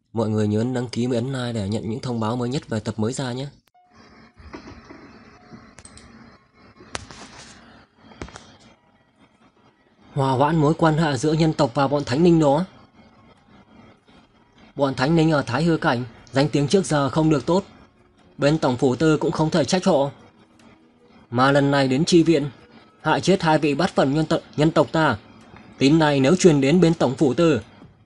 Mọi người nhớ đăng ký và ấn like để nhận những thông báo mới nhất về tập mới ra nhé. Hòa hoãn mối quan hệ giữa nhân tộc và bọn Thánh Ninh đó. Bọn Thánh Ninh ở Thái Hư Cảnh danh tiếng trước giờ không được tốt. Bên tổng phủ tư cũng không thể trách họ. Mà lần này đến chi viện, hại chết 2 vị bát phẩm nhân tộc ta. Tin này nếu truyền đến bên tổng phủ tư,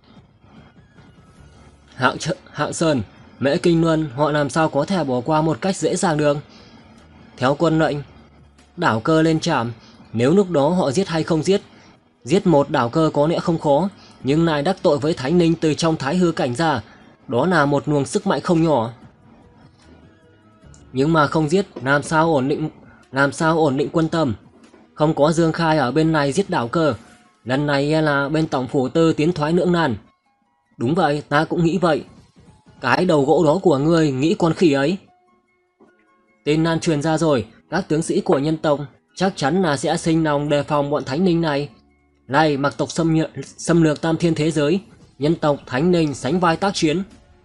Hạng Sơn, Mễ Kinh Luân họ làm sao có thể bỏ qua một cách dễ dàng được. Theo quân lệnh, đảo cơ lên trảm. Nếu lúc đó họ giết hay không giết, giết một đảo cơ có lẽ không khó, nhưng lại đắc tội với Thánh Ninh từ trong Thái Hư Cảnh ra, đó là một luồng sức mạnh không nhỏ. Nhưng mà không giết làm sao ổn định quân tâm. Không có Dương Khai ở bên này giết đảo cơ, lần này là bên tổng phủ tư tiến thoái lưỡng nan. Đúng vậy, ta cũng nghĩ vậy. Cái đầu gỗ đó của ngươi nghĩ con khỉ ấy. Tin nan truyền ra rồi, các tướng sĩ của nhân tộc chắc chắn là sẽ sinh lòng đề phòng bọn Thánh Ninh này. Này, mặc tộc xâm lược tam thiên thế giới, nhân tộc Thánh Ninh sánh vai tác chiến.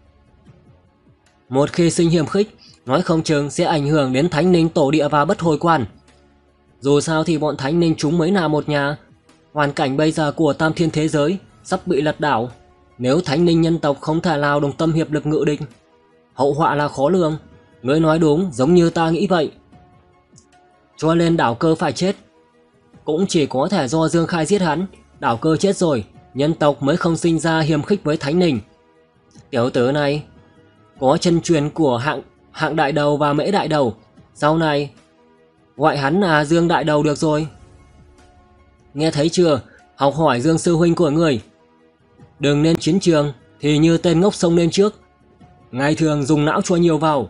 Một khi sinh hiểm khích, nói không chừng sẽ ảnh hưởng đến Thánh Ninh tổ địa và bất hồi quan. Dù sao thì bọn Thánh Ninh chúng mới là một nhà. Hoàn cảnh bây giờ của tam thiên thế giới sắp bị lật đảo. Nếu Thánh Ninh nhân tộc không thể nào đồng tâm hiệp lực ngự địch, hậu họa là khó lường. Ngươi nói đúng, giống như ta nghĩ vậy. Cho nên đảo cơ phải chết. Cũng chỉ có thể do Dương Khai giết hắn. Đảo cơ chết rồi, nhân tộc mới không sinh ra hiềm khích với Thánh Ninh. Tiểu tử này có chân truyền của hạng đại đầu và Mễ đại đầu. Sau này gọi hắn là Dương đại đầu được rồi. Nghe thấy chưa? Học hỏi Dương sư huynh của người. Đừng lên chiến trường thì như tên ngốc xông lên trước. Ngày thường dùng não cho nhiều vào.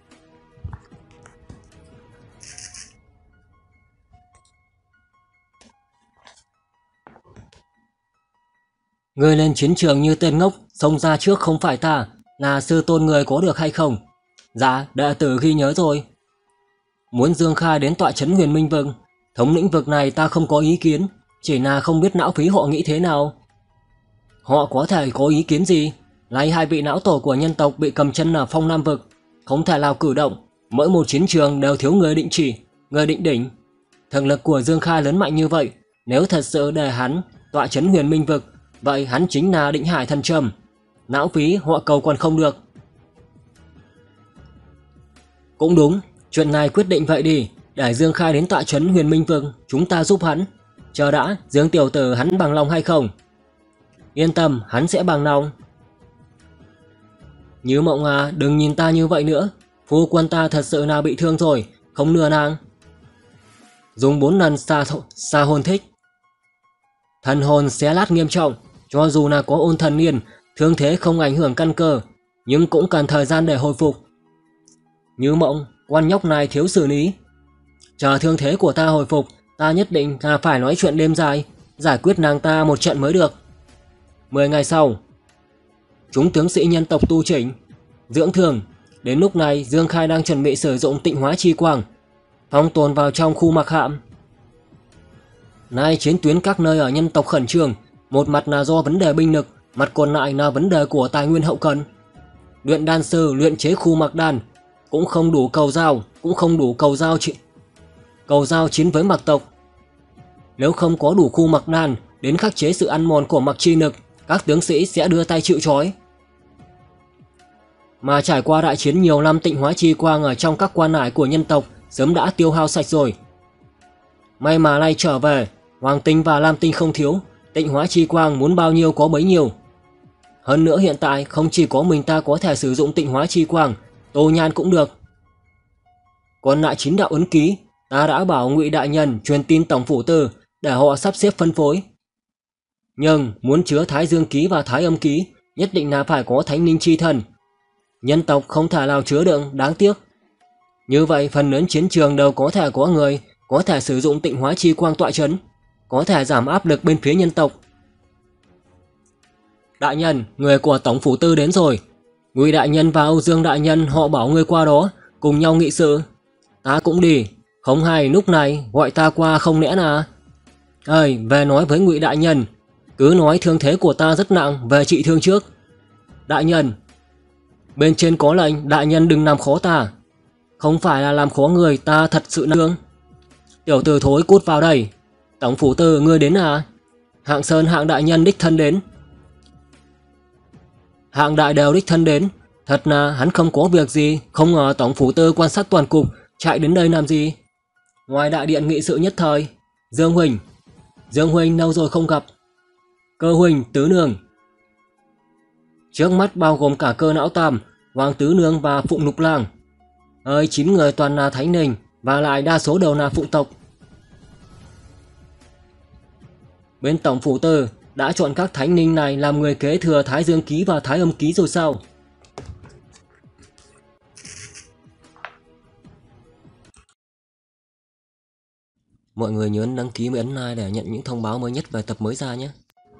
Ngươi lên chiến trường như tên ngốc xông ra trước không phải ta, là sư tôn người có được hay không? Dạ, đệ tử ghi nhớ rồi. Muốn Dương Khai đến tọa trấn Huyền Minh Vực, thống lĩnh vực này ta không có ý kiến, chỉ là không biết não phí họ nghĩ thế nào. Họ có thể có ý kiến gì? Lấy 2 vị não tổ của nhân tộc bị cầm chân ở Phong Nam Vực, không thể nào cử động, mỗi một chiến trường đều thiếu người định chỉ, người định đỉnh. Thực lực của Dương Khai lớn mạnh như vậy, nếu thật sự để hắn tọa trấn Huyền Minh Vực, vậy hắn chính là Định Hải Thần Trầm. Não phí họ cầu còn không được. Cũng đúng, chuyện này quyết định vậy đi, để Dương Khai đến tọa trấn Huyền Minh Vực, chúng ta giúp hắn. Chờ đã, Dương tiểu tử hắn bằng lòng hay không? Yên tâm, hắn sẽ bằng lòng. Như Mộng à, đừng nhìn ta như vậy nữa. Phu quân ta thật sự là bị thương rồi, không lừa nàng. Dùng 4 lần xa hồn thích. Thần hồn xé lát nghiêm trọng, cho dù là có ôn thần niên, thương thế không ảnh hưởng căn cơ, nhưng cũng cần thời gian để hồi phục. Như Mộng, quan nhóc này thiếu xử lý. Chờ thương thế của ta hồi phục, ta nhất định là phải nói chuyện đêm dài, giải quyết nàng ta một trận mới được. 10 ngày sau, chúng tướng sĩ nhân tộc tu chỉnh, dưỡng thương. Đến lúc này, Dương Khai đang chuẩn bị sử dụng tịnh hóa chi quang, phong tồn vào trong khu mặc hạm. Nay chiến tuyến các nơi ở nhân tộc khẩn trương, một mặt là do vấn đề binh lực, mặt còn lại là vấn đề của tài nguyên hậu cần. Luyện đan sư luyện chế khu mặc đan cũng không đủ cầu giao chiến với mặc tộc. Nếu không có đủ khu mặc đan đến khắc chế sự ăn mòn của mặc chi lực, các tướng sĩ sẽ đưa tay chịu trói. Mà trải qua đại chiến nhiều năm, tịnh hóa chi quang ở trong các quan hải của nhân tộc sớm đã tiêu hao sạch rồi. May mà nay trở về, Hoàng tinh và Lam tinh không thiếu, tịnh hóa chi quang muốn bao nhiêu có bấy nhiêu. Hơn nữa hiện tại không chỉ có mình ta có thể sử dụng tịnh hóa chi quang, Tô Nhan cũng được. Còn lại 9 đạo ấn ký, ta đã bảo Ngụy đại nhân truyền tin tổng phủ tư để họ sắp xếp phân phối. Nhưng muốn chứa Thái Dương ký và Thái Âm ký, nhất định là phải có Thánh Ninh chi thần. Nhân tộc không thể nào chứa đựng, đáng tiếc. Như vậy phần lớn chiến trường đều có thể có người có thể sử dụng tịnh hóa chi quang tọa trấn, có thể giảm áp lực bên phía nhân tộc. Đại nhân, người của tổng phủ tư đến rồi. Ngụy đại nhân và Âu Dương đại nhân họ bảo người qua đó cùng nhau nghị sự. Ta cũng đi, không hay lúc này gọi ta qua không lẽ là... Về nói với Ngụy đại nhân, cứ nói thương thế của ta rất nặng, về trị thương trước. Đại nhân, bên trên có lệnh, đại nhân đừng làm khó ta. Không phải là làm khó người, ta thật sự nương. Tiểu tử thối cút vào đây. Tổng phủ tư, ngươi đến à? Hạng Sơn Hạng đại nhân đích thân đến. Hạng đại đều đích thân đến. Thật là hắn không có việc gì. Không ngờ tổng phủ tư quan sát toàn cục chạy đến đây làm gì? Ngoài đại điện nghị sự nhất thời. Dương Huynh lâu rồi không gặp. Cơ Huynh, Tứ Nương. Trước mắt bao gồm cả Cơ Não Tam, Hoàng Tứ Nương và Phụng Lục Lang. 9 người toàn là Thánh Ninh, và lại đa số đều là Phụng tộc. Bên tổng phủ tư đã chọn các Thánh Ninh này làm người kế thừa Thái Dương Ký và Thái Âm Ký rồi sao? Mọi người nhớ đăng ký và ấn like để nhận những thông báo mới nhất về tập mới ra nhé.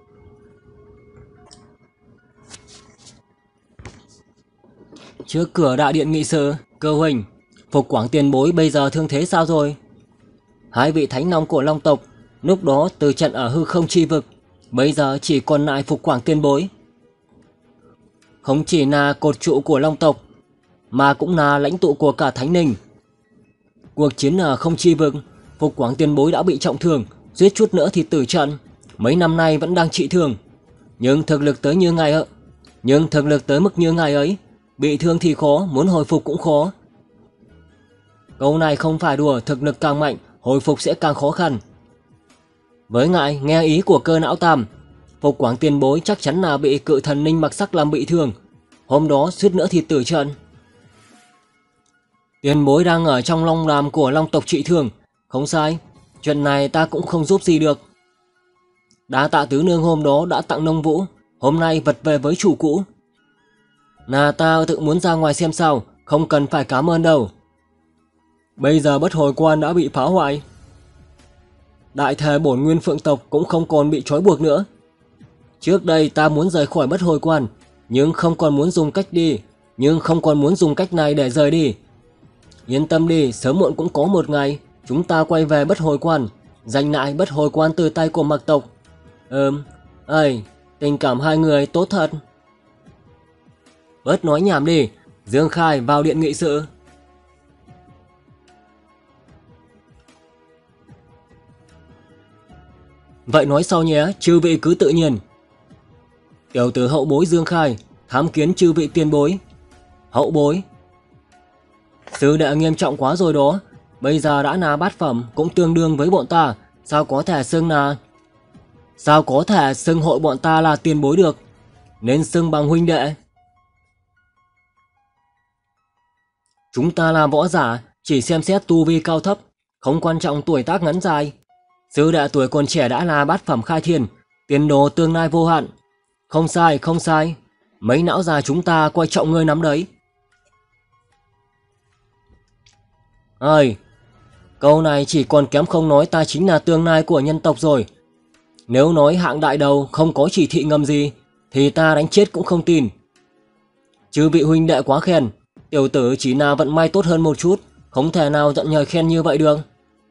Trước cửa đại điện nghị sự, Cơ Huynh, Phục Quảng tiền bối bây giờ thương thế sao rồi? Hai vị thánh long của Long tộc lúc đó từ trận ở hư không chi vực, bây giờ chỉ còn lại Phục Quảng tiền bối. Không chỉ là cột trụ của Long tộc, mà cũng là lãnh tụ của cả Thánh Ninh. Cuộc chiến ở không chi vực, Phục Quảng tiền bối đã bị trọng thương, suýt chút nữa thì tử trận. Mấy năm nay vẫn đang trị thương, nhưng thực lực tới mức như ngài ấy, bị thương thì khó, muốn hồi phục cũng khó. Câu này không phải đùa, thực lực càng mạnh, hồi phục sẽ càng khó khăn. Với ngài, nghe ý của Cơ Não Tam, Phục Quảng tiền bối chắc chắn là bị cự thần Ninh Mặc Sắc làm bị thương, hôm đó suýt nữa thì tử trận. Tiền bối đang ở trong long đàm của Long tộc trị thương, không sai, chuyện này ta cũng không giúp gì được. Đa tạ Tứ Nương hôm đó đã tặng nông vũ, hôm nay vật về với chủ cũ. Là ta tự muốn ra ngoài xem sao, không cần phải cảm ơn đâu. Bây giờ Bất Hồi Quan đã bị phá hoại, đại thể bổn nguyên phượng tộc cũng không còn bị trói buộc nữa. Trước đây ta muốn rời khỏi Bất Hồi Quan, nhưng không còn muốn dùng cách này để rời đi. Yên tâm đi, sớm muộn cũng có một ngày chúng ta quay về Bất Hồi Quan, giành lại Bất Hồi Quan từ tay của Mặc tộc. Tình cảm hai người tốt thật. Bớt nói nhảm đi, Dương Khai vào điện nghị sự. Vậy nói sau nhé, chư vị cứ tự nhiên. Tiểu tử hậu bối Dương Khai thám kiến chư vị tiền bối. Hậu bối? Sư đệ nghiêm trọng quá rồi đó, bây giờ đã là bát phẩm cũng tương đương với bọn ta, sao có thể xưng hội bọn ta là tiền bối được, nên xưng bằng huynh đệ. Chúng ta là võ giả, chỉ xem xét tu vi cao thấp, không quan trọng tuổi tác ngắn dài. Sư đệ tuổi còn trẻ đã là bát phẩm khai thiên, tiền đồ tương lai vô hạn. Không sai, mấy não già chúng ta coi trọng ngươi lắm đấy. Câu này chỉ còn kém không nói ta chính là tương lai của nhân tộc rồi. Nếu nói Hạng đại đầu không có chỉ thị ngầm gì, thì ta đánh chết cũng không tin. Chư vị huynh đệ quá khen, tiểu tử chỉ là vận may tốt hơn một chút, không thể nào giận nhời khen như vậy được.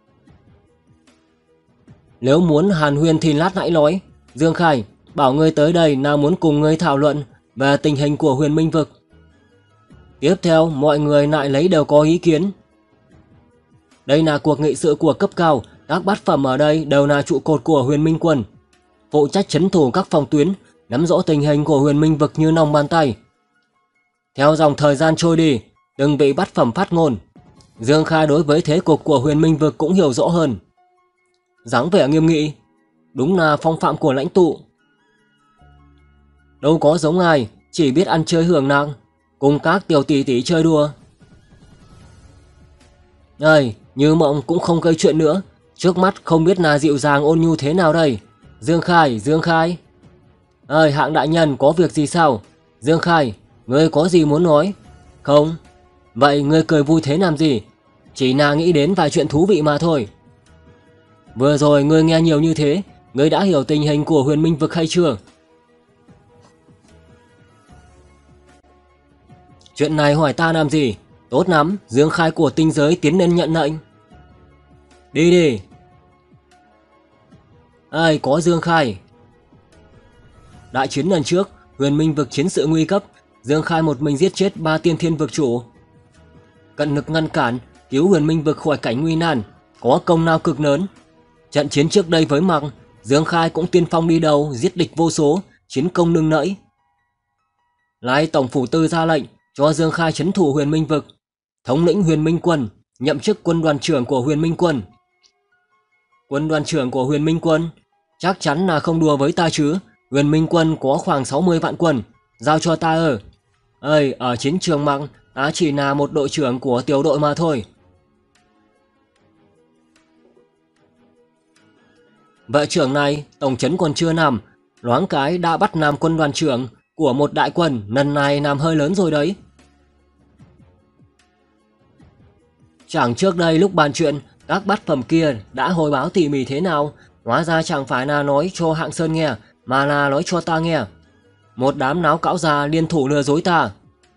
Nếu muốn hàn huyên thì lát nãy nói. Dương Khai, bảo ngươi tới đây là muốn cùng ngươi thảo luận về tình hình của Huyền Minh Vực. Tiếp theo mọi người lại lấy đều có ý kiến. Đây là cuộc nghị sự của cấp cao, các bát phẩm ở đây đều là trụ cột của Huyền Minh Quân, phụ trách trấn thủ các phòng tuyến, nắm rõ tình hình của Huyền Minh Vực như lòng bàn tay. Theo dòng thời gian trôi đi, từng vị bát phẩm phát ngôn, Dương Khai đối với thế cục của Huyền Minh Vực cũng hiểu rõ hơn. Dáng vẻ nghiêm nghị, đúng là phong phạm của lãnh tụ. Đâu có giống ai, chỉ biết ăn chơi hưởng nặng, cùng các tiểu tỷ tỷ chơi đùa. Như mộng cũng không gây chuyện nữa, trước mắt không biết là dịu dàng ôn nhu thế nào đây. Dương Khai. Hạng đại nhân có việc gì sao? Dương Khai, ngươi có gì muốn nói? Không. Vậy ngươi cười vui thế làm gì? Chỉ là nghĩ đến vài chuyện thú vị mà thôi. Vừa rồi ngươi nghe nhiều như thế, ngươi đã hiểu tình hình của Huyền Minh Vực hay chưa? Chuyện này hỏi ta làm gì? Tốt lắm, Dương Khai của tinh giới tiến lên nhận lệnh. Đi. Có Dương Khai. Đại chiến lần trước, Huyền Minh vực chiến sự nguy cấp, Dương Khai một mình giết chết 3 tiên thiên vực chủ. Cận lực ngăn cản, cứu Huyền Minh vực khỏi cảnh nguy nan, có công lao cực lớn. Trận chiến trước đây với Mạc, Dương Khai cũng tiên phong đi đầu, giết địch vô số, chiến công nương nẫy. Lại tổng phủ tư ra lệnh cho Dương Khai trấn thủ Huyền Minh vực, thống lĩnh Huyền Minh quân, nhậm chức quân đoàn trưởng của Huyền Minh quân. Quân đoàn trưởng của Huyền Minh quân chắc chắn là không đùa với ta chứ. Huyền Minh quân có khoảng 60 vạn quân, giao cho ta ở chiến trường Mạc, ta chỉ là một đội trưởng của tiểu đội mà thôi. Vệ trưởng này tổng trấn còn chưa nằm, loáng cái đã bắt làm quân đoàn trưởng của một đại quân, lần này làm hơi lớn rồi đấy. Chẳng trước đây lúc bàn chuyện, các bát phẩm kia đã hồi báo tỉ mỉ thế nào, hóa ra chẳng phải là nói cho Hạng Sơn nghe, mà là nói cho ta nghe. Một đám náo cão già liên thủ lừa dối ta.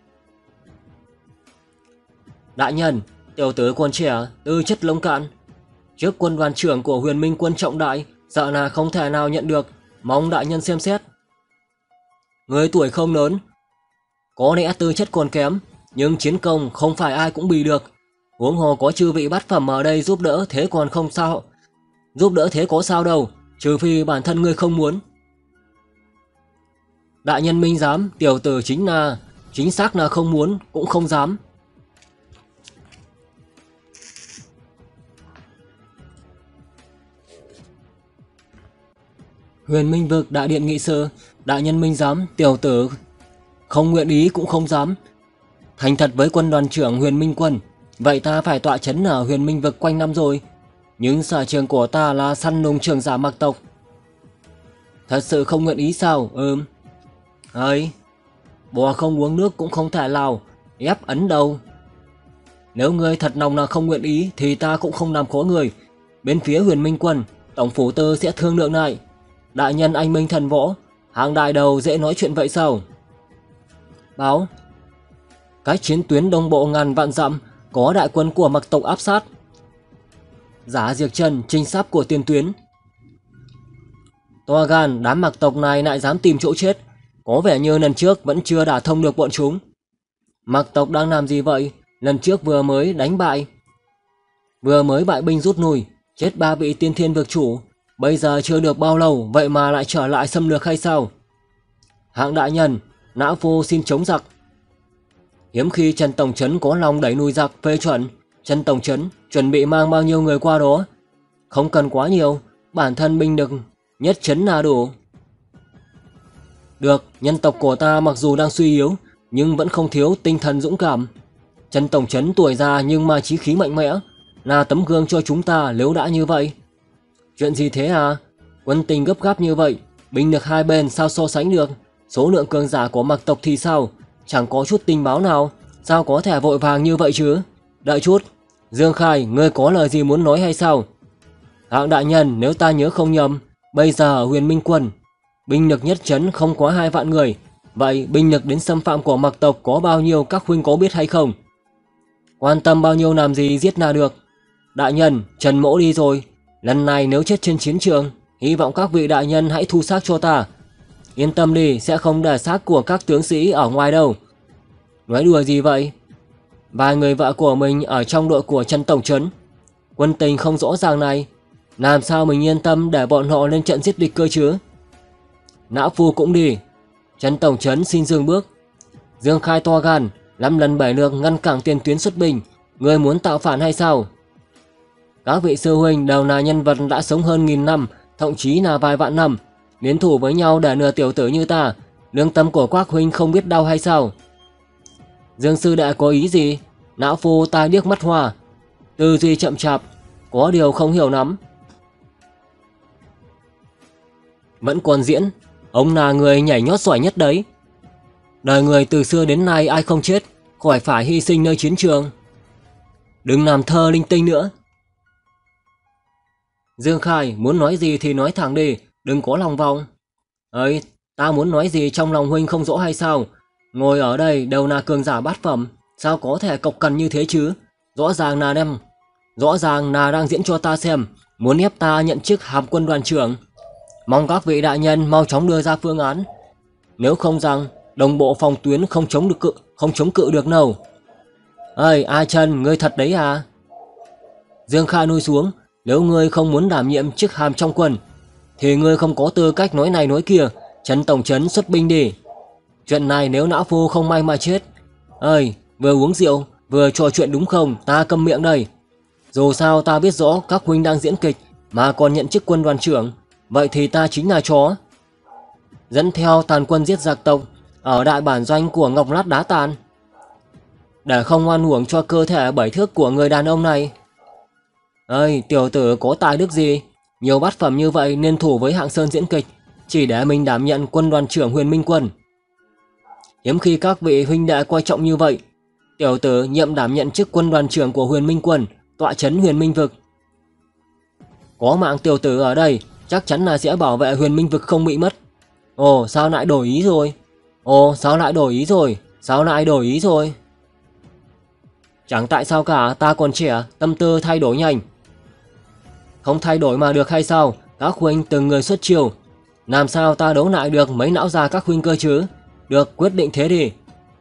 Đại nhân, tiểu tử còn trẻ, tư chất lông cạn. Trước quân đoàn trưởng của Huyền Minh quân trọng đại, sợ là không thể nào nhận được, mong đại nhân xem xét. Người tuổi không lớn, có lẽ tư chất còn kém, nhưng chiến công không phải ai cũng bì được. Huống hồ có chư vị bát phẩm ở đây giúp đỡ thế còn không sao. Giúp đỡ thế có sao đâu, trừ phi bản thân ngươi không muốn. Đại nhân minh giám, tiểu tử chính xác là không muốn, cũng không dám. Huyền Minh vực đại điện nghị sự, đại nhân minh giám, tiểu tử không nguyện ý cũng không dám. Thành thật với quân đoàn trưởng Huyền Minh quân, vậy ta phải tọa trấn ở Huyền Minh vực quanh năm rồi. Nhưng sở trường của ta là săn lùng trưởng giả Mạc tộc. Thật sự không nguyện ý sao? Ấy, bò không uống nước cũng không thể nào ép ấn đâu. Nếu ngươi thật lòng là không nguyện ý thì ta cũng không làm khó người. Bên phía Huyền Minh quân, tổng phủ tư sẽ thương lượng lại. Đại nhân anh minh thần võ, hàng đại đầu dễ nói chuyện vậy sao? Báo, cách chiến tuyến đông bộ ngàn vạn dặm có đại quân của Mạc tộc áp sát. Giả diệt trần trinh sát của tiền tuyến. To gan, đám Mạc tộc này lại dám tìm chỗ chết, có vẻ như lần trước vẫn chưa đả thông được bọn chúng. Mạc tộc đang làm gì vậy? Lần trước vừa mới bại binh rút lui, chết 3 vị tiên thiên vực chủ, bây giờ chưa được bao lâu vậy mà lại trở lại xâm lược hay sao? Hạng đại nhân, Não Phu xin chống giặc. Hiếm khi Trần tổng trấn có lòng đẩy lùi giặc phê chuẩn. Trần tổng trấn chuẩn bị mang bao nhiêu người qua đó? Không cần quá nhiều, bản thân binh lực nhất trấn là đủ. Được, nhân tộc của ta mặc dù đang suy yếu, nhưng vẫn không thiếu tinh thần dũng cảm. Trần tổng trấn tuổi già nhưng mà chí khí mạnh mẽ, là tấm gương cho chúng ta nếu đã như vậy. Chuyện gì thế à? Quân tình gấp gáp như vậy, binh lực hai bên sao so sánh được? Số lượng cường giả của Mạc tộc thì sao? Chẳng có chút tình báo nào, sao có thể vội vàng như vậy chứ? Đợi chút, Dương Khai, ngươi có lời gì muốn nói hay sao? Hạng đại nhân, nếu ta nhớ không nhầm, bây giờ ở Huyền Minh quân, binh lực nhất trấn không quá 2 vạn người. Vậy binh lực đến xâm phạm của Mạc tộc có bao nhiêu các huynh có biết hay không? Quan tâm bao nhiêu làm gì giết là được. Đại nhân, Trần Mỗ đi rồi. Lần này nếu chết trên chiến trường, hy vọng các vị đại nhân hãy thu xác cho ta. Yên tâm đi, sẽ không để xác của các tướng sĩ ở ngoài đâu. Nói đùa gì vậy? Vài người vợ của mình ở trong đội của Trần tổng trấn, quân tình không rõ ràng này, làm sao mình yên tâm để bọn họ lên trận giết địch cơ chứ? Não Phu cũng đi. Trần tổng trấn xin dừng bước. Dương Khai to gan, 5 lần 7 lượt ngăn cản tiền tuyến xuất binh, người muốn tạo phản hay sao? Các vị sư huynh đều là nhân vật đã sống hơn 1000 năm, thậm chí là vài vạn năm, liên thủ với nhau để nửa tiểu tử như ta, lương tâm của các huynh không biết đau hay sao? Dương sư đệ có ý gì? Não Phu tai điếc mắt hoa, tư duy chậm chạp, có điều không hiểu lắm. Vẫn còn diễn, ông là người nhảy nhót giỏi nhất đấy. Đời người từ xưa đến nay ai không chết, khỏi phải hy sinh nơi chiến trường. Đừng làm thơ linh tinh nữa. Dương Khai, muốn nói gì thì nói thẳng đi, đừng có lòng vòng. Ấy, ta muốn nói gì trong lòng huynh không rõ hay sao? Ngồi ở đây đều là cường giả bát phẩm, sao có thể cộc cằn như thế chứ? Rõ ràng là đang diễn cho ta xem, muốn ép ta nhận chức hàm quân đoàn trưởng. Mong các vị đại nhân mau chóng đưa ra phương án. nếu không rằng đồng bộ phòng tuyến không chống cự được đâu. Ơi, A Trần, ngươi thật đấy à? Dương Khai nuôi xuống, nếu ngươi không muốn đảm nhiệm chức hàm trong quân, thì ngươi không có tư cách nói này nói kia, Trần tổng trấn xuất binh đi. Chuyện này nếu lão phu không may mà chết. Ơi, vừa uống rượu, vừa trò chuyện đúng không, ta câm miệng đây. Dù sao ta biết rõ các huynh đang diễn kịch, mà còn nhận chức quân đoàn trưởng, vậy thì ta chính là chó. Dẫn theo tàn quân giết giặc tộc ở đại bản doanh của Ngọc Lát Đá Tàn, để không oan uổng cho cơ thể 7 thước của người đàn ông này. Ơi, tiểu tử có tài đức gì, nhiều bát phẩm như vậy nên thủ với Hạng Sơn diễn kịch, chỉ để mình đảm nhận quân đoàn trưởng Huyền Minh Quân. Hiếm khi các vị huynh đệ coi trọng như vậy. Tiểu tử nhiệm đảm nhận chức quân đoàn trưởng của Huyền Minh Quân, tọa trấn Huyền Minh Vực. Có mạng tiểu tử ở đây, chắc chắn là sẽ bảo vệ Huyền Minh Vực không bị mất. Ồ, sao lại đổi ý rồi? Ồ, sao lại đổi ý rồi? Sao lại đổi ý rồi? Chẳng tại sao cả, ta còn trẻ, tâm tư thay đổi nhanh. Không thay đổi mà được hay sao? Các huynh từng người xuất chiêu, làm sao ta đấu lại được mấy não già các huynh cơ chứ? Được, quyết định thế đi.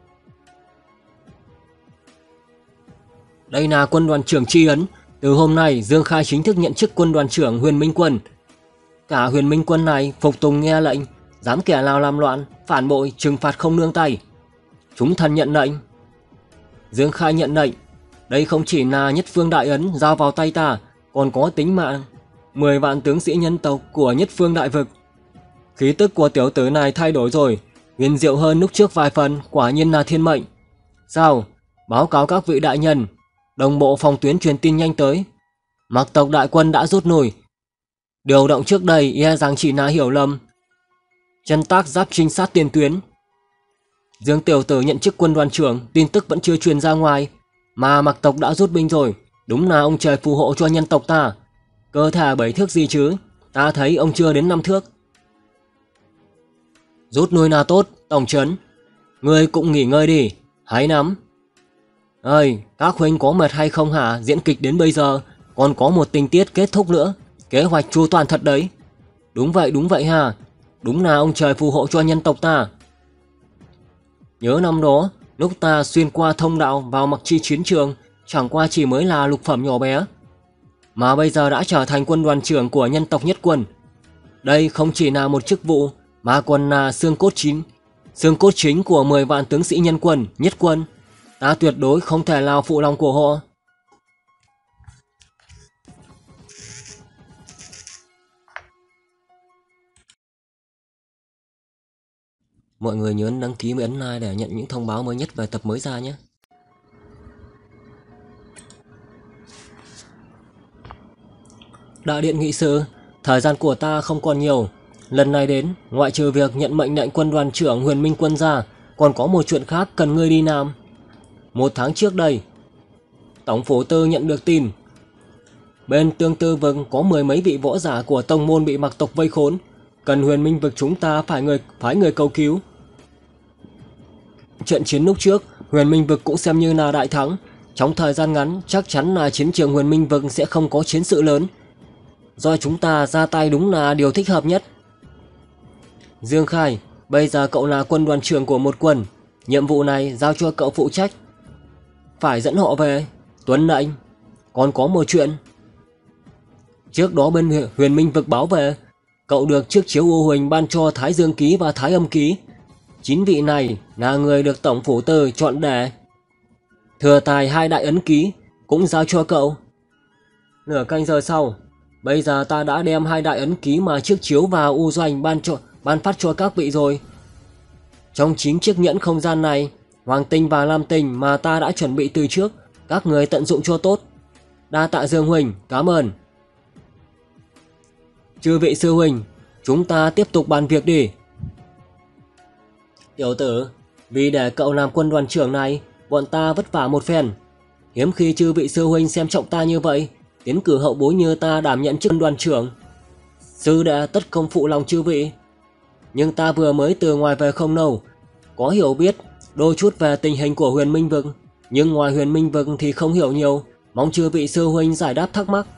Đây là quân đoàn trưởng tri ấn. Từ hôm nay Dương Khai chính thức nhận chức quân đoàn trưởng Huyền Minh Quân. Cả Huyền Minh Quân này phục tùng nghe lệnh, dám kẻ nào làm loạn, phản bội trừng phạt không nương tay. Chúng thần nhận lệnh. Dương Khai nhận lệnh. Đây không chỉ là nhất phương đại ấn giao vào tay ta, còn có tính mạng 10 vạn tướng sĩ nhân tộc của nhất phương đại vực. Khí tức của tiểu tử này thay đổi rồi, huyền diệu hơn lúc trước vài phần, quả nhiên là thiên mệnh. Sao? Báo cáo các vị đại nhân, đồng bộ phòng tuyến truyền tin nhanh tới. Mặc tộc đại quân đã rút lui. Điều động trước đây e rằng chỉ là hiểu lầm. Chân tác giáp trinh sát tiền tuyến. Dương tiểu tử nhận chức quân đoàn trưởng, tin tức vẫn chưa truyền ra ngoài, mà Mặc tộc đã rút binh rồi. Đúng là ông trời phù hộ cho nhân tộc ta. Cơ thể 7 thước gì chứ, ta thấy ông chưa đến 5 thước. Rút lui là tốt, tổng trấn. Ngươi cũng nghỉ ngơi đi, hãy nắm. Ơi, các huynh có mệt hay không hả? Diễn kịch đến bây giờ, còn có một tình tiết kết thúc nữa. Kế hoạch chu toàn thật đấy. Đúng vậy hả? Đúng là ông trời phù hộ cho nhân tộc ta. Nhớ năm đó, lúc ta xuyên qua thông đạo vào Mặc Chi chiến trường, chẳng qua chỉ mới là lục phẩm nhỏ bé, mà bây giờ đã trở thành quân đoàn trưởng của nhân tộc nhất quân. Đây không chỉ là một chức vụ, mà còn là xương cốt chính của 10 vạn tướng sĩ nhân quân, nhất quân. Ta tuyệt đối không thể nào phụ lòng của họ. Mọi người nhớ đăng ký và ấn like để nhận những thông báo mới nhất về tập mới ra nhé. Đại điện nghị sự, thời gian của ta không còn nhiều. Lần này đến, ngoại trừ việc nhận mệnh lệnh quân đoàn trưởng Huyền Minh Quân ra, còn có một chuyện khác cần ngươi đi làm. 1 tháng trước đây, Tổng phủ tư nhận được tin, bên Tương Tư Vực có 10 mấy vị võ giả của tông môn bị Mặc tộc vây khốn, cần Huyền Minh Vực chúng ta phái người cầu cứu. Trận chiến lúc trước, Huyền Minh Vực cũng xem như là đại thắng. Trong thời gian ngắn, chắc chắn là chiến trường Huyền Minh Vực sẽ không có chiến sự lớn. Do chúng ta ra tay đúng là điều thích hợp nhất. Dương Khai, bây giờ cậu là quân đoàn trưởng của một quân, nhiệm vụ này giao cho cậu phụ trách. Phải dẫn họ về. Tuân lệnh. Còn có một chuyện. Trước đó bên Huyền Minh Vực báo về, cậu được chiếc chiếu U Huỳnh ban cho Thái Dương Ký và Thái Âm Ký. 9 vị này là người được Tổng phủ tư chọn để thừa tài 2 đại ấn ký, cũng giao cho cậu. Nửa canh giờ sau, bây giờ ta đã đem 2 đại ấn ký mà chiếc chiếu và U Doanh ban phát cho các vị rồi. Trong 9 chiếc nhẫn không gian này, Hoàng tinh và Lam tinh mà ta đã chuẩn bị từ trước, các người tận dụng cho tốt. Đa tạ Dương huynh, cảm ơn. Chư vị sư huynh, chúng ta tiếp tục bàn việc đi. Tiểu tử, vì để cậu làm quân đoàn trưởng này, bọn ta vất vả một phen. Hiếm khi chư vị sư huynh xem trọng ta như vậy, tiến cử hậu bối như ta đảm nhận chức quân đoàn trưởng. Sư đệ tất không phụ lòng chư vị. Nhưng ta vừa mới từ ngoài về không lâu, có hiểu biết đôi chút về tình hình của Huyền Minh Vực, nhưng ngoài Huyền Minh Vực thì không hiểu nhiều, mong chư vị sư huynh giải đáp thắc mắc.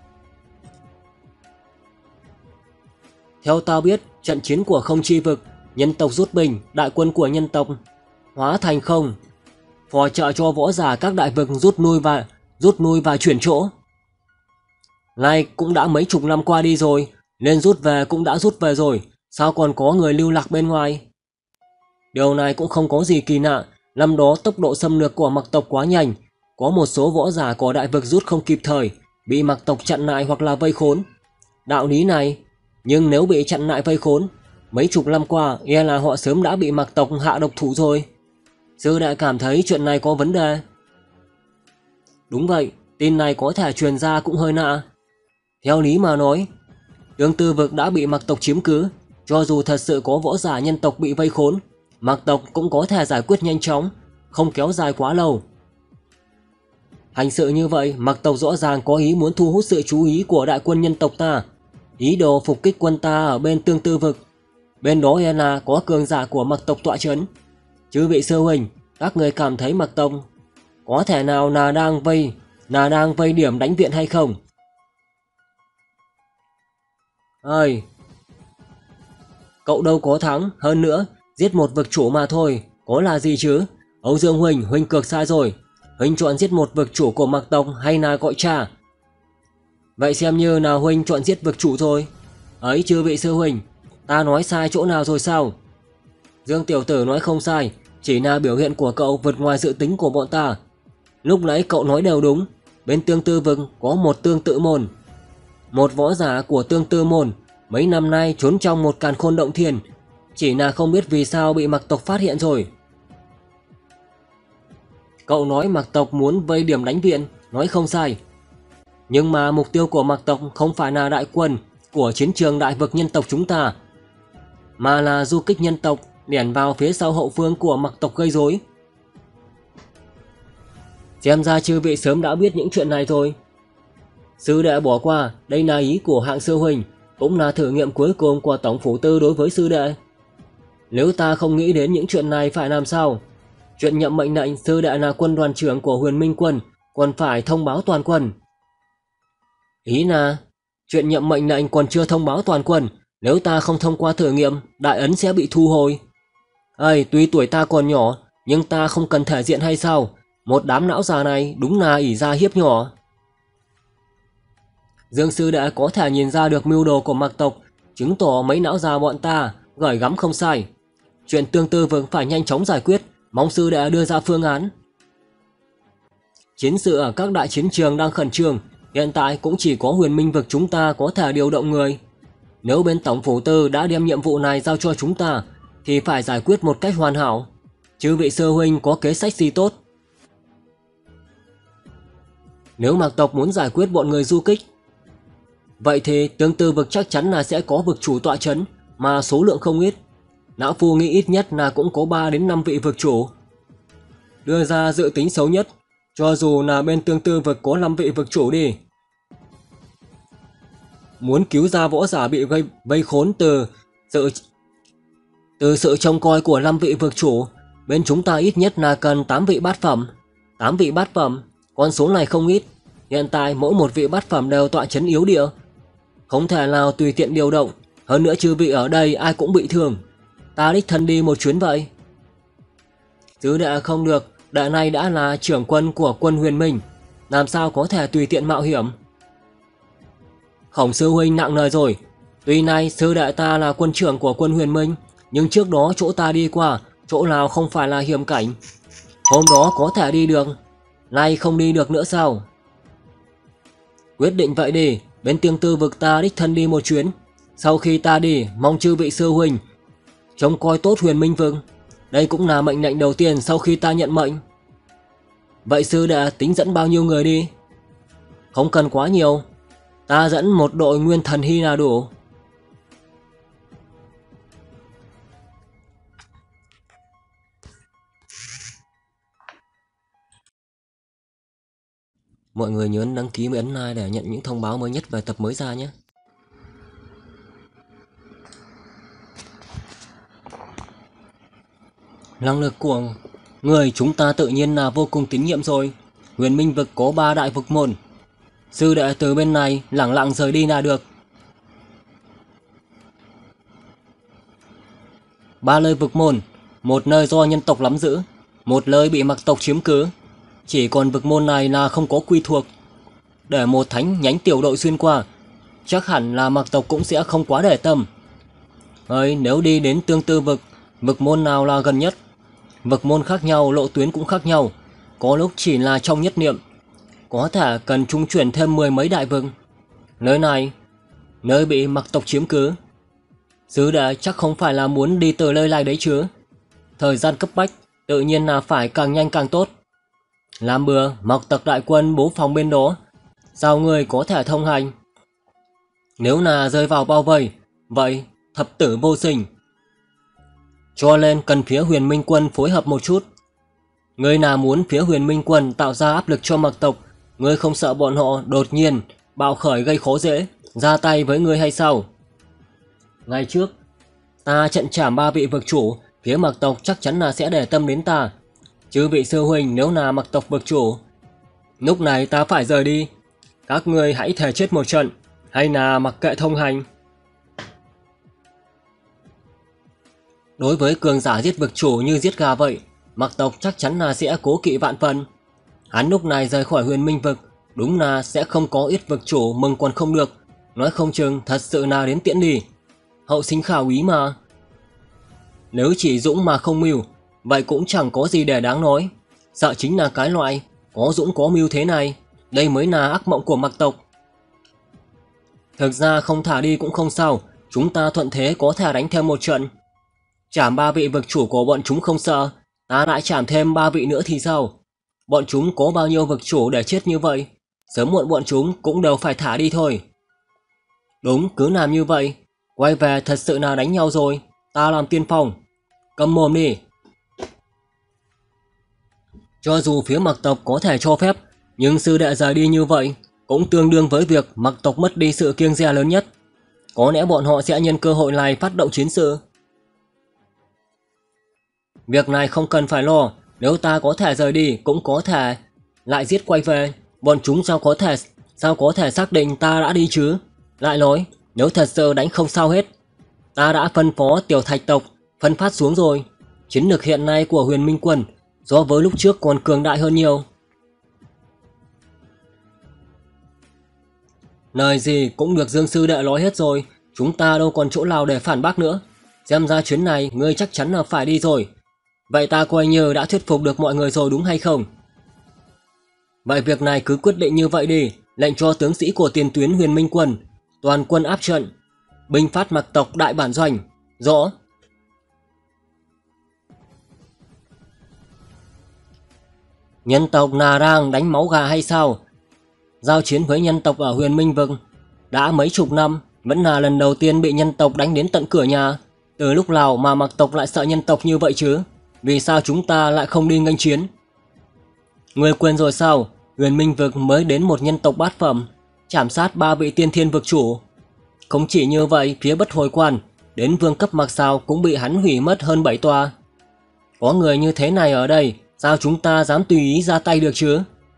Theo tao biết, trận chiến của Không Chi Vực, Nhân tộc rút binh, đại quân của nhân tộc hóa thành không, phò trợ cho võ giả các đại vực rút lui và chuyển chỗ. Nay cũng đã mấy chục năm qua đi rồi, nên rút về cũng đã rút về rồi, sao còn có người lưu lạc bên ngoài? Điều này cũng không có gì kỳ lạ, năm đó tốc độ xâm lược của Mạc tộc quá nhanh, có một số võ giả của đại vực rút không kịp thời, bị Mạc tộc chặn lại hoặc là vây khốn. Đạo lý này, nhưng nếu bị chặn lại vây khốn, mấy chục năm qua e là họ sớm đã bị Mạc tộc hạ độc thủ rồi. Sư đệ cảm thấy chuyện này có vấn đề. Đúng vậy, tin này có thể truyền ra cũng hơi lạ. Theo lý mà nói, Tương Tư vực đã bị Mạc tộc chiếm cứ, cho dù thật sự có võ giả nhân tộc bị vây khốn, Mạc tộc cũng có thể giải quyết nhanh chóng, không kéo dài quá lâu. Hành sự như vậy, Mạc tộc rõ ràng có ý muốn thu hút sự chú ý của đại quân nhân tộc ta, ý đồ phục kích quân ta ở bên Tương Tư vực. Bên đó e là có cường giả của Mạc tộc tọa trấn. Chư vị sư huynh, các người cảm thấy Mạc tộc có thể nào là đang vây điểm đánh viện hay không? Ơi, cậu đâu có thắng, hơn nữa giết một vực chủ mà thôi, có là gì chứ? Âu Dương huynh cược sai rồi. Huynh chọn giết một vực chủ của Mạc tộc hay là gọi cha? Vậy xem như nào huynh chọn giết vực chủ rồi. Ấy chư vị sư huynh, ta nói sai chỗ nào rồi sao? Dương tiểu tử nói không sai, chỉ là biểu hiện của cậu vượt ngoài dự tính của bọn ta. Lúc nãy cậu nói đều đúng, bên Tương Tư vực có một Tương Tự môn. Một võ giả của Tương Tư môn mấy năm nay trốn trong một càn khôn động thiên, chỉ là không biết vì sao bị Mạc tộc phát hiện rồi. Cậu nói Mạc tộc muốn vây điểm đánh viện, nói không sai. Nhưng mà mục tiêu của Mạc tộc không phải là đại quân của chiến trường đại vực nhân tộc chúng ta, mà là du kích nhân tộc lẻn vào phía sau hậu phương của Mạc tộc gây rối. Xem ra chư vị sớm đã biết những chuyện này rồi. Sư đệ bỏ qua, đây là ý của hạng sư huynh, cũng là thử nghiệm cuối cùng của tổng phủ tư đối với sư đệ. Nếu ta không nghĩ đến những chuyện này phải làm sao? Chuyện nhậm mệnh lệnh sư đệ là quân đoàn trưởng của Huyền Minh quân, còn phải thông báo toàn quân. Ý là chuyện nhậm mệnh lệnh còn chưa thông báo toàn quân, nếu ta không thông qua thử nghiệm, đại ấn sẽ bị thu hồi. Tuy tuổi ta còn nhỏ, nhưng ta không cần thể diện hay sao? Một đám não già này đúng là ỷ ra hiếp nhỏ. Dương sư đệ có thể nhìn ra được mưu đồ của Mạc tộc, chứng tỏ mấy não già bọn ta gửi gắm không sai. Chuyện Tương Tư vực phải nhanh chóng giải quyết, mong sư đệ đưa ra phương án. Chiến sự ở các đại chiến trường đang khẩn trương, hiện tại cũng chỉ có Huyền Minh vực chúng ta có thể điều động người. Nếu bên tổng phủ tư đã đem nhiệm vụ này giao cho chúng ta, thì phải giải quyết một cách hoàn hảo. Chư vị sư huynh có kế sách gì tốt? Nếu Mạc tộc muốn giải quyết bọn người du kích, vậy thì Tương Tư vực chắc chắn là sẽ có vực chủ tọa trấn, mà số lượng không ít. Lão phu nghĩ ít nhất là cũng có 3 đến 5 vị vực chủ. Đưa ra dự tính xấu nhất, cho dù là bên Tương Tư vực có 5 vị vực chủ đi. Muốn cứu ra võ giả bị vây khốn từ sự trông coi của 5 vị vực chủ, bên chúng ta ít nhất là cần 8 vị bát phẩm. 8 vị bát phẩm, con số này không ít. Hiện tại mỗi một vị bát phẩm đều tọa trấn yếu địa, không thể nào tùy tiện điều động. Hơn nữa chư vị ở đây ai cũng bị thương, ta đích thân đi một chuyến vậy. Tứ đệ không được, đệ này đã là trưởng quân của quân Huyền Minh, làm sao có thể tùy tiện mạo hiểm. Khổng sư huynh nặng lời rồi, tuy nay sư đệ ta là quân trưởng của quân Huyền Minh, nhưng trước đó chỗ ta đi qua, chỗ nào không phải là hiểm cảnh. Hôm đó có thể đi được, nay không đi được nữa sao? Quyết định vậy đi, bên Tương Tư vực ta đích thân đi một chuyến. Sau khi ta đi, mong chư vị sư huynh trông coi tốt Huyền Minh vực. Đây cũng là mệnh lệnh đầu tiên sau khi ta nhận mệnh. Vậy sư đệ tính dẫn bao nhiêu người đi? Không cần quá nhiều, ta dẫn một đội nguyên thần hy là đủ. Mọi người nhớ đăng ký và ấn like để nhận những thông báo mới nhất về tập mới ra nhé. Năng lực của người chúng ta tự nhiên là vô cùng tín nhiệm rồi. Huyền Minh vực có 3 đại vực môn. Sư đệ từ bên này lẳng lặng rời đi là được. ba nơi vực môn, một nơi do nhân tộc nắm giữ, một nơi bị mặc tộc chiếm cứ. Chỉ còn vực môn này là không có quy thuộc. Để một thánh nhánh tiểu đội xuyên qua, chắc hẳn là mặc tộc cũng sẽ không quá để tâm. Nếu đi đến tương tư vực, vực môn nào là gần nhất? Vực môn khác nhau, lộ tuyến cũng khác nhau, có lúc chỉ là trong nhất niệm, có thể cần trung chuyển thêm 10 mấy đại vực. Nơi này, nơi bị mặc tộc chiếm cứ, Sứ đệ chắc không phải là muốn đi từ nơi này đấy chứ. Thời gian cấp bách, tự nhiên là phải càng nhanh càng tốt. Làm bừa, mặc tộc đại quân bố phòng bên đó, sao người có thể thông hành? Nếu là rơi vào bao vây, vậy thập tử vô sinh. Cho nên cần phía Huyền Minh Quân phối hợp một chút. Ngươi nào muốn phía Huyền Minh Quân tạo ra áp lực cho mặc tộc, ngươi không sợ bọn họ đột nhiên bạo khởi gây khó dễ, ra tay với ngươi hay sao? Ngày trước, ta trận trảm 3 vị vực chủ, phía mặc tộc chắc chắn là sẽ để tâm đến ta. Chứ vị sư huynh nếu là mặc tộc vực chủ, lúc này ta phải rời đi. Các ngươi hãy thề chết một trận, hay là mặc kệ thông hành. Đối với cường giả giết vực chủ như giết gà vậy, mặc tộc chắc chắn là sẽ cố kỵ vạn phần. Hắn lúc này rời khỏi Huyền Minh vực, đúng là sẽ không có ít vực chủ mừng còn không được, nói không chừng thật sự là đến tiễn đi. Hậu sinh khảo ý mà. Nếu chỉ dũng mà không mưu, vậy cũng chẳng có gì để đáng nói. Sợ chính là cái loại có dũng có mưu thế này, đây mới là ác mộng của mặc tộc. Thực ra không thả đi cũng không sao, chúng ta thuận thế có thể đánh thêm một trận. Chảm 3 vị vực chủ của bọn chúng không sợ, ta lại chảm thêm 3 vị nữa thì sao? Bọn chúng có bao nhiêu vực chủ để chết như vậy, sớm muộn bọn chúng cũng đều phải thả đi thôi. Đúng, cứ làm như vậy. Quay về thật sự là đánh nhau rồi, ta làm tiên phong. Câm mồm đi. Cho dù phía mặc tộc có thể cho phép, nhưng sư đệ rời đi như vậy cũng tương đương với việc mặc tộc mất đi sự kiêng dè lớn nhất. Có lẽ bọn họ sẽ nhân cơ hội này phát động chiến sự. Việc này không cần phải lo, nếu ta có thể rời đi cũng có thể lại giết quay về. Bọn chúng sao có thể xác định ta đã đi chứ? Lại nói, nếu thật sự đánh không sao hết, ta đã phân phó tiểu thạch tộc phân phát xuống rồi. Chiến lược hiện nay của Huyền Minh Quân so với lúc trước còn cường đại hơn nhiều. Lời gì cũng được Dương sư đệ nói hết rồi, chúng ta đâu còn chỗ nào để phản bác nữa. Xem ra chuyến này ngươi chắc chắn là phải đi rồi. Vậy ta coi như đã thuyết phục được mọi người rồi đúng hay không? Vậy việc này cứ quyết định như vậy đi, lệnh cho tướng sĩ của tiền tuyến Huyền Minh Quân toàn quân áp trận, binh phát mặc tộc đại bản doanh. Rõ. Nhân tộc Nà Rang đánh máu gà hay sao? Giao chiến với nhân tộc ở Huyền Minh Vực đã mấy chục năm, vẫn là lần đầu tiên bị nhân tộc đánh đến tận cửa nhà. Từ lúc nào mà mặc tộc lại sợ nhân tộc như vậy chứ? Vì sao chúng ta lại không đi nghênh chiến? Người quên rồi sao? Huyền Minh Vực mới đến một nhân tộc bát phẩm, chảm sát 3 vị tiên thiên vực chủ. Không chỉ như vậy, phía Bất Hồi Quan đến vương cấp mặc sao cũng bị hắn hủy mất hơn 7 tòa. Có người như thế này ở đây, sao chúng ta dám tùy ý ra tay được chứ?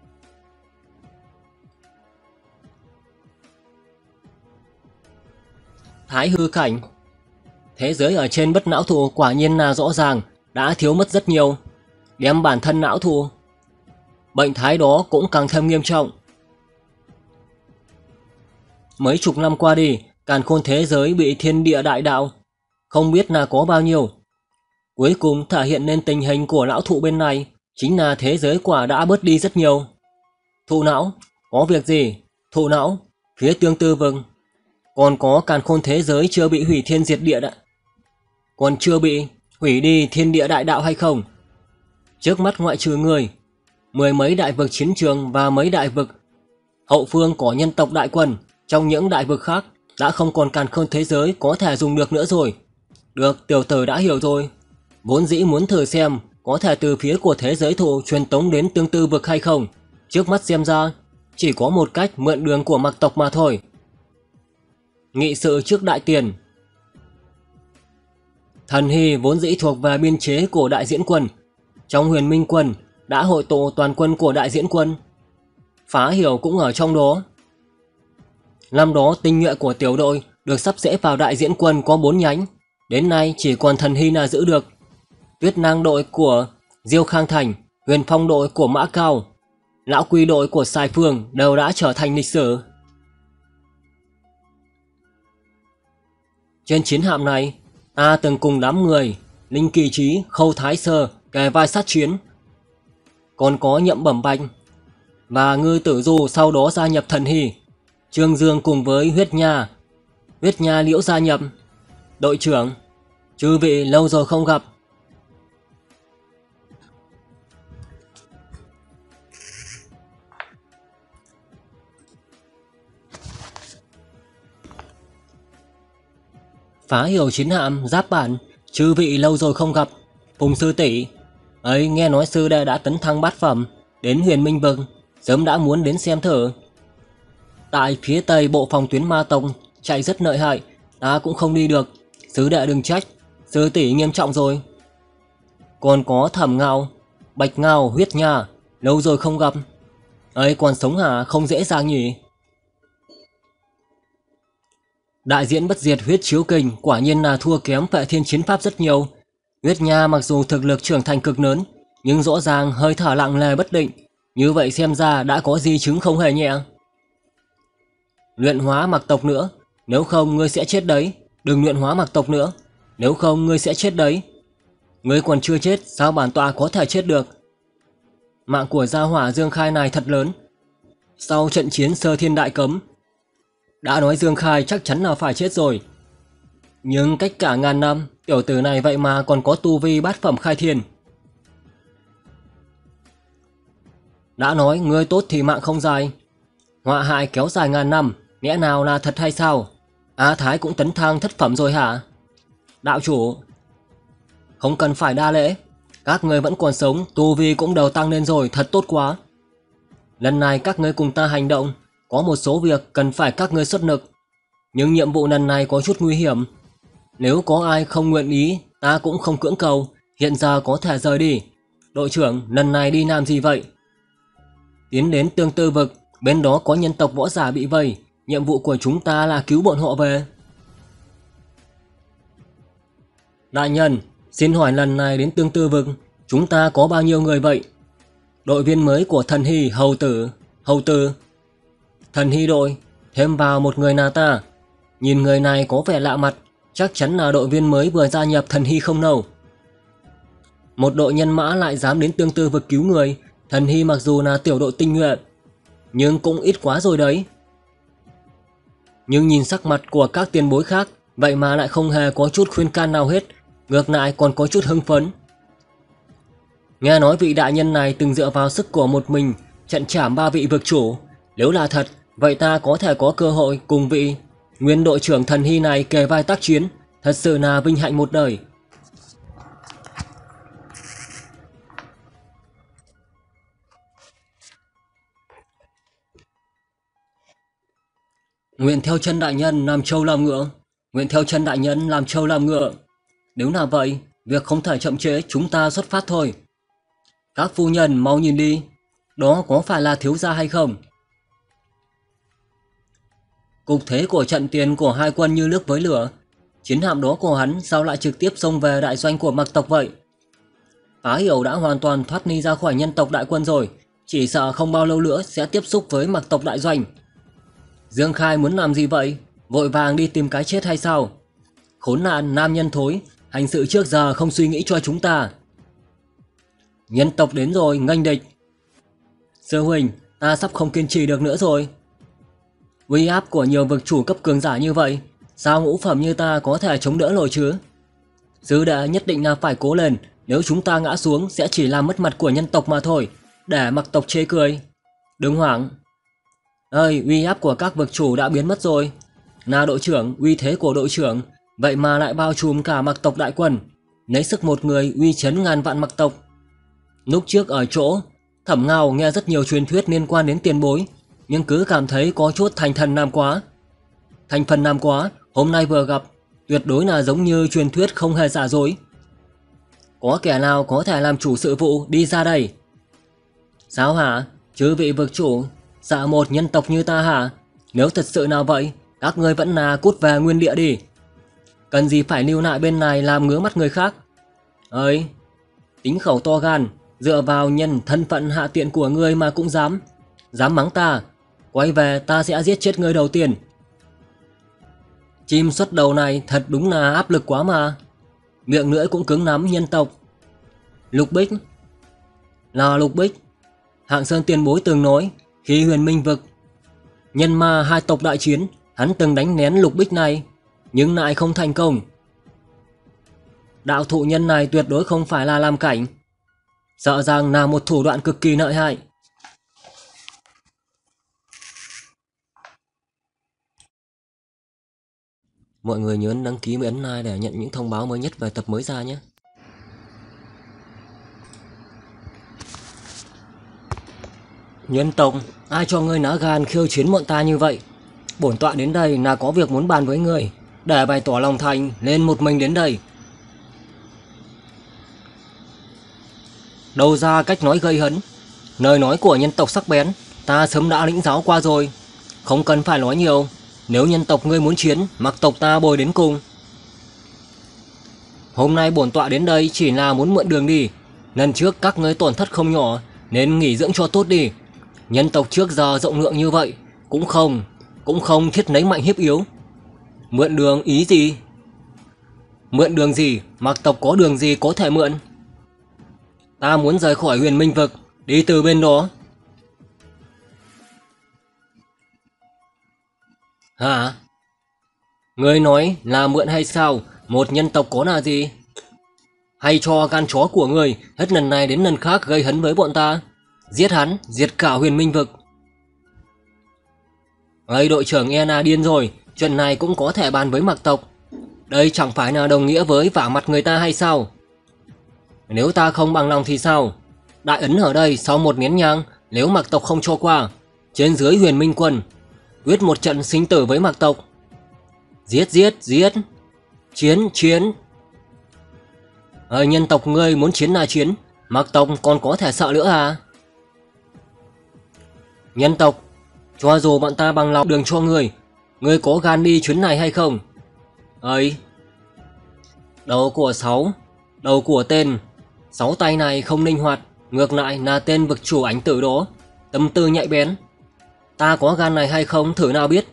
Thái hư cảnh. Thế giới ở trên Bất Não Thụ quả nhiên là rõ ràng đã thiếu mất rất nhiều, đem bản thân não thụ. Bệnh thái đó cũng càng thêm nghiêm trọng. Mấy chục năm qua đi, càn khôn thế giới bị thiên địa đại đạo không biết là có bao nhiêu. Cuối cùng thể hiện nên tình hình của lão thụ bên này chính là thế giới quả đã bớt đi rất nhiều. Thụ não, có việc gì? Thụ não, phía tương tư vực còn có càn khôn thế giới chưa bị hủy thiên diệt địa đã. Còn chưa bị hủy đi thiên địa đại đạo hay không? Trước mắt ngoại trừ người, 10 mấy đại vực chiến trường và mấy đại vực hậu phương có nhân tộc đại quân, trong những đại vực khác đã không còn càn khôn thế giới có thể dùng được nữa rồi. Được, tiểu tử đã hiểu rồi. Vốn dĩ muốn thử xem có thể từ phía của thế giới thụ truyền tống đến tương tư vực hay không. Trước mắt xem ra chỉ có một cách, mượn đường của mặc tộc mà thôi. Nghị sự trước đại tiền. Thần Hy vốn dĩ thuộc về biên chế của đại diễn quân, trong Huyền Minh Quân đã hội tụ toàn quân của đại diễn quân. Phá Hiểu cũng ở trong đó. Năm đó tinh nhuệ của tiểu đội được sắp xếp vào đại diễn quân có 4 nhánh, Đến nay chỉ còn Thần Hy là giữ được. Tuyết Nang đội của Diêu Khang Thành, Huyền Phong đội của Mã Cao, Lão Quy đội của Sài Phương đều đã trở thành lịch sử. Trên chiến hạm này, ta từng cùng đám người Linh Kỳ Trí, Khâu Thái Sơ kề vai sát chiến. Còn có Nhậm Bẩm Bạch và Ngư Tử Du sau đó gia nhập Thần Hy. Trương Dương cùng với Huyết Nha Liễu gia nhập. Đội trưởng, chư vị lâu rồi không gặp. Phá Hiểu chiến hạm Giáp Bản, chư vị lâu rồi không gặp. Phùng sư tỷ ấy, nghe nói sư đệ đã tấn thăng bát phẩm, đến Huyền Minh Vực, sớm đã muốn đến xem thử. Tại phía tây bộ phòng tuyến ma tông chạy rất lợi hại, ta cũng không đi được, sư đệ đừng trách, sư tỷ nghiêm trọng rồi. Còn có Thẩm Ngao, Bạch Ngao, Huyết Nha, lâu rồi không gặp. Ấy còn sống hả, không dễ dàng nhỉ. Đại diễn bất diệt huyết chiếu kình quả nhiên là thua kém Vệ Thiên chiến pháp rất nhiều. Huyết Nha mặc dù thực lực trưởng thành cực lớn, nhưng rõ ràng hơi thở lặng lề bất định, như vậy xem ra đã có di chứng không hề nhẹ. Luyện hóa mặc tộc nữa, nếu không ngươi sẽ chết đấy. Đừng luyện hóa mặc tộc nữa, nếu không ngươi sẽ chết đấy. Ngươi còn chưa chết, sao bản tọa có thể chết được? Mạng của gia hỏa Dương Khai này thật lớn. Sau trận chiến Sơ Thiên Đại Cấm, đã nói Dương Khai chắc chắn là phải chết rồi. Nhưng cách cả ngàn năm, tiểu tử này vậy mà còn có tu vi bát phẩm khai thiên. Đã nói ngươi tốt thì mạng không dài, họa hại kéo dài ngàn năm, nghĩa nào là thật hay sao? Á Thái cũng tấn thăng thất phẩm rồi hả? Đạo chủ, không cần phải đa lễ, các ngươi vẫn còn sống, tu vi cũng đều tăng lên rồi, thật tốt quá. Lần này các ngươi cùng ta hành động, có một số việc cần phải các ngươi xuất lực, nhưng nhiệm vụ lần này có chút nguy hiểm. Nếu có ai không nguyện ý, ta cũng không cưỡng cầu, hiện giờ có thể rời đi. Đội trưởng, lần này đi làm gì vậy? Tiến đến Tương Tư Vực, bên đó có nhân tộc võ giả bị vây, nhiệm vụ của chúng ta là cứu bọn họ về. Đại nhân, xin hỏi lần này đến Tương Tư Vực, chúng ta có bao nhiêu người vậy? Đội viên mới của Thần Hy, Hầu Tử. Thần Hy đội, thêm vào một người là ta. Nhìn người này có vẻ lạ mặt, chắc chắn là đội viên mới vừa gia nhập Thần Hy không đâu. Một đội nhân mã lại dám đến Tương Tư Vực cứu người. Thần Hy mặc dù là tiểu đội tinh nhuệ, nhưng cũng ít quá rồi đấy. Nhưng nhìn sắc mặt của các tiền bối khác, vậy mà lại không hề có chút khuyên can nào hết, ngược lại còn có chút hưng phấn. Nghe nói vị đại nhân này từng dựa vào sức của một mình trận trảm 3 vị vực chủ. Nếu là thật, vậy ta có thể có cơ hội cùng vị nguyên đội trưởng Thần Hy này kề vai tác chiến, thật sự là vinh hạnh một đời. Nguyện theo chân đại nhân làm trâu làm ngựa. Nguyện theo chân đại nhân làm trâu làm ngựa. Nếu là vậy, việc không thể chậm trễ, chúng ta xuất phát thôi. Các phu nhân mau nhìn đi, đó có phải là thiếu gia hay không? Cục thế của trận tiền của hai quân như nước với lửa. Chiến hạm đó của hắn sao lại trực tiếp xông về đại doanh của mặc tộc vậy? Phá Hiểu đã hoàn toàn thoát ly ra khỏi nhân tộc đại quân rồi, chỉ sợ không bao lâu nữa sẽ tiếp xúc với mặc tộc đại doanh. Dương Khai muốn làm gì vậy? Vội vàng đi tìm cái chết hay sao? Khốn nạn nam nhân thối, hành sự trước giờ không suy nghĩ cho chúng ta. Nhân tộc đến rồi, nghênh địch. Sư huynh, ta sắp không kiên trì được nữa rồi. Uy áp của nhiều vực chủ cấp cường giả như vậy, sao ngũ phẩm như ta có thể chống đỡ nổi chứ? Sư đệ nhất định là phải cố lên, nếu chúng ta ngã xuống sẽ chỉ làm mất mặt của nhân tộc mà thôi, để mặc tộc chê cười. Đừng hoảng. Ơi, uy áp của các vực chủ đã biến mất rồi. Là đội trưởng, uy thế của đội trưởng vậy mà lại bao trùm cả mặc tộc đại quân, lấy sức một người uy chấn ngàn vạn mặc tộc. Lúc trước ở chỗ Thẩm Ngao nghe rất nhiều truyền thuyết liên quan đến tiền bối, nhưng cứ cảm thấy có chút thành phần nam quá. Hôm nay vừa gặp, tuyệt đối là giống như truyền thuyết không hề giả dối. Có kẻ nào có thể làm chủ sự vụ đi ra đây? Sao hả? Chứ vị vực chủ sợ một nhân tộc như ta hả? Nếu thật sự nào vậy, các ngươi vẫn là cút về nguyên địa đi. cần gì phải lưu lại bên này làm ngứa mắt người khác. Ơi, tính khẩu to gan, dựa vào nhân thân phận hạ tiện của ngươi mà cũng dám mắng ta. Quay về ta sẽ giết chết ngươi đầu tiên. Chim xuất đầu này thật đúng là áp lực quá mà. Miệng lưỡi cũng cứng lắm nhân tộc. Lục Bích. Là Lục Bích. Hạng Sơn tiền bối từng nói, khi Huyền Minh vực nhân ma hai tộc đại chiến, hắn từng đánh nén Lục Bích này, nhưng lại không thành công. Đạo thụ nhân này tuyệt đối không phải là làm cảnh, sợ rằng là một thủ đoạn cực kỳ lợi hại. Mọi người nhớ đăng ký và ấn like để nhận những thông báo mới nhất về tập mới ra nhé. Nhân tộc, ai cho ngươi lá gan khiêu chiến bọn ta như vậy? Bổn tọa đến đây là có việc muốn bàn với ngươi, để bày tỏ lòng thành nên một mình đến đây. Đâu ra cách nói gây hấn. Lời nói của nhân tộc sắc bén, ta sớm đã lĩnh giáo qua rồi. Không cần phải nói nhiều. Nếu nhân tộc ngươi muốn chiến, mặc tộc ta bồi đến cùng. Hôm nay bổn tọa đến đây chỉ là muốn mượn đường đi. Lần trước các ngươi tổn thất không nhỏ, nên nghỉ dưỡng cho tốt đi. Nhân tộc trước giờ rộng lượng như vậy, cũng không thiết lấy mạnh hiếp yếu. Mượn đường ý gì? Mượn đường gì? Mặc tộc có đường gì có thể mượn? Ta muốn rời khỏi Huyền Minh vực, đi từ bên đó. Hả? Ngươi nói là mượn hay sao? Một nhân tộc có là gì? Hay cho gan chó của ngươi hết lần này đến lần khác gây hấn với bọn ta, giết hắn, diệt cả Huyền Minh vực. Ây, đội trưởng e là điên rồi, chuyện này cũng có thể bàn với mặc tộc. Đây chẳng phải là đồng nghĩa với vả mặt người ta hay sao? Nếu ta không bằng lòng thì sao? Đại ấn ở đây sau một nén nhang, nếu mặc tộc không cho qua, trên dưới Huyền Minh quân quyết một trận sinh tử với mặc tộc. Giết giết giết, chiến chiến. Nhân tộc ngươi muốn chiến là chiến, mặc tộc còn có thể sợ nữa à? Nhân tộc, cho dù bọn ta bằng lòng đường cho ngươi có gan đi chuyến này hay không? Ấy, đầu của tên sáu tay này không linh hoạt, ngược lại là tên vực chủ ánh tử đó, tâm tư nhạy bén. Ta có gan này hay không thử nào biết.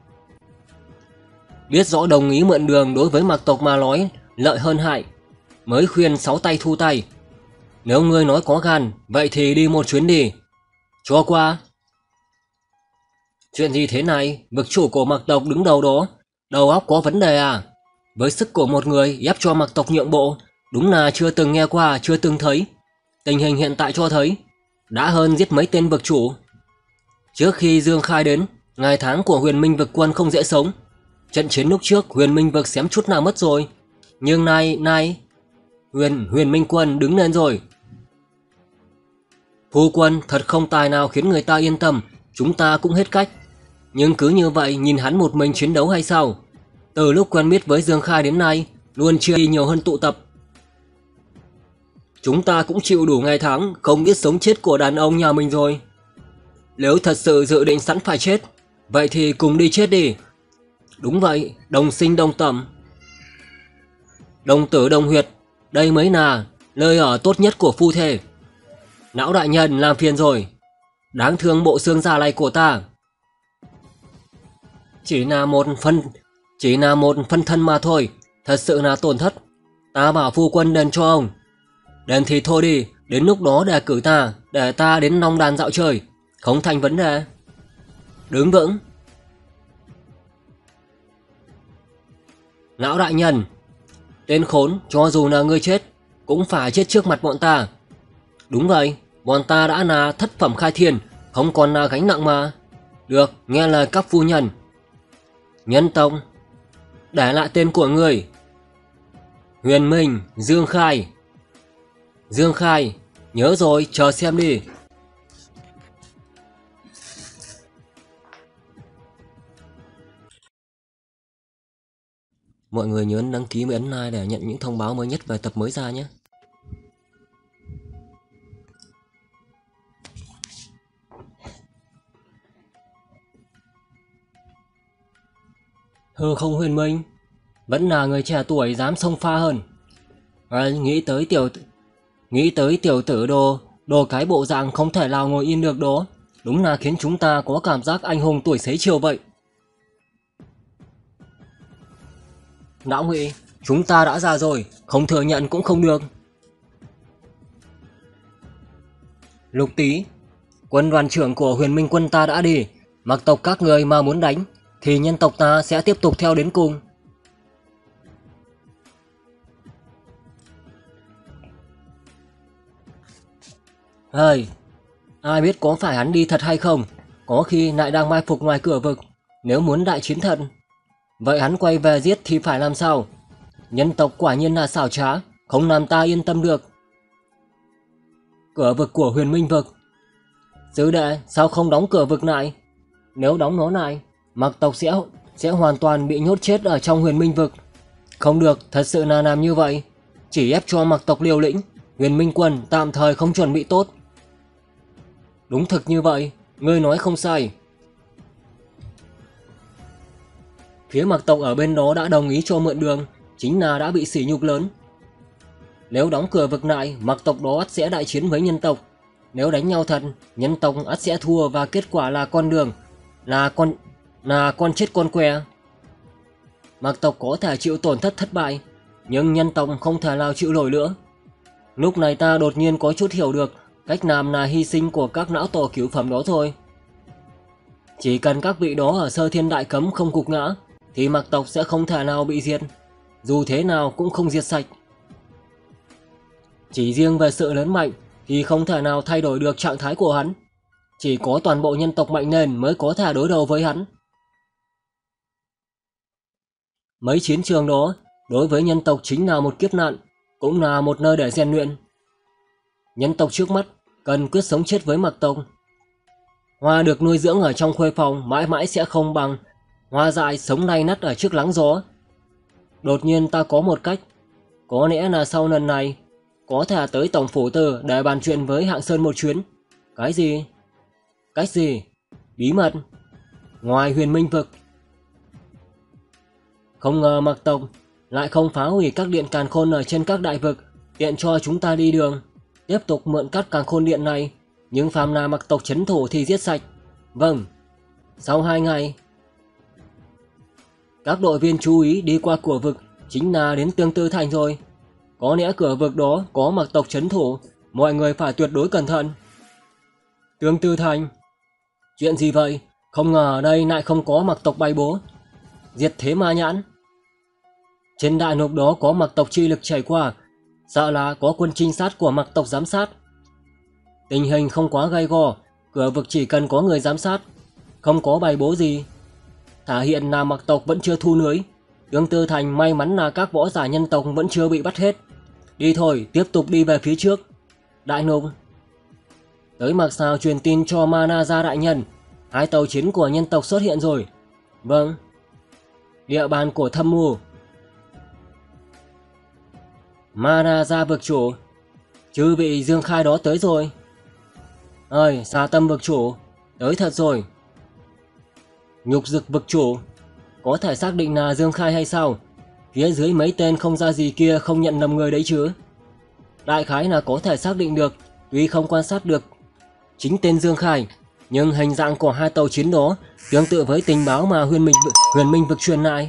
Biết rõ đồng ý mượn đường đối với mặc tộc mà nói lợi hơn hại, mới khuyên sáu tay thu tay. Nếu ngươi nói có gan, vậy thì đi một chuyến đi. Cho qua. Chuyện gì thế này? Vực chủ của mặc tộc đứng đầu đó, đầu óc có vấn đề à? Với sức của một người ép cho mặc tộc nhượng bộ, đúng là chưa từng nghe qua, chưa từng thấy. Tình hình hiện tại cho thấy đã hơn giết mấy tên vực chủ. Trước khi Dương Khai đến, ngày tháng của Huyền Minh vực quân không dễ sống. Trận chiến lúc trước Huyền Minh vực xém chút nào mất rồi, nhưng nay Huyền Minh quân đứng lên rồi. Phu quân thật không tài nào khiến người ta yên tâm, chúng ta cũng hết cách. Nhưng cứ như vậy nhìn hắn một mình chiến đấu hay sao? Từ lúc quen biết với Dương Khai đến nay, luôn chia đi nhiều hơn tụ tập. Chúng ta cũng chịu đủ ngày tháng không biết sống chết của đàn ông nhà mình rồi. Nếu thật sự dự định sẵn phải chết, vậy thì cùng đi chết đi. Đúng vậy, đồng sinh đồng tẩm, đồng tử đồng huyệt, đây mới là nơi ở tốt nhất của phu thê. Lão đại nhân làm phiền rồi, đáng thương bộ xương già này của ta. Chỉ là một phân thân mà thôi, thật sự là tổn thất. Ta bảo phu quân đền cho ông. Đền thì thôi đi, đến lúc đó đề cử ta, để ta đến Long Đàn dạo chơi, không thành vấn đề. Đứng vững. Lão đại nhân, tên khốn, cho dù là ngươi chết, cũng phải chết trước mặt bọn ta. Đúng vậy, bọn ta đã là thất phẩm khai thiên, không còn là gánh nặng mà. Được, nghe lời các phu nhân. Nhân tộc, để lại tên của người. Huyền Minh, Dương Khai. Dương Khai, nhớ rồi, chờ xem đi. Mọi người nhớ đăng ký và ấn like để nhận những thông báo mới nhất về tập mới ra nhé. Hư không Huyền Minh, Vẫn là người trẻ tuổi dám xông pha hơn. Nghĩ tới tiểu tử đồ cái bộ dạng không thể nào ngồi yên được đó. Đúng là khiến chúng ta có cảm giác anh hùng tuổi xế chiều vậy. Lão Ngụy, chúng ta đã già rồi, không thừa nhận cũng không được. Lục Tý, quân đoàn trưởng của Huyền Minh quân ta đã đi, mặc tộc các người mà muốn đánh thì nhân tộc ta sẽ tiếp tục theo đến cùng. Ơi, ai biết có phải hắn đi thật hay không, có khi lại đang mai phục ngoài cửa vực, nếu muốn đại chiến thật. Vậy hắn quay về giết thì phải làm sao? Nhân tộc quả nhiên là xảo trá, không làm ta yên tâm được. Cửa vực của Huyền Minh vực. Sư đệ, sao không đóng cửa vực lại? Nếu đóng nó lại, mặc tộc sẽ hoàn toàn bị nhốt chết ở trong Huyền Minh vực. Không được, thật sự là làm như vậy chỉ ép cho mặc tộc liều lĩnh. Huyền Minh quân tạm thời không chuẩn bị tốt. Đúng thực như vậy, ngươi nói không sai. Phía mặc tộc ở bên đó đã đồng ý cho mượn đường, chính là đã bị sỉ nhục lớn. Nếu đóng cửa vực lại, mặc tộc đó ắt sẽ đại chiến với nhân tộc. Nếu đánh nhau thật, nhân tộc ắt sẽ thua và kết quả là con đường, là con chết con què. Mặc tộc có thể chịu tổn thất bại, nhưng nhân tộc không thể nào chịu nổi nữa. Lúc này ta đột nhiên có chút hiểu được cách làm là hy sinh của các lão tổ cứu phẩm đó thôi. Chỉ cần các vị đó ở Sơ Thiên Đại Cấm không gục ngã, thì mặc tộc sẽ không thể nào bị diệt, dù thế nào cũng không diệt sạch. Chỉ riêng về sự lớn mạnh thì không thể nào thay đổi được trạng thái của hắn. Chỉ có toàn bộ nhân tộc mạnh lên mới có thể đối đầu với hắn. Mấy chiến trường đó, đối với nhân tộc chính là một kiếp nạn, cũng là một nơi để rèn luyện. Nhân tộc trước mắt cần quyết sống chết với mặc tộc. Hoa được nuôi dưỡng ở trong khuê phòng mãi mãi sẽ không bằng hoa dại sống nay nắt ở trước nắng gió. Đột nhiên ta có một cách, có lẽ là sau lần này có thể tới tổng phủ tử để bàn chuyện với Hạng Sơn một chuyến. Cái gì? Cách gì? Bí mật. Ngoài Huyền Minh vực. Không ngờ mặc tộc lại không phá hủy các điện càn khôn ở trên các đại vực, tiện cho chúng ta đi đường. Tiếp tục mượn các càn khôn điện này, nhưng phàm là mặc tộc trấn thủ thì giết sạch. Vâng. Sau 2 ngày, các đội viên chú ý đi qua cửa vực chính là đến Tương Tư Thành rồi. Có lẽ cửa vực đó có mặc tộc trấn thủ, mọi người phải tuyệt đối cẩn thận. Tương Tư Thành. Chuyện gì vậy? Không ngờ ở đây lại không có mặc tộc bay bố. Diệt thế ma nhãn. Trên đại lục đó có mặc tộc chi lực chảy qua, sợ là có quân trinh sát của mặc tộc giám sát. Tình hình không quá gay go, cửa vực chỉ cần có người giám sát, không có bài bố gì. Thể hiện là mặc tộc vẫn chưa thu lưới. Tương Tư Thành may mắn là các võ giả nhân tộc vẫn chưa bị bắt hết. Đi thôi, tiếp tục đi về phía trước. Đại lục. Tới mặc sao truyền tin cho Mana Gia đại nhân, 2 tàu chiến của nhân tộc xuất hiện rồi. Vâng. Địa bàn của thâm mưu. Mana Gia vực chủ. Chư vị Dương Khai đó tới rồi. Ơi, Xà Tâm vực chủ, tới thật rồi. Nhục Dực vực chủ, có thể xác định là Dương Khai hay sao? Phía dưới mấy tên không ra gì kia không nhận lầm người đấy chứ? Đại khái là có thể xác định được, tuy không quan sát được chính tên Dương Khai, nhưng hình dạng của 2 tàu chiến đó tương tự với tình báo mà Huyền Minh vực truyền lại.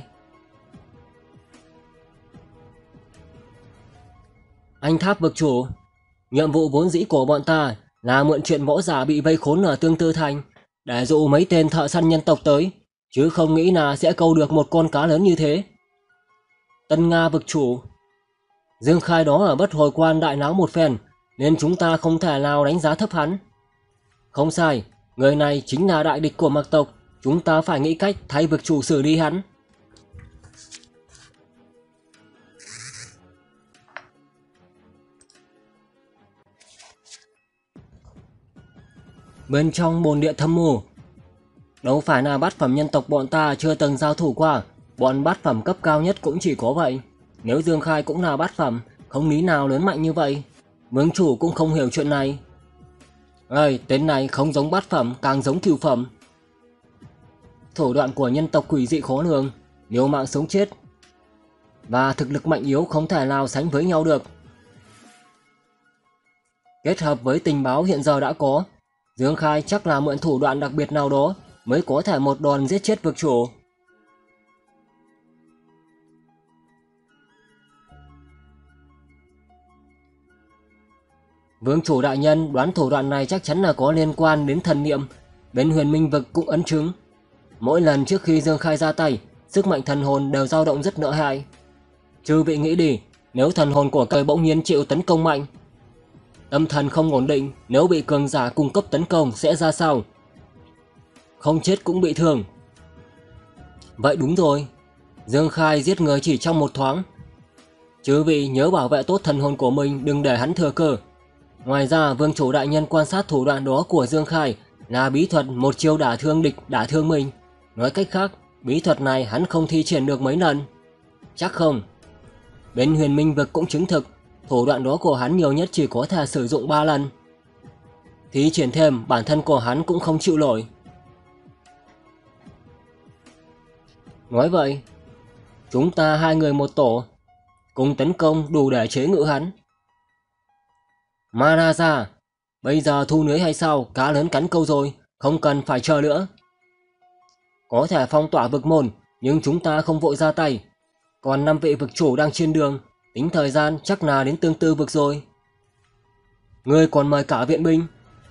Anh Tháp vực chủ, nhiệm vụ vốn dĩ của bọn ta là mượn chuyện võ giả bị vây khốn ở Tương Tư Thành để dụ mấy tên thợ săn nhân tộc tới, chứ không nghĩ là sẽ câu được một con cá lớn như thế. Tân Nga vực chủ, Dương Khai đó ở Bất Hồi Quan đại náo một phen, nên chúng ta không thể nào đánh giá thấp hắn. Không sai, người này chính là đại địch của mặc tộc, chúng ta phải nghĩ cách thay vực chủ xử lý hắn. Bên trong bồn địa thâm mưu, đâu phải là bát phẩm nhân tộc bọn ta chưa từng giao thủ qua, bọn bát phẩm cấp cao nhất cũng chỉ có vậy. Nếu Dương Khai cũng là bát phẩm, không lý nào lớn mạnh như vậy. Vương chủ cũng không hiểu chuyện này. Ơi, tên này không giống bát phẩm, càng giống cửu phẩm. Thủ đoạn của nhân tộc quỷ dị khó lường, liều mạng sống chết. và thực lực mạnh yếu không thể nào sánh với nhau được. Kết hợp với tình báo hiện giờ đã có, Dương Khai chắc là mượn thủ đoạn đặc biệt nào đó mới có thể một đòn giết chết vực chủ. Vương chủ đại nhân đoán thủ đoạn này chắc chắn là có liên quan đến thần niệm, bên Huyền Minh vực cũng ấn chứng. Mỗi lần trước khi Dương Khai ra tay, sức mạnh thần hồn đều dao động rất lợi hại. Chư vị nghĩ đi, nếu thần hồn của cây bỗng nhiên chịu tấn công mạnh, tâm thần không ổn định, nếu bị cường giả cung cấp tấn công sẽ ra sao? Không chết cũng bị thương. Vậy đúng rồi, Dương Khai giết người chỉ trong một thoáng. Chư vị nhớ bảo vệ tốt thần hồn của mình, đừng để hắn thừa cơ. Ngoài ra, vương chủ đại nhân quan sát thủ đoạn đó của Dương Khai là bí thuật một chiêu đả thương địch, đả thương mình. Nói cách khác, bí thuật này hắn không thi triển được mấy lần. Chắc không. Bên Huyền Minh vực cũng chứng thực, thủ đoạn đó của hắn nhiều nhất chỉ có thể sử dụng 3 lần. Thi triển thêm, bản thân của hắn cũng không chịu nổi. Nói vậy, chúng ta hai người một tổ, cùng tấn công đủ để chế ngự hắn. Maharaja, bây giờ thu lưới hay sao? Cá lớn cắn câu rồi, không cần phải chờ nữa. Có thể phong tỏa vực môn, nhưng chúng ta không vội ra tay. Còn 5 vị vực chủ đang trên đường, tính thời gian chắc là đến tương tư vực rồi. Ngươi còn mời cả viện binh.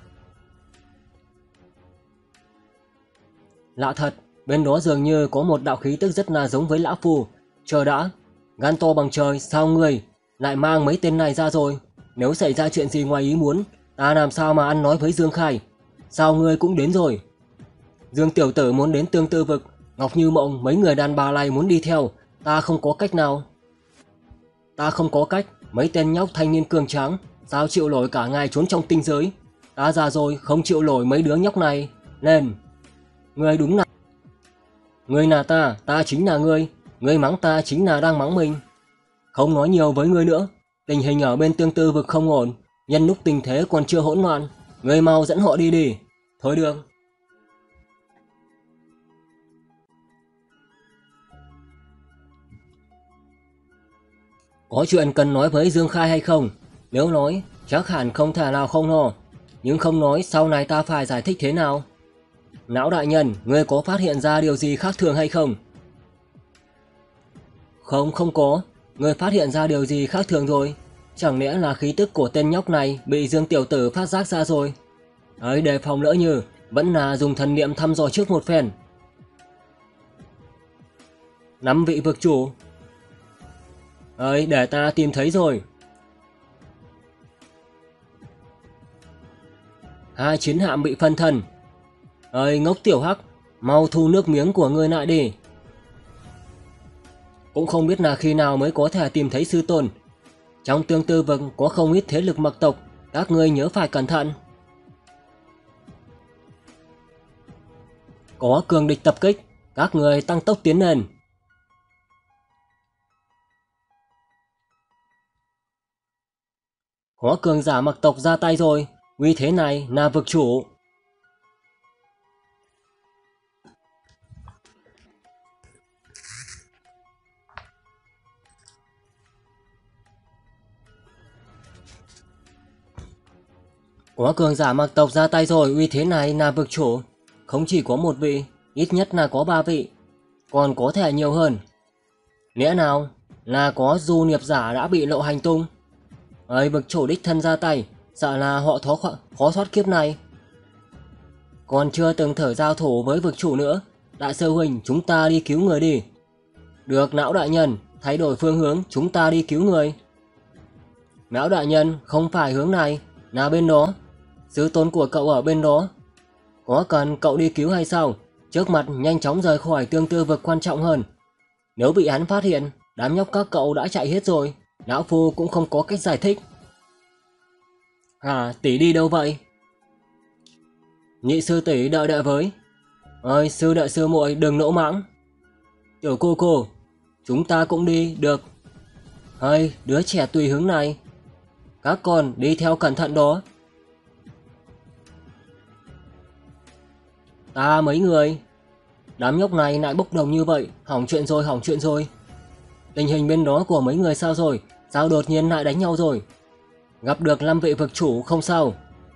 Lạ thật, bên đó dường như có một đạo khí tức rất là giống với lão phù. Chờ đã, gan to bằng trời, sao ngươi lại mang mấy tên này ra rồi? Nếu xảy ra chuyện gì ngoài ý muốn, ta làm sao mà ăn nói với Dương Khai? Sao ngươi cũng đến rồi? Dương tiểu tử muốn đến tương tư vực, Ngọc Như Mộng mấy người đàn bà này muốn đi theo, ta không có cách nào. Ta không có cách, mấy tên nhóc thanh niên cường tráng, sao chịu nổi cả ngày trốn trong tinh giới? Ta già rồi, không chịu nổi mấy đứa nhóc này. Lên! Ngươi đúng là... Ngươi là ta chính là ngươi. Ngươi mắng ta chính là đang mắng mình. Không nói nhiều với ngươi nữa. Tình hình ở bên tương tư vực không ổn. Nhân lúc tình thế còn chưa hỗn loạn, ngươi mau dẫn họ đi đi. Thôi được. Có chuyện cần nói với Dương Khai hay không? Nếu nói, chắc hẳn không thể nào không lo. Nhưng không nói, sau này ta phải giải thích thế nào? Não đại nhân, ngươi có phát hiện ra điều gì khác thường hay không? Không có. Ngươi phát hiện ra điều gì khác thường rồi? Chẳng lẽ là khí tức của tên nhóc này bị Dương tiểu tử phát giác ra rồi? Ấy, đề phòng lỡ như, vẫn là dùng thần niệm thăm dò trước một phen. 5 vị vực chủ. Ấy, để ta tìm thấy rồi. 2 chiến hạm bị phân thân. Ơi ngốc tiểu hắc, mau thu nước miếng của ngươi lại đi. Cũng không biết là khi nào mới có thể tìm thấy sư tôn. Trong tương tư vực có không ít thế lực mặc tộc, các ngươi nhớ phải cẩn thận. Có cường địch tập kích, các người tăng tốc tiến lên. Có cường giả mặc tộc ra tay rồi, uy thế này là vực chủ. Có cường giả mặc tộc ra tay rồi, uy thế này là vực chủ. Không chỉ có một vị, ít nhất là có 3 vị, còn có thể nhiều hơn. Lẽ nào là có du nghiệp giả đã bị lộ hành tung? Ấy, vực chủ đích thân ra tay, sợ là họ khó thoát kiếp này. Còn chưa từng thử giao thủ với vực chủ nữa. Đại sư huynh, chúng ta đi cứu người đi. Được não đại nhân, thay đổi phương hướng, chúng ta đi cứu người. Não đại nhân, không phải hướng này, là bên đó. Sư tôn của cậu ở bên đó. Có cần cậu đi cứu hay sao? Trước mặt nhanh chóng rời khỏi tương tư vực quan trọng hơn. Nếu bị hắn phát hiện, đám nhóc các cậu đã chạy hết rồi. Lão phu cũng không có cách giải thích. Tỷ đi đâu vậy? Nhị sư tỷ đợi đợi với. Ơi, sư đệ sư muội đừng nỗ mãng. Tiểu cô, chúng ta cũng đi, được. Hay, đứa trẻ tùy hứng này. Các con đi theo cẩn thận đó. Ta mấy người. Đám nhóc này lại bốc đồng như vậy, hỏng chuyện rồi. tình hình bên đó của mấy người sao rồi? Sao đột nhiên lại đánh nhau rồi? Gặp được 5 vị vực chủ không sao?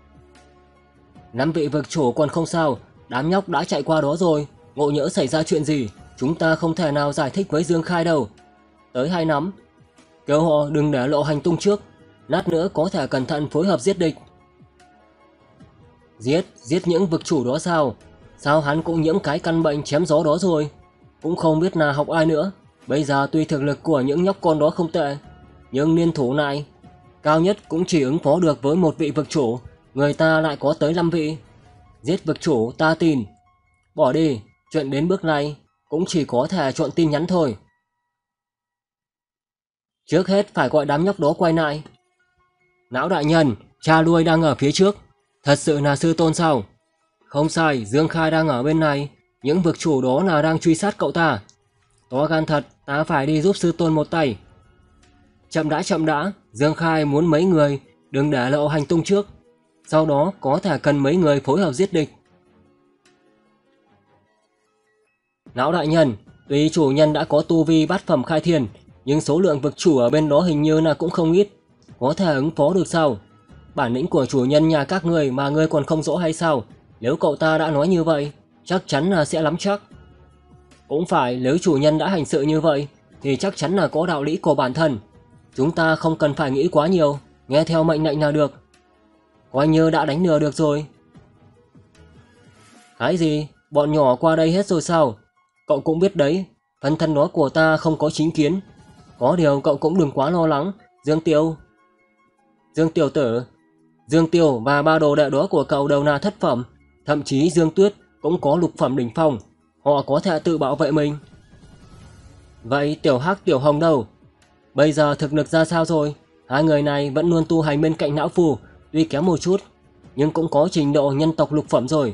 5 vị vực chủ còn không sao, đám nhóc đã chạy qua đó rồi. Ngộ nhỡ xảy ra chuyện gì, chúng ta không thể nào giải thích với Dương Khai đâu. Tới hai nắm, kêu họ đừng để lộ hành tung trước, lát nữa có thể cẩn thận phối hợp giết địch. Giết những vực chủ đó sao? Sao hắn cũng nhiễm cái căn bệnh chém gió đó rồi? Cũng không biết là học ai nữa. Bây giờ tuy thực lực của những nhóc con đó không tệ, nhưng liên thủ này cao nhất cũng chỉ ứng phó được với một vị vực chủ, người ta lại có tới 5 vị. Giết vực chủ ta tin. Bỏ đi, chuyện đến bước này cũng chỉ có thể chọn tin nhắn thôi. Trước hết phải gọi đám nhóc đó quay lại. Lão đại nhân, cha nuôi đang ở phía trước. Thật sự là sư tôn sao? Không sai, Dương Khai đang ở bên này. Những vực chủ đó là đang truy sát cậu ta. To gan thật, ta phải đi giúp sư tôn một tay. Chậm đã, Dương Khai muốn mấy người đừng để lộ hành tung trước. Sau đó có thể cần mấy người phối hợp giết địch. Lão đại nhân, tuy chủ nhân đã có tu vi bát phẩm khai thiên, nhưng số lượng vực chủ ở bên đó hình như là cũng không ít. Có thể ứng phó được sao? Bản lĩnh của chủ nhân nhà các người mà ngươi còn không rõ hay sao? Nếu cậu ta đã nói như vậy, chắc chắn là sẽ nắm chắc. Cũng phải, nếu chủ nhân đã hành sự như vậy, thì chắc chắn là có đạo lý của bản thân. Chúng ta không cần phải nghĩ quá nhiều, nghe theo mệnh lệnh là được. Coi như đã đánh lừa được rồi. Cái gì? Bọn nhỏ qua đây hết rồi sao? Cậu cũng biết đấy, phần thân đó của ta không có chính kiến. Có điều cậu cũng đừng quá lo lắng, Dương Tiểu Tử. Dương Tiêu và ba đồ đệ đó của cậu đều là thất phẩm, thậm chí Dương Tuyết cũng có lục phẩm đỉnh phong, họ có thể tự bảo vệ mình. Vậy Tiểu Hắc Tiểu Hồng đâu? Bây giờ thực lực ra sao rồi? Hai người này vẫn luôn tu hành bên cạnh lão phù, tuy kém một chút, nhưng cũng có trình độ nhân tộc lục phẩm rồi.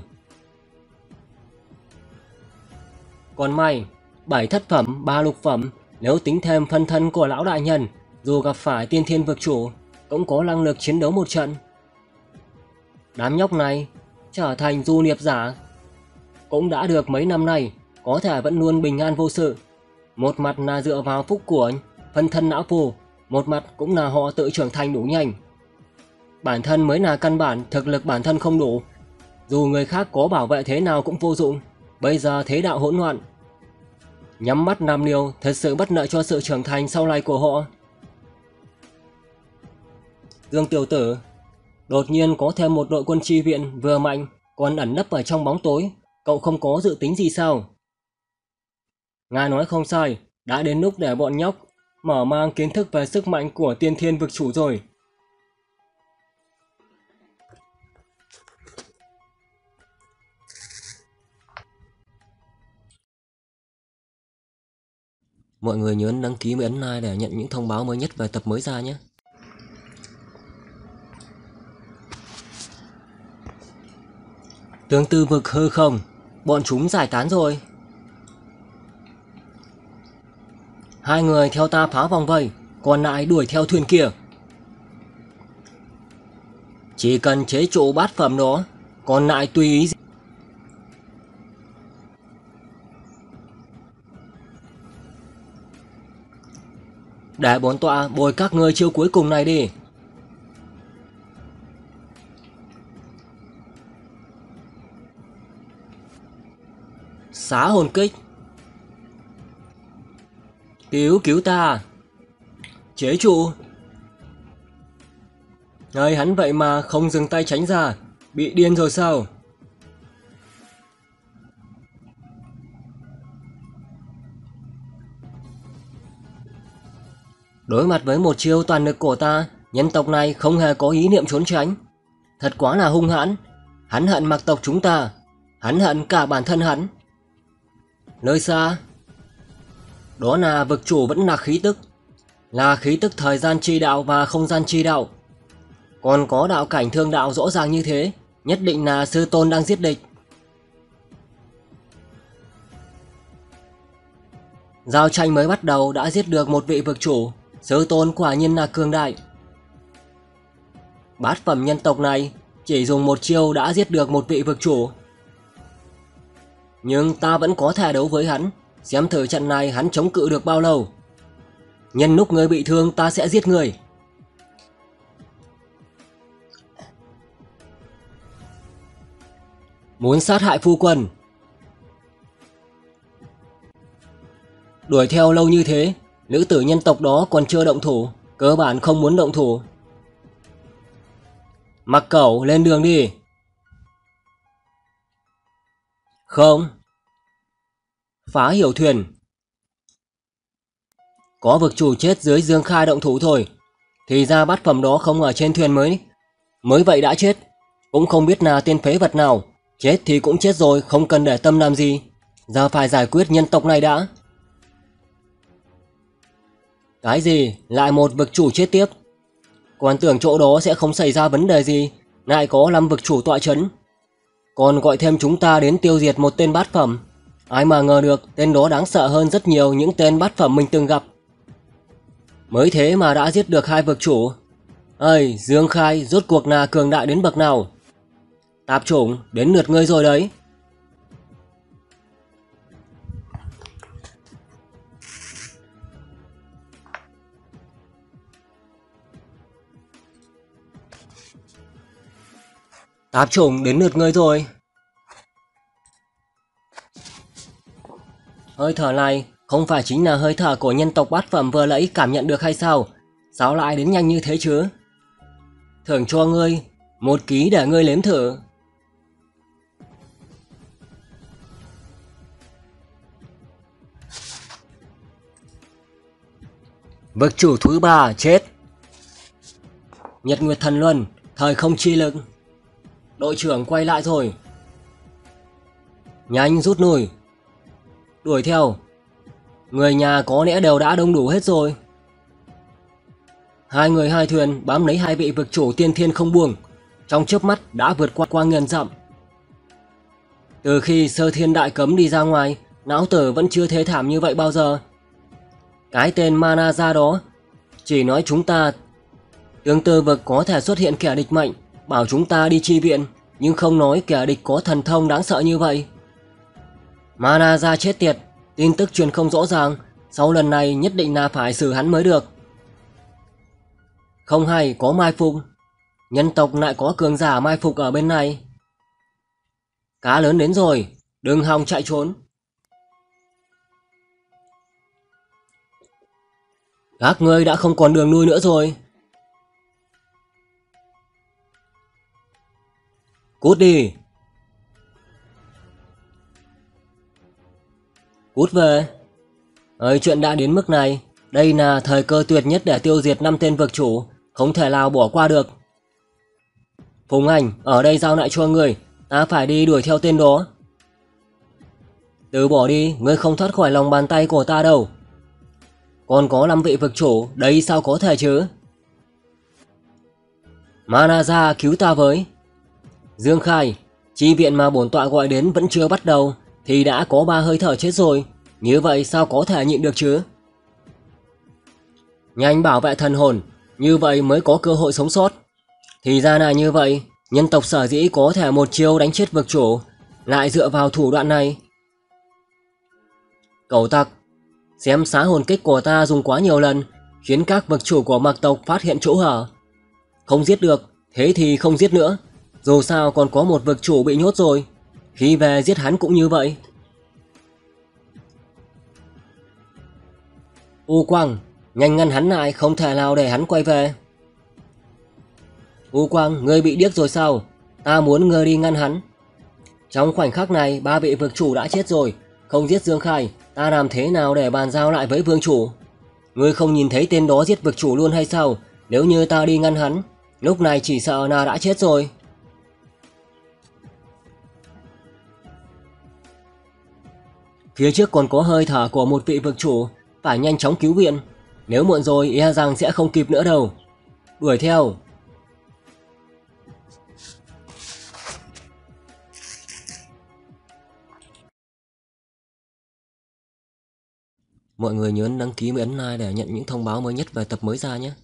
Còn may, 7 thất phẩm, 3 lục phẩm, nếu tính thêm phân thân của lão đại nhân, dù gặp phải tiên thiên vực chủ, cũng có năng lực chiến đấu một trận. Đám nhóc này trở thành du nghiệp giả cũng đã được mấy năm nay, có thể vẫn luôn bình an vô sự. Một mặt là dựa vào phúc của phân thân lão phù, một mặt cũng là họ tự trưởng thành đủ nhanh. Bản thân mới là căn bản, thực lực bản thân không đủ, dù người khác có bảo vệ thế nào cũng vô dụng. Bây giờ thế đạo hỗn loạn, nhắm mắt làm liều thật sự bất lợi cho sự trưởng thành sau này của họ. Dương Tiểu Tử, đột nhiên có thêm một đội quân chi viện vừa mạnh còn ẩn nấp ở trong bóng tối, cậu không có dự tính gì sao? Ngài nói không sai, đã đến lúc để bọn nhóc mở mang kiến thức về sức mạnh của tiên thiên vực chủ rồi. Mọi người nhớ đăng ký và ấn like để nhận những thông báo mới nhất về tập mới ra nhé. Tương tư vực hư không, bọn chúng giải tán rồi. Hai người theo ta phá vòng vây, còn lại đuổi theo thuyền kia. Chỉ cần chế trụ bát phẩm đó, còn lại tùy ý. Để bổn tọa bồi các ngươi chiêu cuối cùng này đi. Xá hồn kích. Cứu ta. Chế trụ. Người hắn vậy mà không dừng tay tránh ra, bị điên rồi sao? Đối mặt với một chiêu toàn lực của ta, nhân tộc này không hề có ý niệm trốn tránh. Thật quá là hung hãn. Hắn hận mặc tộc chúng ta, hắn hận cả bản thân hắn. Nơi xa, đó là vực chủ vẫn là khí tức thời gian chi đạo và không gian chi đạo. Còn có đạo cảnh thương đạo rõ ràng như thế, nhất định là sư tôn đang giết địch. Giao tranh mới bắt đầu đã giết được một vị vực chủ, sư tôn quả nhiên là cường đại. Bát phẩm nhân tộc này chỉ dùng một chiêu đã giết được một vị vực chủ. Nhưng ta vẫn có thể đấu với hắn, xem thử trận này hắn chống cự được bao lâu. Nhân lúc ngươi bị thương ta sẽ giết ngươi. Muốn sát hại phu quân. Đuổi theo lâu như thế, nữ tử nhân tộc đó còn chưa động thủ, cơ bản không muốn động thủ. Mặc Cẩu lên đường đi. Không. Phá Hiểu Thuyền. Có vực chủ chết dưới Dương Khai động thủ thôi. Thì ra bát phẩm đó không ở trên thuyền mới vậy đã chết. Cũng không biết là tên phế vật nào. Chết thì cũng chết rồi, không cần để tâm làm gì. Giờ phải giải quyết nhân tộc này đã. Cái gì? Lại một vực chủ chết tiếp. Còn tưởng chỗ đó sẽ không xảy ra vấn đề gì, lại có 5 vực chủ tọa chấn. Còn gọi thêm chúng ta đến tiêu diệt một tên bát phẩm. Ai mà ngờ được tên đó đáng sợ hơn rất nhiều những tên bát phẩm mình từng gặp. Mới thế mà đã giết được 2 vực chủ. Ơi, Dương Khai rốt cuộc là cường đại đến bậc nào? Tạp chủng, đến lượt ngươi rồi đấy. Tạp chủng, đến lượt ngươi rồi. Hơi thở này không phải chính là hơi thở của nhân tộc bát phẩm vừa nãy cảm nhận được hay sao? Sao lại đến nhanh như thế chứ? Thưởng cho ngươi 1 ký để ngươi nếm thử. Vực chủ thứ 3 chết. Nhật Nguyệt Thần Luân, thời không chi lực. Đội trưởng quay lại rồi. Nhanh rút lui. Đuổi theo. Người nhà có lẽ đều đã đông đủ hết rồi. 2 người 2 thuyền bám lấy 2 vị vực chủ tiên thiên không buông. Trong chớp mắt đã vượt qua ngàn dặm. Từ khi Sơ Thiên Đại Cấm đi ra ngoài, não tử vẫn chưa thê thảm như vậy bao giờ. Cái tên Manaza đó chỉ nói chúng ta tương tư vực có thể xuất hiện kẻ địch mạnh, bảo chúng ta đi chi viện, nhưng không nói kẻ địch có thần thông đáng sợ như vậy. Manaza chết tiệt, tin tức truyền không rõ ràng, sau lần này nhất định là phải xử hắn mới được. Không hay có mai phục, nhân tộc lại có cường giả mai phục ở bên này. Cá lớn đến rồi, đừng hòng chạy trốn. Các ngươi đã không còn đường lui nữa rồi. Cút đi. Cút về. Chuyện đã đến mức này, đây là thời cơ tuyệt nhất để tiêu diệt 5 tên vực chủ, không thể nào bỏ qua được. Phùng Anh, ở đây giao lại cho ngươi, ta phải đi đuổi theo tên đó. Từ bỏ đi, ngươi không thoát khỏi lòng bàn tay của ta đâu. Còn có 5 vị vực chủ, đấy sao có thể chứ? Manaza cứu ta với. Dương Khai, chi viện mà bổn tọa gọi đến vẫn chưa bắt đầu, thì đã có 3 hơi thở chết rồi. Như vậy sao có thể nhịn được chứ? Nhanh bảo vệ thần hồn, như vậy mới có cơ hội sống sót. Thì ra là như vậy, nhân tộc sở dĩ có thể một chiêu đánh chết vực chủ, lại dựa vào thủ đoạn này. Cẩu tặc, xem xá hồn kích của ta dùng quá nhiều lần, khiến các vực chủ của Mạc tộc phát hiện chỗ hở. Không giết được, thế thì không giết nữa. Dù sao còn có một vực chủ bị nhốt rồi, khi về giết hắn cũng như vậy. U Quang, nhanh ngăn hắn lại, không thể nào để hắn quay về. U Quang, ngươi bị điếc rồi sao? Ta muốn ngươi đi ngăn hắn. Trong khoảnh khắc này, 3 vị vực chủ đã chết rồi. Không giết Dương Khai, ta làm thế nào để bàn giao lại với vương chủ? Ngươi không nhìn thấy tên đó giết vực chủ luôn hay sao? Nếu như ta đi ngăn hắn, lúc này chỉ sợ là đã chết rồi. Phía trước còn có hơi thở của một vị vực chủ, phải nhanh chóng cứu viện. Nếu muộn rồi e rằng sẽ không kịp nữa đâu. Đuổi theo. Mọi người nhớ đăng ký và ấn like để nhận những thông báo mới nhất về tập mới ra nhé.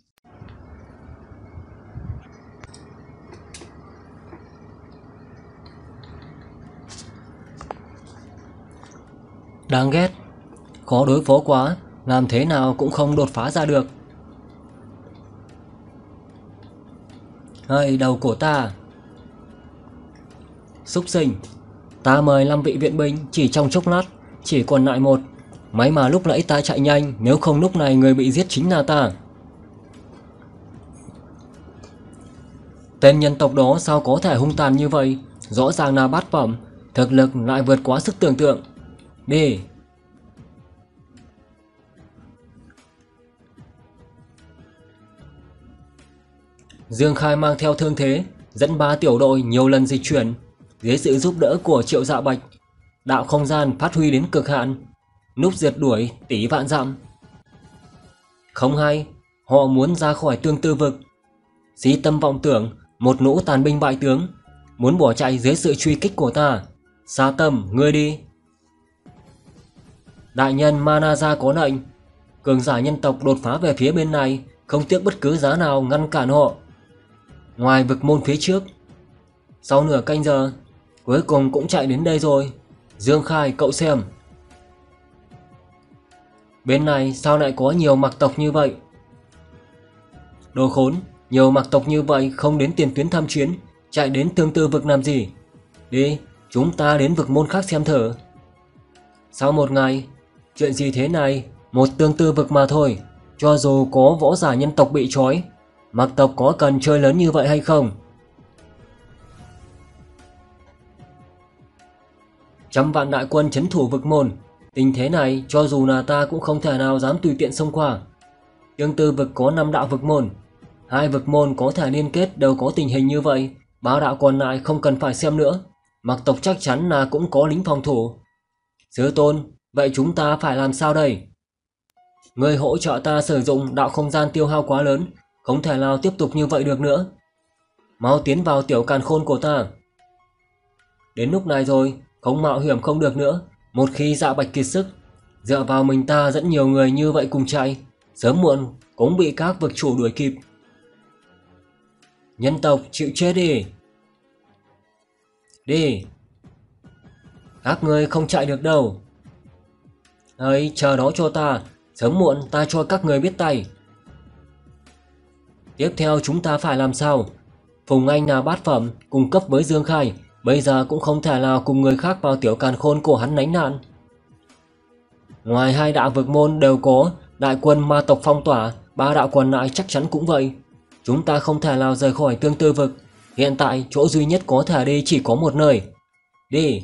Đáng ghét, khó đối phó quá, làm thế nào cũng không đột phá ra được. Hơi đầu cổ ta. Súc sinh, ta mời 5 vị viện binh chỉ trong chốc lát, chỉ còn lại một. May mà lúc nãy ta chạy nhanh, nếu không lúc này người bị giết chính là ta. Tên nhân tộc đó sao có thể hung tàn như vậy? Rõ ràng là bát phẩm, thực lực lại vượt quá sức tưởng tượng. Đi. Dương Khai mang theo thương thế, dẫn 3 tiểu đội nhiều lần di chuyển. Dưới sự giúp đỡ của Triệu Dạ Bạch, đạo không gian phát huy đến cực hạn, núp diệt đuổi tỷ vạn dặm. Không hay, họ muốn ra khỏi Tương Tư vực. Sĩ tâm vọng tưởng, một lũ tàn binh bại tướng, muốn bỏ chạy dưới sự truy kích của ta. Sa Tâm, ngươi đi. Đại nhân Manaja có lệnh, cường giả nhân tộc đột phá về phía bên này, không tiếc bất cứ giá nào ngăn cản họ. Ngoài vực môn phía trước. Sau nửa canh giờ, cuối cùng cũng chạy đến đây rồi. Dương Khai, cậu xem. Bên này sao lại có nhiều mặc tộc như vậy? Đồ khốn, nhiều mặc tộc như vậy không đến tiền tuyến tham chiến, chạy đến Tương Tư vực làm gì? Đi, chúng ta đến vực môn khác xem thử. Sau một ngày, chuyện gì thế này? Một Tương Tư vực mà thôi. Cho dù có võ giả nhân tộc bị trói, mặc tộc có cần chơi lớn như vậy hay không? Trăm vạn đại quân trấn thủ vực môn. Tình thế này cho dù là ta cũng không thể nào dám tùy tiện xông qua. Tương Tư vực có 5 đạo vực môn, 2 vực môn có thể liên kết đều có tình hình như vậy. 3 đạo còn lại không cần phải xem nữa. Mặc tộc chắc chắn là cũng có lính phòng thủ. Sư tôn, vậy chúng ta phải làm sao đây? Người hỗ trợ ta sử dụng đạo không gian tiêu hao quá lớn, không thể nào tiếp tục như vậy được nữa. Mau tiến vào tiểu càn khôn của ta. Đến lúc này rồi, không mạo hiểm không được nữa. Một khi Dạ Bạch kiệt sức, dựa vào mình ta dẫn nhiều người như vậy cùng chạy, sớm muộn cũng bị các vực chủ đuổi kịp. Nhân tộc chịu chết đi. Đi. Các ngươi không chạy được đâu. Ấy, chờ đó cho ta, sớm muộn ta cho các người biết tay. Tiếp theo chúng ta phải làm sao? Phùng Anh là bát phẩm, cùng cấp với Dương Khai, bây giờ cũng không thể nào cùng người khác vào tiểu càn khôn của hắn lánh nạn. Ngoài 2 đạo vực môn đều có đại quân ma tộc phong tỏa, 3 đạo còn lại chắc chắn cũng vậy. Chúng ta không thể nào rời khỏi Tương Tư vực. Hiện tại chỗ duy nhất có thể đi chỉ có một nơi. Đi.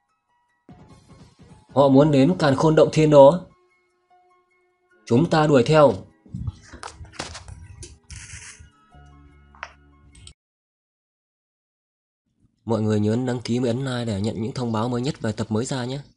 Họ muốn đến càn khôn động thiên đó. Chúng ta đuổi theo. Mọi người nhớ đăng ký và ấn like để nhận những thông báo mới nhất về tập mới ra nhé.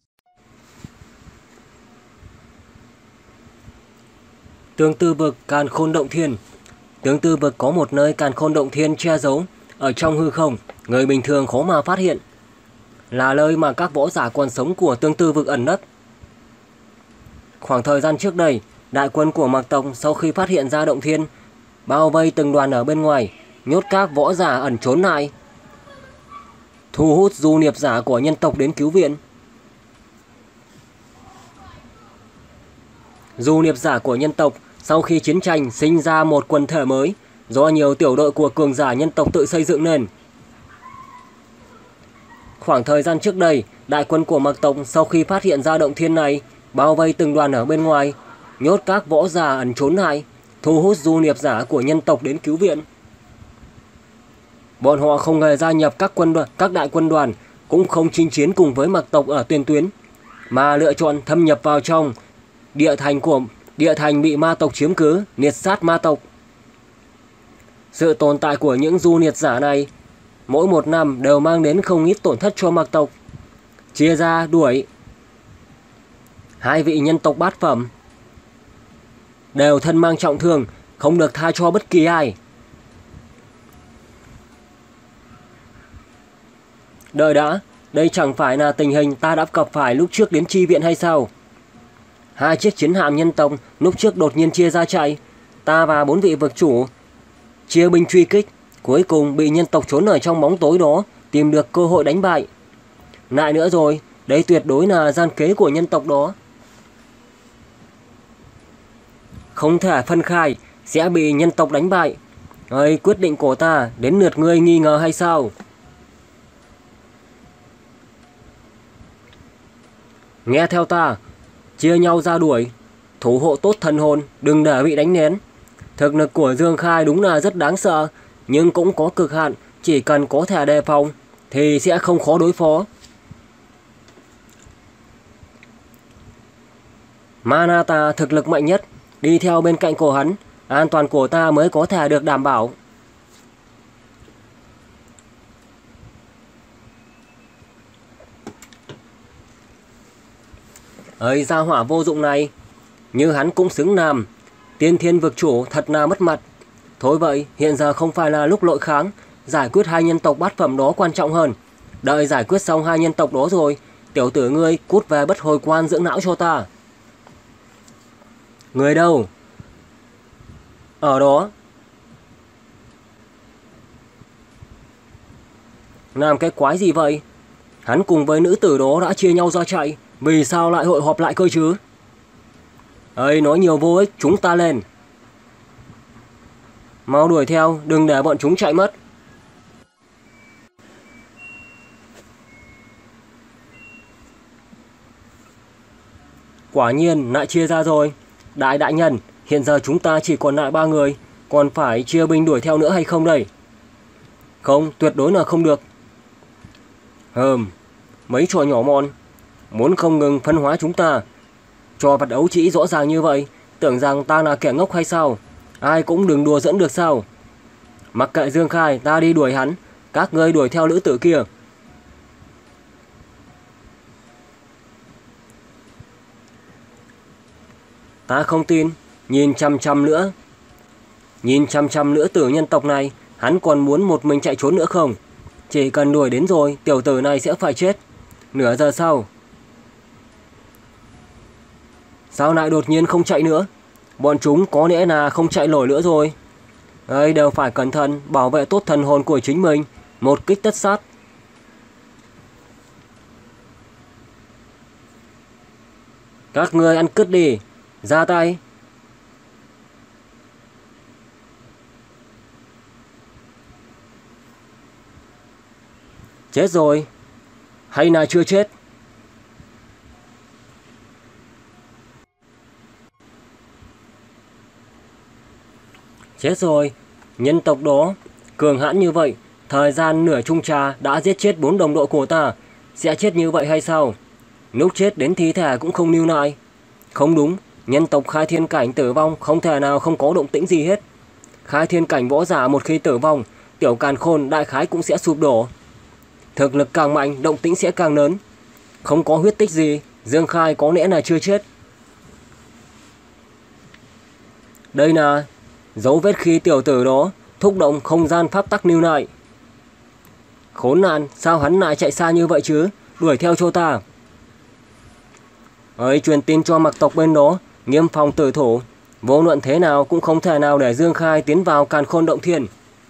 Tương Tư vực càn khôn động thiên. Tương Tư vực có một nơi càn khôn động thiên che giấu ở trong hư không, người bình thường khó mà phát hiện. Là nơi mà các võ giả còn sống của Tương Tư vực ẩn nấp. Khoảng thời gian trước đây, đại quân của Mạc tộc sau khi phát hiện ra động thiên, bao vây từng đoàn ở bên ngoài, nhốt các võ giả ẩn trốn lại, thu hút du nghiệp giả của nhân tộc đến cứu viện. Du nghiệp giả của nhân tộc sau khi chiến tranh sinh ra một quần thể mới do nhiều tiểu đội của cường giả nhân tộc tự xây dựng nên. Khoảng thời gian trước đây, đại quân của Mạc tộc sau khi phát hiện ra động thiên này, bao vây từng đoàn ở bên ngoài, nhốt các võ giả ẩn trốn lại, thu hút du nghiệp giả của nhân tộc đến cứu viện. Bọn họ không hề gia nhập các đại quân đoàn, cũng không chinh chiến cùng với Mạc tộc ở tiền tuyến, mà lựa chọn thâm nhập vào trong địa thành bị ma tộc chiếm cứ, liệt sát ma tộc. Sự tồn tại của những du liệt giả này mỗi một năm đều mang đến không ít tổn thất cho Mạc tộc. Chia ra đuổi 2 vị nhân tộc bát phẩm, đều thân mang trọng thương, không được tha cho bất kỳ ai. Đợi đã, đây chẳng phải là tình hình ta đã gặp phải lúc trước đến chi viện hay sao? 2 chiếc chiến hạm nhân tộc lúc trước đột nhiên chia ra chạy, ta và 4 vị vực chủ chia binh truy kích, cuối cùng bị nhân tộc trốn ở trong bóng tối đó tìm được cơ hội đánh bại. Lại nữa rồi, đây tuyệt đối là gian kế của nhân tộc đó. không thể phân khai, sẽ bị nhân tộc đánh bại. Ơi, quyết định của ta đến lượt ngươi nghi ngờ hay sao? Nghe theo ta, chia nhau ra đuổi, thủ hộ tốt thần hồn, đừng để bị đánh nén. Thực lực của Dương Khai đúng là rất đáng sợ, nhưng cũng có cực hạn, chỉ cần có thể đề phòng thì sẽ không khó đối phó. Mana ta thực lực mạnh nhất, đi theo bên cạnh của hắn, an toàn của ta mới có thể được đảm bảo. Ơi, gia hỏa vô dụng này, như hắn cũng xứng làm tiên thiên vực chủ, thật là mất mặt. Thôi vậy, hiện giờ không phải là lúc nội kháng, giải quyết hai nhân tộc bát phẩm đó quan trọng hơn. Đợi giải quyết xong hai nhân tộc đó rồi, tiểu tử ngươi cút về Bất Hồi Quan dưỡng não cho ta. Người đâu? Ở đó. Làm cái quái gì vậy? Hắn cùng với nữ tử đó đã chia nhau ra chạy, vì sao lại hội họp lại cơ chứ? Ơi, nói nhiều vô ích, chúng ta lên. Mau đuổi theo, đừng để bọn chúng chạy mất. Quả nhiên lại chia ra rồi. Đại nhân, hiện giờ chúng ta chỉ còn lại 3 người, còn phải chia binh đuổi theo nữa hay không đây? Không, tuyệt đối là không được. Mấy trò nhỏ mọn, muốn không ngừng phân hóa chúng ta. Trò vật ấu trĩ rõ ràng như vậy, tưởng rằng ta là kẻ ngốc hay sao? Ai cũng đừng đùa dẫn được sao? Mặc kệ Dương Khai, ta đi đuổi hắn, các ngươi đuổi theo nữ tử kia. Ta không tin, nhìn chăm chăm nữa. Nhìn chăm chăm nữ tử nhân tộc này, hắn còn muốn một mình chạy trốn nữa không? Chỉ cần đuổi đến rồi, tiểu tử này sẽ phải chết. Nửa giờ sau. Sao lại đột nhiên không chạy nữa? Bọn chúng có lẽ là không chạy nổi nữa rồi. Đây đều phải cẩn thận, bảo vệ tốt thần hồn của chính mình. Một kích tất sát. Các ngươi ăn cứt đi. Ra tay. Chết rồi. Hay là chưa chết? Chết rồi. Nhân tộc đó cường hãn như vậy, thời gian nửa chung trà đã giết chết 4 đồng đội của ta. Sẽ chết như vậy hay sao? Lúc chết đến thi thể cũng không lưu lại. Không đúng, nhân tộc khai thiên cảnh tử vong không thể nào không có động tĩnh gì hết. Khai thiên cảnh võ giả một khi tử vong, tiểu càn khôn đại khái cũng sẽ sụp đổ. Thực lực càng mạnh, động tĩnh sẽ càng lớn. Không có huyết tích gì, Dương Khai có lẽ là chưa chết. Đây là dấu vết khi tiểu tử đó thúc động không gian pháp tắc lưu lại. Khốn nạn, sao hắn lại chạy xa như vậy chứ? Đuổi theo cho ta. Ấy, truyền tin cho Mặc tộc bên đó, nghiêm phòng tử thủ. Vô luận thế nào cũng không thể nào để Dương Khai tiến vào Càn Khôn Động Thiên.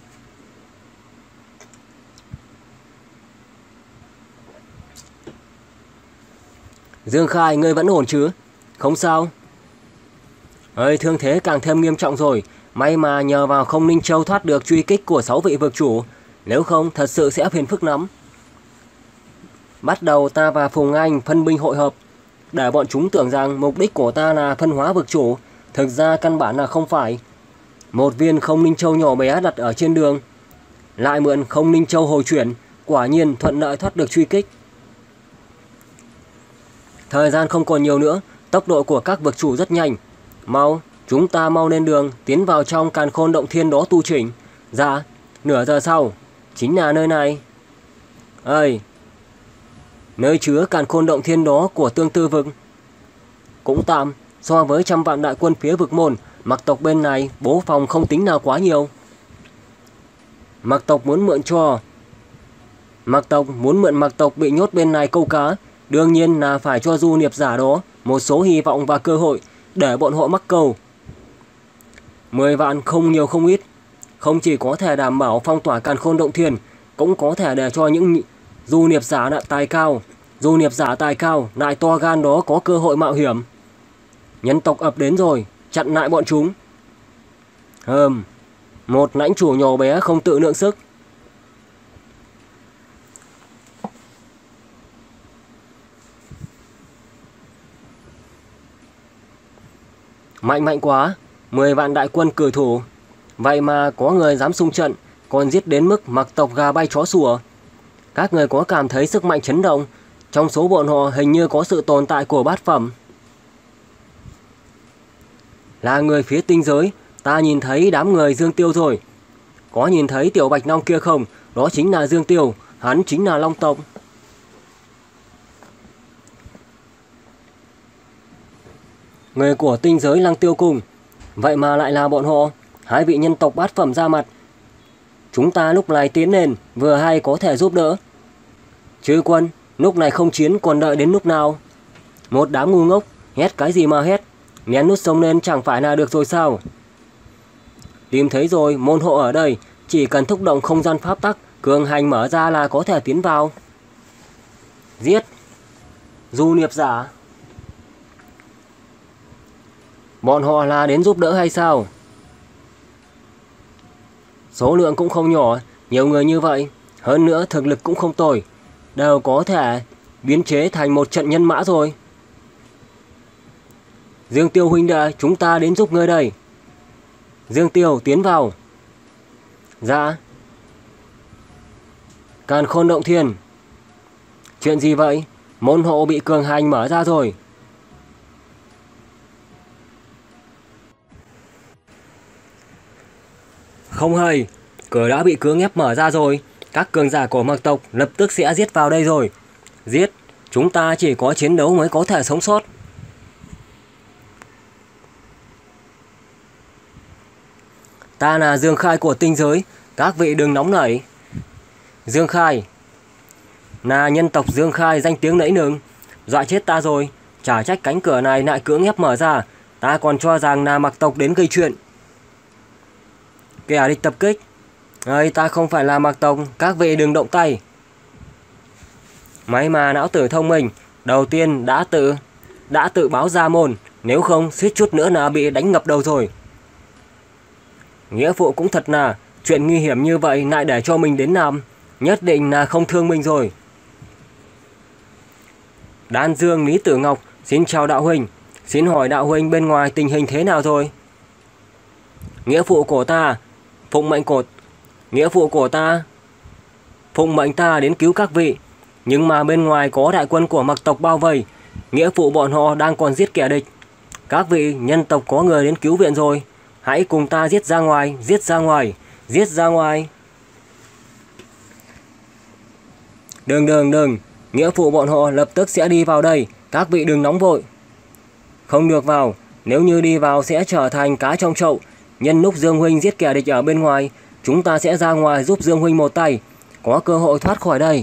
Dương Khai, ngươi vẫn ổn chứ? Không sao. Ơi, thương thế càng thêm nghiêm trọng rồi. May mà nhờ vào Không Ninh Châu thoát được truy kích của 6 vị vực chủ. Nếu không thật sự sẽ phiền phức lắm. Bắt đầu ta và Phùng Anh phân binh hội hợp, để bọn chúng tưởng rằng mục đích của ta là phân hóa vực chủ. Thực ra căn bản là không phải. Một viên Không Ninh Châu nhỏ bé đặt ở trên đường, lại mượn Không Ninh Châu hồi chuyển, quả nhiên thuận lợi thoát được truy kích. Thời gian không còn nhiều nữa, tốc độ của các vực chủ rất nhanh. Mau, chúng ta mau lên đường, tiến vào trong Càn Khôn Động Thiên đó tu chỉnh. Dạ, nửa giờ sau, chính là nơi này. Ơi, nơi chứa Càn Khôn Động Thiên đó của Tương Tư vực. Cũng tạm, so với 100 vạn đại quân phía vực môn, Mặc tộc bên này bố phòng không tính nào quá nhiều. Mặc tộc muốn mượn Mặc tộc bị nhốt bên này câu cá, đương nhiên là phải cho du nghiệp giả đó một số hy vọng và cơ hội để bọn họ mắc câu. 10 vạn không nhiều không ít, không chỉ có thể đảm bảo phong tỏa Càn Khôn Động Thiên, cũng có thể để cho những du nghiệp giả tài cao lại to gan đó có cơ hội mạo hiểm. Nhân tộc ập đến rồi, chặn lại bọn chúng. Một lãnh chủ nhỏ bé không tự lượng sức. Mạnh quá, 10 vạn đại quân cử thủ. Vậy mà có người dám xung trận, còn giết đến mức mặc tộc gà bay chó sủa. Các người có cảm thấy sức mạnh chấn động? Trong số bọn họ hình như có sự tồn tại của bát phẩm. Là người phía tinh giới, ta nhìn thấy đám người Dương Tiêu rồi. Có nhìn thấy tiểu bạch long kia không? Đó chính là Dương Tiêu, hắn chính là Long tộc. Người của tinh giới Lăng Tiêu Cung. Vậy mà lại là bọn họ. Hai vị nhân tộc bát phẩm ra mặt. Chúng ta lúc này tiến lên, vừa hay có thể giúp đỡ. Chư quân, lúc này không chiến còn đợi đến lúc nào? Một đám ngu ngốc, hét cái gì mà hét? Nén nút sông lên chẳng phải là được rồi sao? Tìm thấy rồi, môn hộ ở đây. Chỉ cần thúc động không gian pháp tắc, cường hành mở ra là có thể tiến vào. Giết du nghiệp giả. Bọn họ là đến giúp đỡ hay sao? Số lượng cũng không nhỏ, nhiều người như vậy. Hơn nữa thực lực cũng không tồi, đều có thể biến chế thành một trận nhân mã rồi. Dương Tiêu huynh đệ, chúng ta đến giúp ngươi đây. Dương Tiêu tiến vào. Dạ. Càn Khôn Động Thiên. Chuyện gì vậy? Môn hộ bị cường hành mở ra rồi. Không hay, cửa đã bị cưỡng ép mở ra rồi. Các cường giả của mặc tộc lập tức sẽ giết vào đây rồi. Giết, chúng ta chỉ có chiến đấu mới có thể sống sót. Ta là Dương Khai của tinh giới, các vị đừng nóng nảy. Dương Khai là nhân tộc Dương Khai danh tiếng lẫy lừng, dọa chết ta rồi. Chả trách cánh cửa này lại cưỡng ép mở ra, ta còn cho rằng là mặc tộc đến gây chuyện. Kẻ địch tập kích. Ơi, ta không phải là mặc tộc, các vị đừng động tay. May mà não tử thông minh, đầu tiên đã tự báo ra môn, nếu không suýt chút nữa là bị đánh ngập đầu rồi. Nghĩa phụ cũng thật là, chuyện nguy hiểm như vậy lại để cho mình đến làm, nhất định là không thương mình rồi. Đan Dương Lý Tử Ngọc, xin chào đạo huynh, xin hỏi đạo huynh bên ngoài tình hình thế nào rồi? Nghĩa phụ của ta phụng mệnh ta đến cứu các vị, nhưng mà bên ngoài có đại quân của mặc tộc bao vây, nghĩa phụ bọn họ đang còn giết kẻ địch. Các vị nhân tộc có người đến cứu viện rồi, hãy cùng ta giết ra ngoài, giết ra ngoài. Đừng, nghĩa phụ bọn họ lập tức sẽ đi vào đây, các vị đừng nóng vội. Không được vào, nếu như đi vào sẽ trở thành cá trong chậu. Nhân lúc Dương huynh giết kẻ địch ở bên ngoài, chúng ta sẽ ra ngoài giúp Dương huynh một tay, có cơ hội thoát khỏi đây.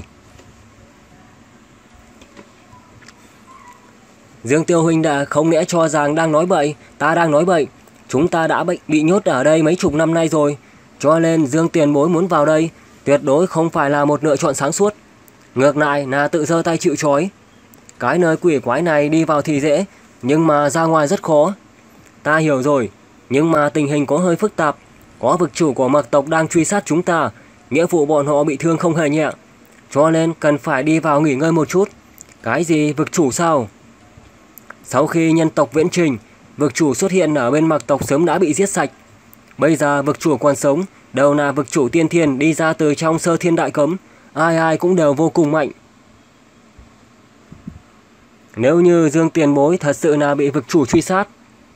Dương Tiêu huynh đã không lẽ cho rằng đang nói bậy? Ta đang nói bậy. Chúng ta đã bị nhốt ở đây mấy chục năm nay rồi, cho nên Dương tiền bối muốn vào đây tuyệt đối không phải là một lựa chọn sáng suốt. Ngược lại là tự giơ tay chịu trói. Cái nơi quỷ quái này đi vào thì dễ, nhưng mà ra ngoài rất khó. Ta hiểu rồi, nhưng mà tình hình có hơi phức tạp. Có vực chủ của mặc tộc đang truy sát chúng ta, nghĩa vụ bọn họ bị thương không hề nhẹ, cho nên cần phải đi vào nghỉ ngơi một chút. Cái gì vực chủ sao? Sau khi nhân tộc viễn trình, vực chủ xuất hiện ở bên mặc tộc sớm đã bị giết sạch. Bây giờ vực chủ còn sống đều là vực chủ tiên thiên đi ra từ trong sơ thiên đại cấm, ai cũng đều vô cùng mạnh. Nếu như Dương tiền bối thật sự là bị vực chủ truy sát,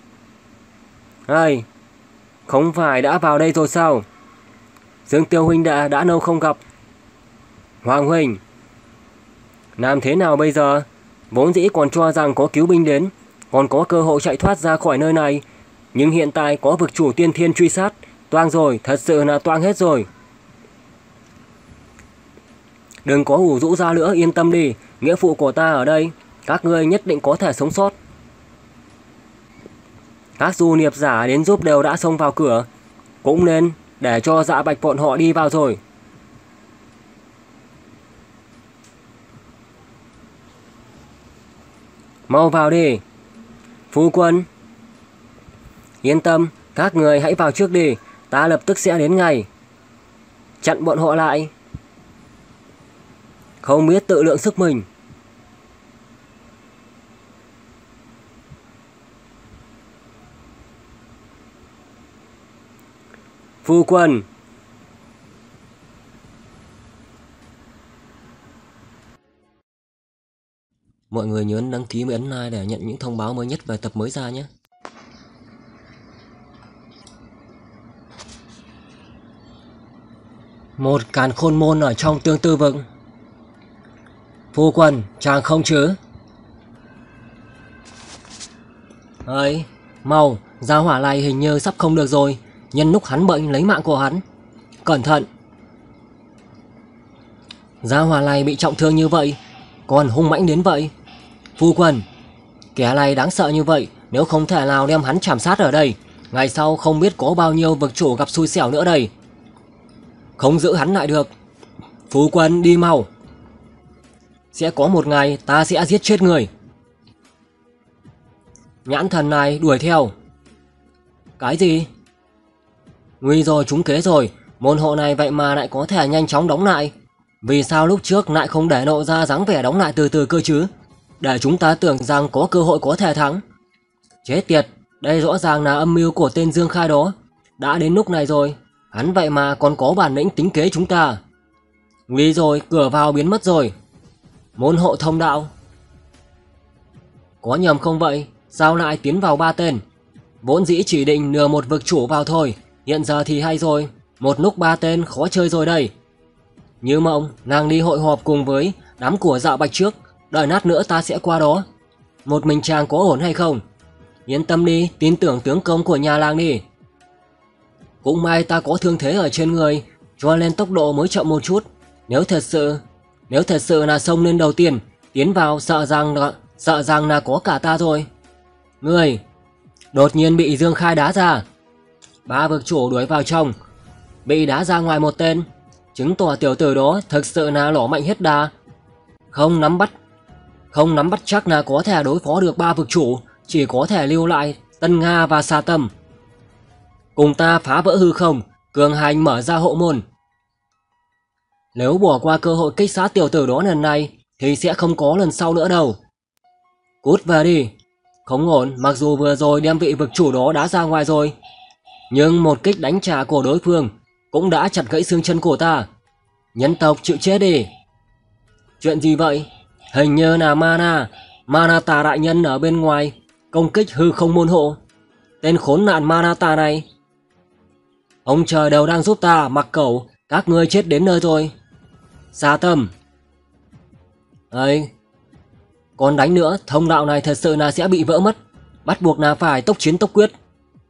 không phải đã vào đây rồi sao? Dương Tiêu huynh đã lâu không gặp. Hoàng huynh, làm thế nào bây giờ? Vốn dĩ còn cho rằng có cứu binh đến, còn có cơ hội chạy thoát ra khỏi nơi này, nhưng hiện tại có vực chủ tiên thiên truy sát, toang rồi, thật sự là toang hết rồi. Đừng có ủ rũ ra nữa, yên tâm đi, nghĩa phụ của ta ở đây, các ngươi nhất định có thể sống sót. Các du nghiệp giả đến giúp đều đã xông vào cửa, cũng nên để cho Dạ Bạch bọn họ đi vào rồi. Mau vào đi. Phu quân. Yên tâm, các người hãy vào trước đi, ta lập tức sẽ đến ngay. Chặn bọn họ lại. Không biết tự lượng sức mình. Phu quân. Mọi người nhớ đăng ký và ấn like để nhận những thông báo mới nhất về tập mới ra nhé. Một càn khôn môn ở trong tương tư vực. Phu quân, chàng không chứ? Ấy, mau, gia hỏa này hình như sắp không được rồi. Nhân lúc hắn bệnh lấy mạng của hắn. Cẩn thận. Gia hỏa này bị trọng thương như vậy, còn hung mãnh đến vậy. Phu quân, kẻ này đáng sợ như vậy, nếu không thể nào đem hắn chảm sát ở đây, ngày sau không biết có bao nhiêu vực chủ gặp xui xẻo nữa đây. Không giữ hắn lại được. Phu quân đi mau. Sẽ có một ngày ta sẽ giết chết người. Nhãn thần này đuổi theo. Cái gì? Nguy rồi, trúng kế rồi. Môn hộ này vậy mà lại có thể nhanh chóng đóng lại. Vì sao lúc trước lại không để lộ ra dáng vẻ đóng lại từ từ cơ chứ? Để chúng ta tưởng rằng có cơ hội có thể thắng. Chết tiệt, đây rõ ràng là âm mưu của tên Dương Khai đó. Đã đến lúc này rồi, hắn vậy mà còn có bản lĩnh tính kế chúng ta. Nguy rồi, cửa vào biến mất rồi. Môn hộ thông đạo. Có nhầm không vậy? Sao lại tiến vào 3 tên? Vốn dĩ chỉ định lừa một vực chủ vào thôi. Hiện giờ thì hay rồi, một lúc 3 tên khó chơi rồi đây. Như mộng, nàng đi hội họp cùng với đám của Dạo Bạch trước. Đợi nát nữa ta sẽ qua đó. Một mình chàng có ổn hay không? Yên tâm đi, tin tưởng tướng công của nhà làng đi. Cũng may ta có thương thế ở trên người, cho nên tốc độ mới chậm một chút. Nếu thật sự là xông lên đầu tiên, tiến vào sợ rằng là có cả ta rồi. Người đột nhiên bị Dương Khai đá ra. 3 vực chủ đuổi vào trong, bị đá ra ngoài một tên, chứng tỏ tiểu tử đó thực sự là lỏ mạnh hết đà. Không nắm bắt chắc là có thể đối phó được 3 vực chủ, chỉ có thể lưu lại Tân Nga và Sa Tâm. Cùng ta phá vỡ hư không, cường hành mở ra hộ môn. Nếu bỏ qua cơ hội kích sát tiểu tử đó lần này thì sẽ không có lần sau nữa đâu. Cút về đi. Không ổn, mặc dù vừa rồi đem vị vực chủ đó đá ra ngoài rồi, nhưng một kích đánh trả của đối phương cũng đã chặt gãy xương chân của ta. Nhân tộc chịu chết đi. Chuyện gì vậy? Hình như là Manata đại nhân ở bên ngoài công kích hư không môn hộ. Tên khốn nạn Manata này. Ông trời đều đang giúp ta, mặc cẩu, các ngươi chết đến nơi rồi. Sa Tâm. Ấy, còn đánh nữa, thông đạo này thật sự là sẽ bị vỡ mất. Bắt buộc là phải tốc chiến tốc quyết.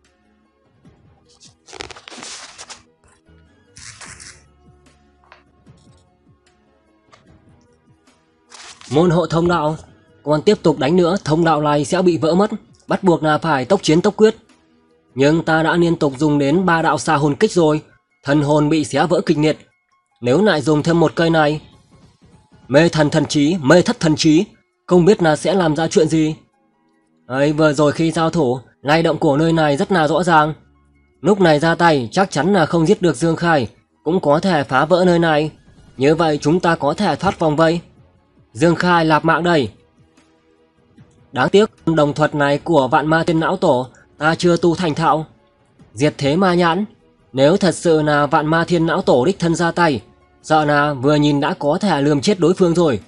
Môn hộ thông đạo, còn tiếp tục đánh nữa, thông đạo này sẽ bị vỡ mất. Bắt buộc là phải tốc chiến tốc quyết. Nhưng ta đã liên tục dùng đến 3 đạo xà hồn kích rồi, thần hồn bị xé vỡ kịch liệt. Nếu lại dùng thêm một cây này, mê thất thần trí, không biết là sẽ làm ra chuyện gì. Ấy, vừa rồi khi giao thủ, lay động của nơi này rất là rõ ràng. Lúc này ra tay chắc chắn là không giết được Dương Khai, cũng có thể phá vỡ nơi này. Như vậy chúng ta có thể thoát vòng vây. Dương Khai lạp mạng đây. Đáng tiếc đồng thuật này của Vạn Ma Thiên Não Tổ ta chưa tu thành thạo. Diệt thế ma nhãn, nếu thật sự là Vạn Ma Thiên Não Tổ đích thân ra tay, sợ là vừa nhìn đã có thể lườm chết đối phương rồi.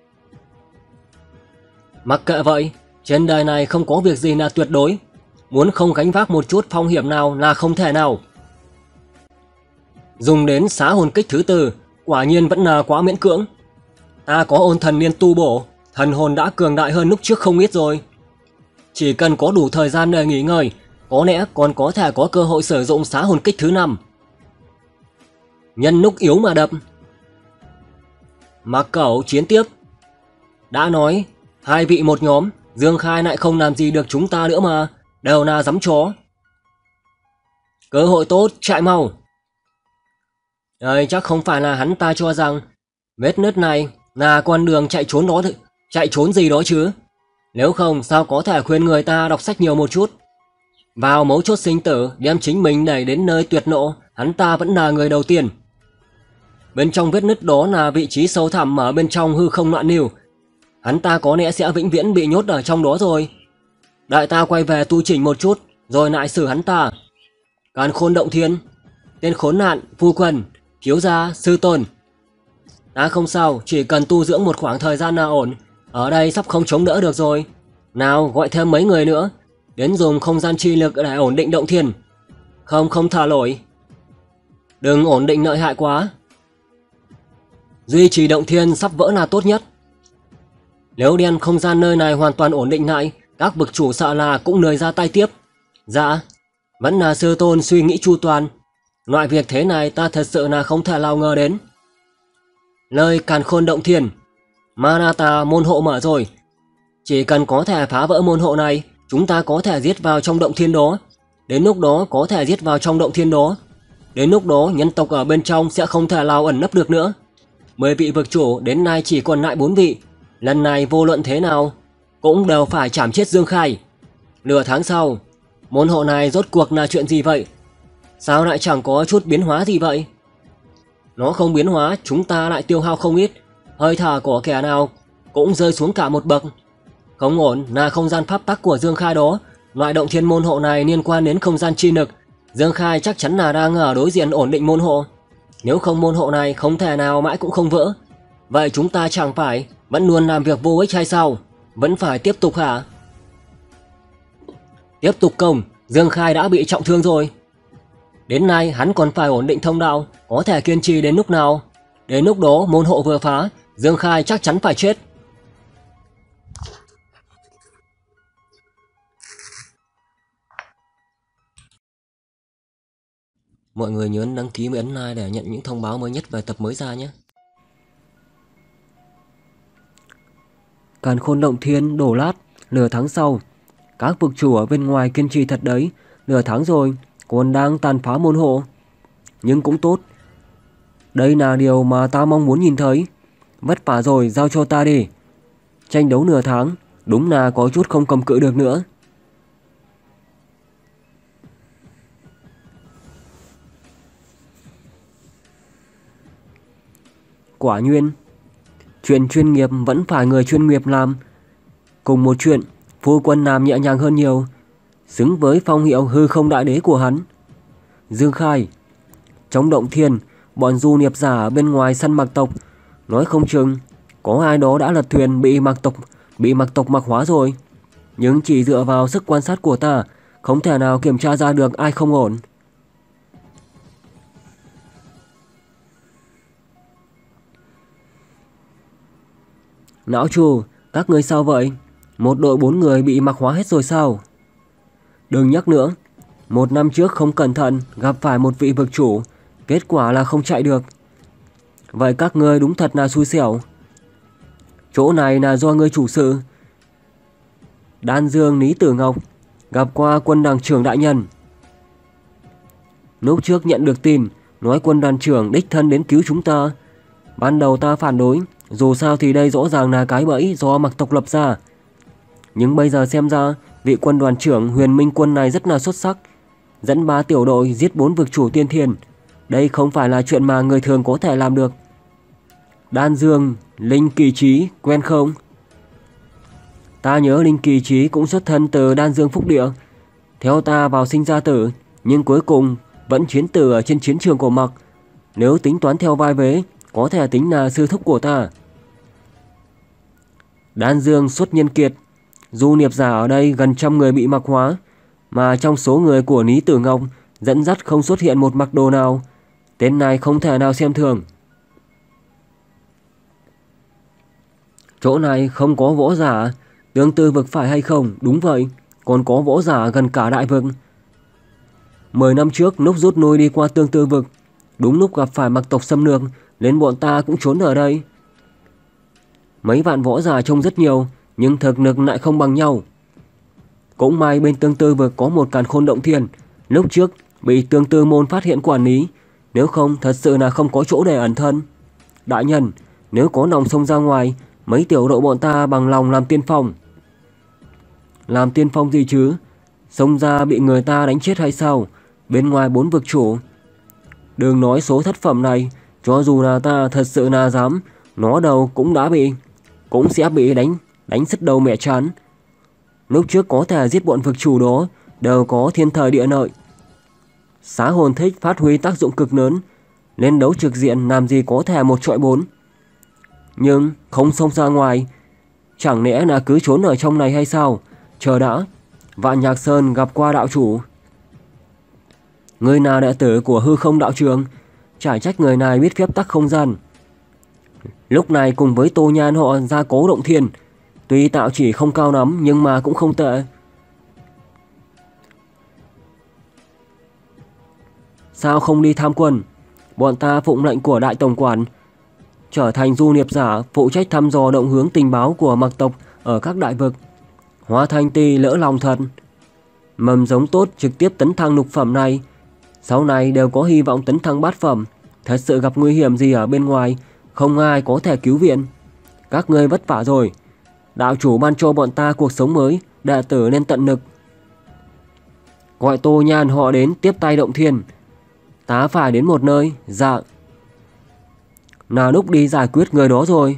Mặc kệ vậy, trên đời này không có việc gì là tuyệt đối. Muốn không gánh vác một chút phong hiểm nào là không thể nào. Dùng đến xá hồn kích thứ 4, quả nhiên vẫn là quá miễn cưỡng. Ta có ôn thần liên tu bổ, thần hồn đã cường đại hơn lúc trước không ít rồi. Chỉ cần có đủ thời gian để nghỉ ngơi, có lẽ còn có thể có cơ hội sử dụng xá hồn kích thứ 5. Nhân lúc yếu mà đập. Mặc cẩu chiến tiếp. Đã nói, 2 vị một nhóm, Dương Khai lại không làm gì được chúng ta nữa mà, đều là giấm chó. Cơ hội tốt, chạy mau. Đây chắc không phải là hắn ta cho rằng vết nứt này là con đường chạy trốn gì đó chứ. Nếu không sao có thể khuyên người ta đọc sách nhiều một chút. Vào mấu chốt sinh tử, đem chính mình đẩy đến nơi tuyệt nộ, hắn ta vẫn là người đầu tiên. Bên trong vết nứt đó là vị trí sâu thẳm ở bên trong hư không loạn lưu. Hắn ta có lẽ sẽ vĩnh viễn bị nhốt ở trong đó rồi. Đại ta quay về tu chỉnh một chút, rồi lại xử hắn ta. Càn Khôn Động Thiên, tên khốn nạn, phu quân, thiếu gia, sư tôn. Ta không sao, chỉ cần tu dưỡng một khoảng thời gian là ổn. Ở đây sắp không chống đỡ được rồi. Nào gọi thêm mấy người nữa, đến dùng không gian chi lực để ổn định động thiên. Không thả nổi. Đừng ổn định lợi hại quá. Duy trì động thiên sắp vỡ là tốt nhất. Nếu đem không gian nơi này hoàn toàn ổn định lại, các bậc chủ sợ là cũng lười ra tay tiếp. Dạ, vẫn là sư tôn suy nghĩ chu toàn. Loại việc thế này ta thật sự là không thể nào ngờ đến. Lời Càn Khôn Động Thiên, Manata môn hộ mở rồi. Chỉ cần có thể phá vỡ môn hộ này, chúng ta có thể giết vào trong động thiên đó. Đến lúc đó có thể giết vào trong động thiên đó. Đến lúc đó nhân tộc ở bên trong sẽ không thể nào ẩn nấp được nữa. 10 vị vực chủ đến nay chỉ còn lại 4 vị. Lần này vô luận thế nào cũng đều phải chảm chết Dương Khai. Nửa tháng sau, môn hộ này rốt cuộc là chuyện gì vậy? Sao lại chẳng có chút biến hóa gì vậy? Nó không biến hóa, chúng ta lại tiêu hao không ít. Hơi thở của kẻ nào cũng rơi xuống cả một bậc. Không ổn là không gian pháp tắc của Dương Khai đó. Loại động thiên môn hộ này liên quan đến không gian chi lực. Dương Khai chắc chắn là đang ở đối diện ổn định môn hộ. Nếu không môn hộ này không thể nào mãi cũng không vỡ. Vậy chúng ta chẳng phải vẫn luôn làm việc vô ích hay sao? Vẫn phải tiếp tục hả? Tiếp tục công, Dương Khai đã bị trọng thương rồi. Đến nay hắn còn phải ổn định thông đạo, có thể kiên trì đến lúc nào? Đến lúc đó môn hộ vừa phá, Dương Khai chắc chắn phải chết. Mọi người nhớ đăng ký và ấn like để nhận những thông báo mới nhất về tập mới ra nhé. Càn Khôn Động Thiên đổ lát, nửa tháng sau. Các vực chủ ở bên ngoài kiên trì thật đấy, nửa tháng rồi, còn đang tàn phá môn hộ. Nhưng cũng tốt. Đây là điều mà ta mong muốn nhìn thấy. Vất vả rồi, giao cho ta đi. Tranh đấu nửa tháng, đúng là có chút không cầm cự được nữa. Quả nhiên, chuyện chuyên nghiệp vẫn phải người chuyên nghiệp làm. Cùng một chuyện, phu quân làm nhẹ nhàng hơn nhiều, xứng với phong hiệu hư không đại đế của hắn. Dương Khai, trong động thiên, bọn du nghiệp giả ở bên ngoài săn mặc tộc, nói không chừng có ai đó đã lật thuyền bị mặc tộc mặc hóa rồi. Nhưng chỉ dựa vào sức quan sát của ta, không thể nào kiểm tra ra được ai không ổn. Lão chủ, các ngươi sao vậy? Một đội 4 người bị mặc hóa hết rồi sao? Đừng nhắc nữa. 1 năm trước không cẩn thận gặp phải một vị vực chủ, kết quả là không chạy được. Vậy các ngươi đúng thật là xui xẻo. Chỗ này là do ngươi chủ sự. Đan Dương Lý Tử Ngọc gặp qua quân đoàn trưởng đại nhân. Lúc trước nhận được tin nói quân đoàn trưởng đích thân đến cứu chúng ta. Ban đầu ta phản đối, dù sao thì đây rõ ràng là cái bẫy do mặc tộc lập ra. Nhưng bây giờ xem ra vị quân đoàn trưởng Huyền Minh Quân này rất là xuất sắc, dẫn 3 tiểu đội giết 4 vực chủ tiên thiên. Đây không phải là chuyện mà người thường có thể làm được. Đan Dương, Linh Kỳ Trí, quen không? Ta nhớ Linh Kỳ Trí cũng xuất thân từ Đan Dương Phúc Địa, theo ta vào sinh ra tử, nhưng cuối cùng vẫn chiến tử ở trên chiến trường của Mặc. Nếu tính toán theo vai vế, có thể tính là sư thúc của ta. Đan Dương xuất nhân kiệt, du nghiệp giả ở đây gần 100 người bị mặc hóa, mà trong số người của Lý Tử Ngọc dẫn dắt không xuất hiện một mặc đồ nào. Tên này không thể nào xem thường. Chỗ này không có võ giả, tương tư vực phải hay không? Đúng vậy, còn có võ giả gần cả đại vực. 10 năm trước lúc rút lui đi qua tương tư vực, đúng lúc gặp phải mặc tộc xâm lược, nên bọn ta cũng trốn ở đây. Mấy vạn võ giả trông rất nhiều, nhưng thực lực lại không bằng nhau. Cũng may bên tương tư vực có một Càn Khôn Động Thiên, lúc trước bị tương tư môn phát hiện quản lý, nếu không thật sự là không có chỗ để ẩn thân. Đại nhân, nếu có nòng sông ra ngoài, mấy tiểu đội bọn ta bằng lòng làm tiên phong. Làm tiên phong gì chứ? Xông ra bị người ta đánh chết hay sao? Bên ngoài 4 vực chủ. Đừng nói số thất phẩm này, cho dù là ta thật sự là dám, nó đầu cũng sẽ bị đánh sứt đầu mẹ chán. Lúc trước có thể giết bọn vực chủ đó đều có thiên thời địa lợi. Xá hồn thích phát huy tác dụng cực lớn, lên đấu trực diện làm gì có thể 1 chọi 4. Nhưng không xông ra ngoài, chẳng lẽ là cứ trốn ở trong này hay sao? Chờ đã, Vạn Nhạc Sơn gặp qua đạo chủ. Người là đệ tử của Hư Không đạo trường, chả trách người này biết phép tắc không gian. Lúc này cùng với Tô Nhan họ ra Cố Động Thiên, tuy tạo chỉ không cao lắm nhưng mà cũng không tệ. Sao không đi tham quân? Bọn ta phụng lệnh của đại tổng quản, trở thành du nghiệp giả phụ trách thăm dò động hướng tình báo của mặc tộc ở các đại vực. Hóa Thanh Ti lỡ lòng thật. Mầm giống tốt trực tiếp tấn thăng lục phẩm này, sau này đều có hy vọng tấn thăng bát phẩm. Thật sự gặp nguy hiểm gì ở bên ngoài, không ai có thể cứu viện. Các ngươi vất vả rồi. Đạo chủ ban cho bọn ta cuộc sống mới, đệ tử nên tận lực. Gọi Tô Nhan họ đến tiếp tay Động Thiên. Ta phải đến một nơi. Dạ. Là lúc đi giải quyết người đó rồi.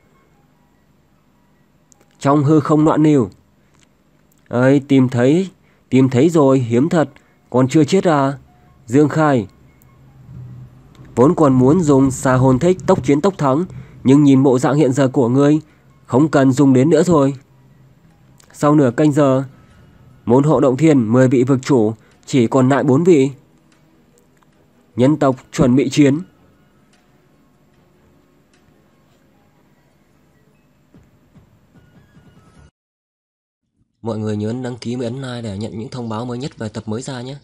Trong hư không loạn lưu. Ơi, tìm thấy rồi, hiếm thật. Còn chưa chết à? Dương Khai. Vốn còn muốn dùng xà hồn thích tốc chiến tốc thắng, nhưng nhìn bộ dạng hiện giờ của ngươi, không cần dùng đến nữa rồi. Sau nửa canh giờ, môn hộ Động Thiên 10 vị vực chủ, chỉ còn lại 4 vị. Nhân tộc chuẩn bị chiến. Mọi người nhớ đăng ký và ấn like để nhận những thông báo mới nhất về tập mới ra nhé.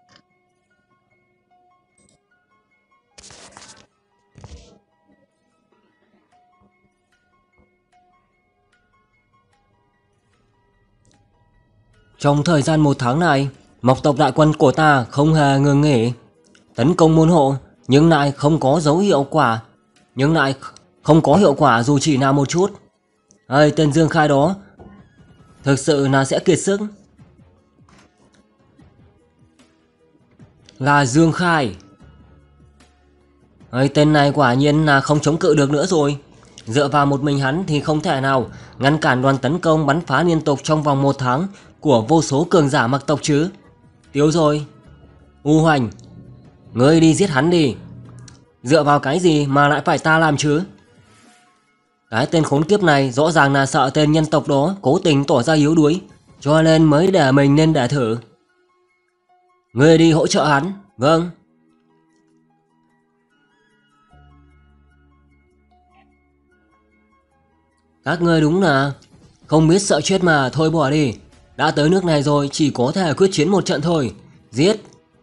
Trong thời gian 1 tháng này, Mộc tộc đại quân của ta không hề ngừng nghỉ tấn công môn hộ, nhưng lại không có dấu hiệu quả, dù chỉ là một chút. Tên Dương Khai đó thực sự là sẽ kiệt sức. Là Dương Khai. Tên này quả nhiên là không chống cự được nữa rồi. Dựa vào một mình hắn thì không thể nào ngăn cản đoàn tấn công bắn phá liên tục trong vòng 1 tháng của vô số cường giả mặc tộc chứ. Tiêu rồi. U Hoành, ngươi đi giết hắn đi. Dựa vào cái gì mà lại phải ta làm chứ? Cái tên khốn kiếp này rõ ràng là sợ tên nhân tộc đó cố tình tỏ ra yếu đuối, cho nên mới để mình nên để thử. Ngươi đi hỗ trợ hắn. Vâng. Các ngươi đúng là không biết sợ chết mà, thôi bỏ đi. Đã tới nước này rồi, chỉ có thể quyết chiến một trận thôi. Giết.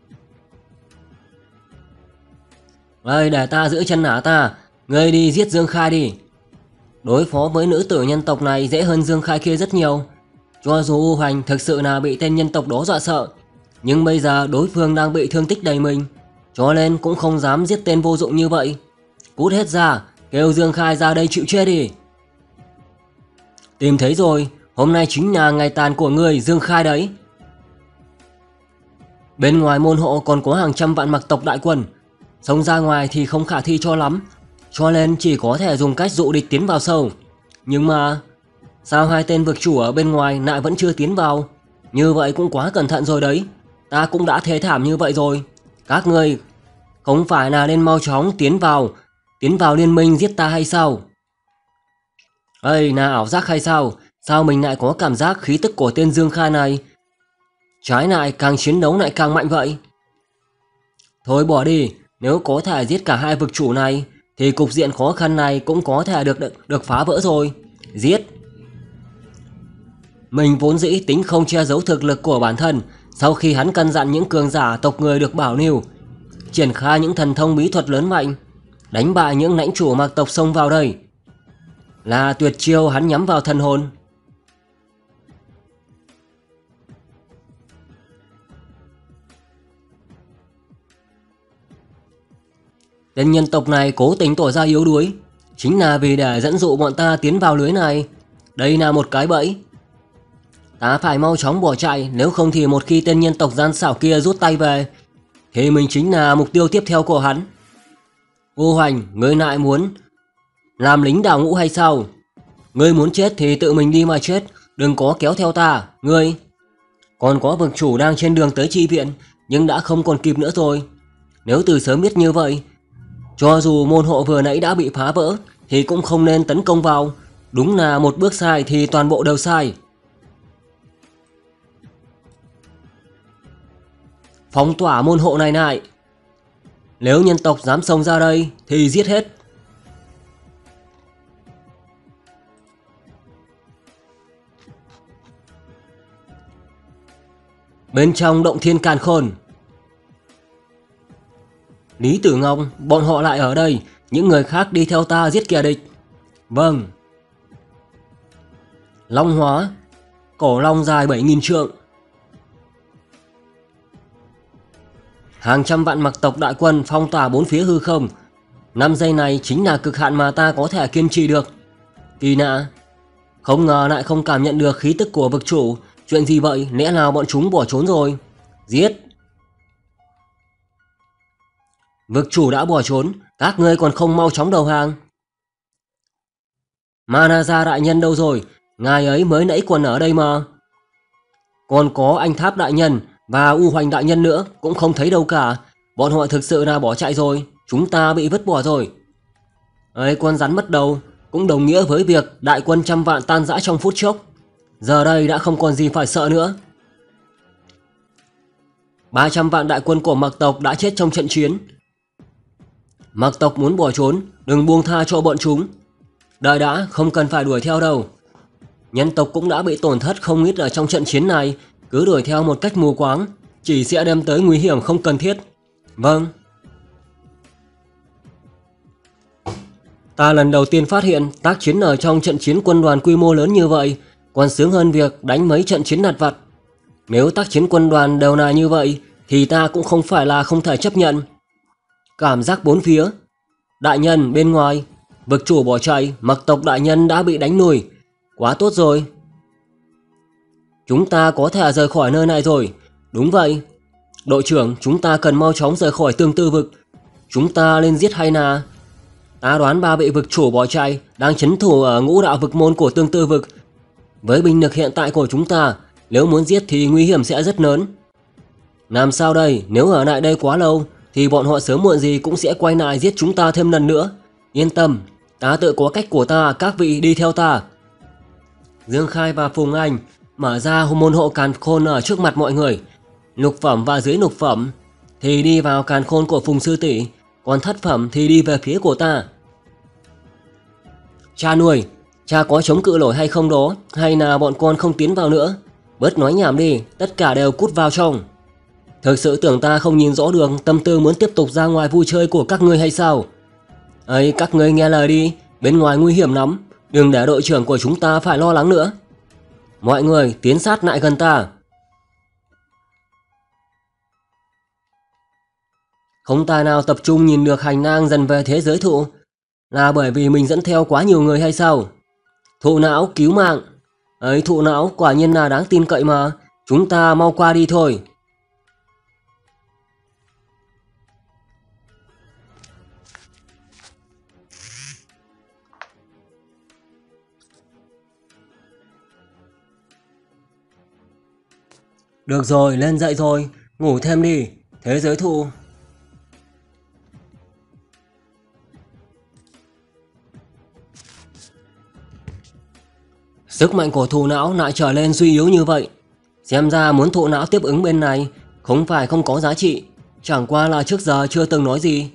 Để ta giữ chân ả ta. Ngươi đi giết Dương Khai đi. Đối phó với nữ tử nhân tộc này dễ hơn Dương Khai kia rất nhiều. Cho dù U Hoành thực sự là bị tên nhân tộc đó dọa sợ, nhưng bây giờ đối phương đang bị thương tích đầy mình, cho nên cũng không dám giết tên vô dụng như vậy. Cút hết ra, kêu Dương Khai ra đây chịu chết đi. Tìm thấy rồi, hôm nay chính là ngày tàn của người Dương Khai đấy. Bên ngoài môn hộ còn có hàng trăm vạn mặc tộc đại quân, xông ra ngoài thì không khả thi cho lắm, cho nên chỉ có thể dùng cách dụ địch tiến vào sâu. Nhưng mà sao 2 tên vực chủ ở bên ngoài lại vẫn chưa tiến vào? Như vậy cũng quá cẩn thận rồi đấy. Ta cũng đã thê thảm như vậy rồi. Các ngươi không phải là nên mau chóng tiến vào liên minh giết ta hay sao? Là ảo giác hay sao? Sao mình lại có cảm giác khí tức của tên Dương Khai này trái lại càng chiến đấu lại càng mạnh vậy? Thôi bỏ đi, nếu có thể giết cả 2 vực chủ này thì cục diện khó khăn này cũng có thể được phá vỡ rồi. Giết. Mình vốn dĩ tính không che giấu thực lực của bản thân, sau khi hắn căn dặn những cường giả tộc người được bảo lưu, triển khai những thần thông bí thuật lớn mạnh, đánh bại những lãnh chủ mặc tộc xông vào đây, là tuyệt chiêu hắn nhắm vào thần hồn. Tên nhân tộc này cố tình tỏ ra yếu đuối, chính là vì để dẫn dụ bọn ta tiến vào lưới này. Đây là một cái bẫy. Ta phải mau chóng bỏ chạy, nếu không thì một khi tên nhân tộc gian xảo kia rút tay về thì mình chính là mục tiêu tiếp theo của hắn. U Hoành, ngươi lại muốn làm lính đào ngũ hay sao? Ngươi muốn chết thì tự mình đi mà chết, đừng có kéo theo ta. Ngươi còn có vực chủ đang trên đường tới chi viện, nhưng đã không còn kịp nữa rồi. Nếu từ sớm biết như vậy, cho dù môn hộ vừa nãy đã bị phá vỡ thì cũng không nên tấn công vào. Đúng là một bước sai thì toàn bộ đều sai. Phong tỏa môn hộ này lại. Nếu nhân tộc dám xông ra đây thì giết hết. Bên trong động thiên càn khôn. Lý Tử Ngọc, bọn họ lại ở đây, những người khác đi theo ta giết kẻ địch. Vâng. Long hóa, cổ long dài 7.000 trượng. Hàng trăm vạn mặc tộc đại quân phong tỏa bốn phía hư không. 5 giây này chính là cực hạn mà ta có thể kiên trì được. Kỳ lạ, không ngờ lại không cảm nhận được khí tức của vực chủ. Chuyện gì vậy, lẽ nào bọn chúng bỏ trốn rồi? Giết! Vực chủ đã bỏ trốn, các ngươi còn không mau chóng đầu hàng. Manaza đại nhân đâu rồi? Ngài ấy mới nãy còn ở đây mà. Còn có anh Tháp đại nhân và U Hoành đại nhân nữa, cũng không thấy đâu cả. Bọn họ thực sự là bỏ chạy rồi, chúng ta bị vứt bỏ rồi. Ấy, con rắn mất đầu cũng đồng nghĩa với việc đại quân trăm vạn tan rã trong phút chốc. Giờ đây đã không còn gì phải sợ nữa. 300 vạn đại quân của Mặc tộc đã chết trong trận chiến. Mặc tộc muốn bỏ trốn, đừng buông tha cho bọn chúng. Đợi đã, không cần phải đuổi theo đâu. Nhân tộc cũng đã bị tổn thất không ít ở trong trận chiến này. Cứ đuổi theo một cách mù quáng chỉ sẽ đem tới nguy hiểm không cần thiết. Vâng. Ta lần đầu tiên phát hiện tác chiến ở trong trận chiến quân đoàn quy mô lớn như vậy còn sướng hơn việc đánh mấy trận chiến lặt vặt. Nếu tác chiến quân đoàn đều là như vậy thì ta cũng không phải là không thể chấp nhận. Cảm giác bốn phía. Đại nhân bên ngoài, vực chủ bỏ chạy, Mặc tộc đại nhân đã bị đánh lùi. Quá tốt rồi. Chúng ta có thể rời khỏi nơi này rồi. Đúng vậy. Đội trưởng, chúng ta cần mau chóng rời khỏi Tương Tư vực. Chúng ta lên giết hay là... Ta đoán 3 vị vực chủ bỏ chạy đang trấn thủ ở ngũ đạo vực môn của Tương Tư vực. Với binh lực hiện tại của chúng ta, nếu muốn giết thì nguy hiểm sẽ rất lớn. Làm sao đây, nếu ở lại đây quá lâu thì bọn họ sớm muộn gì cũng sẽ quay lại giết chúng ta thêm lần nữa. Yên tâm, ta tự có cách của ta, các vị đi theo ta. Dương Khai và Phùng Anh mở ra môn hộ càn khôn ở trước mặt mọi người. Lục phẩm và dưới lục phẩm thì đi vào càn khôn của Phùng sư tỷ, còn thất phẩm thì đi về phía của ta. Cha nuôi, cha có chống cự nổi hay không đó, hay là bọn con không tiến vào nữa? Bớt nói nhảm đi, tất cả đều cút vào trong. Thực sự tưởng ta không nhìn rõ được tâm tư muốn tiếp tục ra ngoài vui chơi của các ngươi hay sao? Ấy, các ngươi nghe lời đi, bên ngoài nguy hiểm lắm, đừng để đội trưởng của chúng ta phải lo lắng nữa. Mọi người tiến sát lại gần ta. Không tài nào tập trung nhìn được hành lang dần về thế giới thụ, là bởi vì mình dẫn theo quá nhiều người hay sao? Thụ não cứu mạng. Ấy, thụ não quả nhiên là đáng tin cậy mà. Chúng ta mau qua đi thôi. Được rồi, lên dậy rồi, ngủ thêm đi. Thế giới thụ. Sức mạnh của thụ não lại trở lên suy yếu như vậy. Xem ra muốn thụ não tiếp ứng bên này không phải không có giá trị, chẳng qua là trước giờ chưa từng nói gì.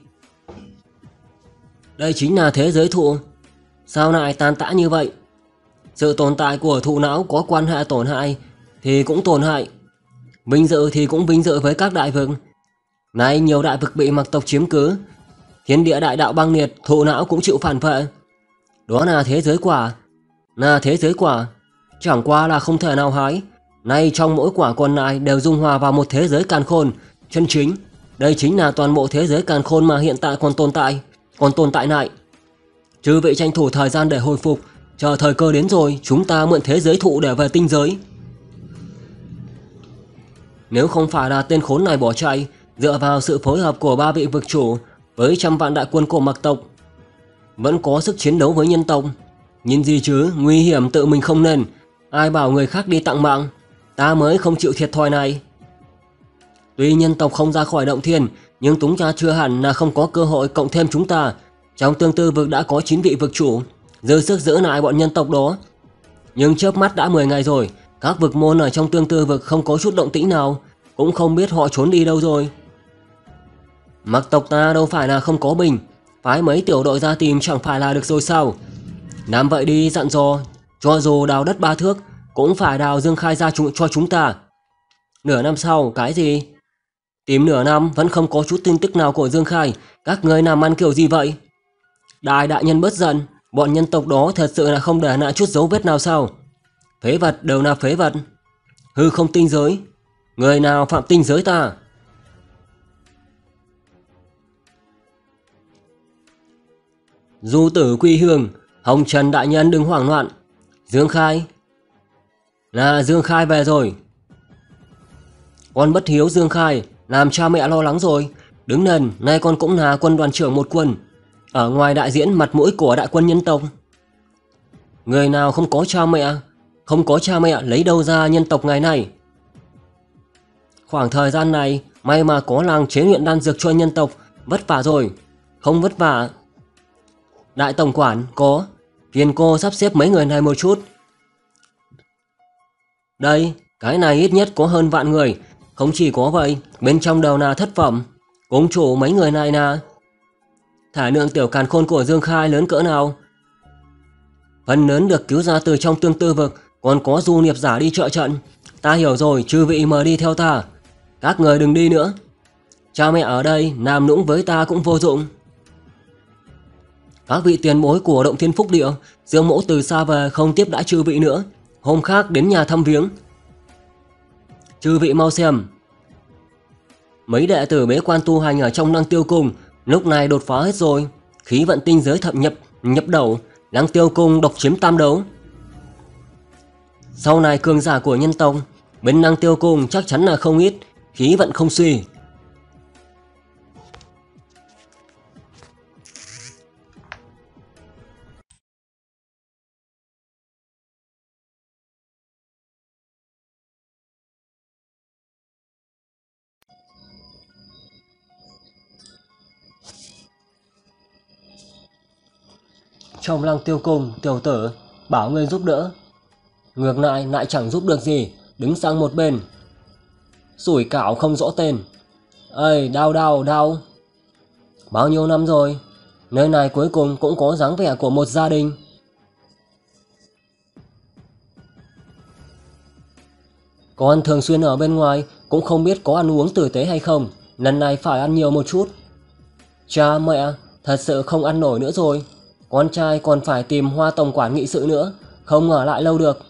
Đây chính là thế giới thụ. Sao lại tàn tạ như vậy? Sự tồn tại của thụ não có quan hệ tổn hại thì cũng tổn hại, vinh dự thì cũng vinh dự với các đại vực. Nay nhiều đại vực bị Mặc tộc chiếm cứ, thiên địa đại đạo băng liệt, thụ não cũng chịu phản vệ. Đó là thế giới quả. Là thế giới quả, chẳng qua là không thể nào hái. Nay trong mỗi quả còn lại đều dung hòa vào một thế giới càn khôn chân chính. Đây chính là toàn bộ thế giới càn khôn mà hiện tại còn tồn tại lại. Chư vị tranh thủ thời gian để hồi phục, chờ thời cơ đến rồi chúng ta mượn thế giới thụ để về tinh giới. Nếu không phải là tên khốn này bỏ chạy, dựa vào sự phối hợp của 3 vị vực chủ với trăm vạn đại quân của Mặc tộc, vẫn có sức chiến đấu với nhân tộc. Nhìn gì chứ, nguy hiểm tự mình không nên, ai bảo người khác đi tặng mạng, ta mới không chịu thiệt thòi này. Tuy nhân tộc không ra khỏi động thiên, nhưng chúng ta chưa hẳn là không có cơ hội, cộng thêm chúng ta trong tương tư vực đã có 9 vị vực chủ, dư sức giữ lại bọn nhân tộc đó. Nhưng chớp mắt đã 10 ngày rồi, các vực môn ở trong tương tư vực không có chút động tĩnh nào, cũng không biết họ trốn đi đâu rồi. Mặc tộc ta đâu phải là không có bình, phái mấy tiểu đội ra tìm chẳng phải là được rồi sao? Làm vậy đi, dặn dò, cho dù đào đất 3 thước cũng phải đào Dương Khai ra cho chúng ta. Nửa năm sau, cái gì? Tìm nửa năm vẫn không có chút tin tức nào của Dương Khai, các người làm ăn kiểu gì vậy? Đại nhân bớt giận, bọn nhân tộc đó thật sự là không để lại chút dấu vết nào sao? Phế vật đều là phế vật. Hư không tinh giới, người nào phạm tinh giới ta? Du tử quy hương, Hồng Trần đại nhân đừng hoảng loạn. Dương Khai, là Dương Khai về rồi. Con bất hiếu Dương Khai làm cha mẹ lo lắng rồi. Đứng lên, nay con cũng là quân đoàn trưởng một quân, ở ngoài đại diễn mặt mũi của đại quân nhân tộc. Người nào không có cha mẹ, không có cha mẹ lấy đâu ra nhân tộc ngày này. Khoảng thời gian này may mà có làng chế luyện đan dược cho nhân tộc, vất vả rồi. Không vất vả. Đại tổng quản, có phiền cô sắp xếp mấy người này một chút. Đây, cái này ít nhất có hơn vạn người. Không chỉ có vậy, bên trong đều là thất phẩm. Cung chủ mấy người này là thể lượng tiểu càn khôn của Dương Khai lớn cỡ nào. Phần lớn được cứu ra từ trong tương tư vực, còn có du nghiệp giả đi trợ trận. Ta hiểu rồi, chư vị mời đi theo ta. Các người đừng đi nữa. Cha mẹ ở đây, làm nũng với ta cũng vô dụng. Các vị tiền bối của Động Thiên Phúc Địa, Dương mỗ từ xa về không tiếp đãi chư vị nữa, hôm khác đến nhà thăm viếng. Chư vị mau xem, mấy đệ tử bế quan tu hành ở trong Lăng Tiêu Cung lúc này đột phá hết rồi, khí vận tinh giới thậm nhập đầu, Lăng Tiêu Cung độc chiếm tam đấu. Sau này cường giả của nhân tộc bên Lăng Tiêu Cung chắc chắn là không ít, khí vận không suy. Trong Lăng Tiêu Cung, tiểu tử bảo ngươi giúp đỡ, ngược lại chẳng giúp được gì, đứng sang một bên. Sủi cảo không rõ tên. Ơi, đau. Bao nhiêu năm rồi, nơi này cuối cùng cũng có dáng vẻ của một gia đình. Con thường xuyên ở bên ngoài, cũng không biết có ăn uống tử tế hay không, lần này phải ăn nhiều một chút. Cha mẹ, thật sự không ăn nổi nữa rồi. Con trai còn phải tìm Hoa tổng quản nghị sự nữa, không ở lại lâu được.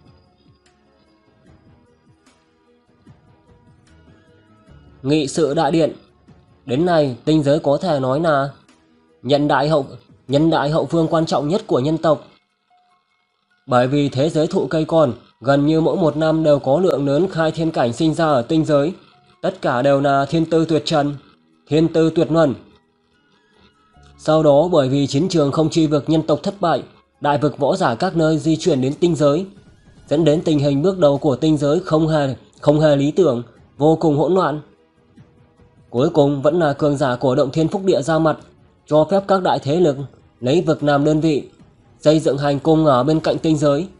Nghị sự đại điện. Đến nay tinh giới có thể nói là nhân đại hậu phương quan trọng nhất của nhân tộc. Bởi vì thế giới thụ cây con, gần như mỗi một năm đều có lượng lớn khai thiên cảnh sinh ra ở tinh giới. Tất cả đều là thiên tư tuyệt trần, thiên tư tuyệt luân. Sau đó bởi vì chiến trường không truy vực nhân tộc thất bại, đại vực võ giả các nơi di chuyển đến tinh giới, dẫn đến tình hình bước đầu của tinh giới không hề lý tưởng, vô cùng hỗn loạn. Cuối cùng vẫn là cường giả của Động Thiên Phúc Địa ra mặt, cho phép các đại thế lực lấy vực làm đơn vị, xây dựng hành cung ở bên cạnh tinh giới.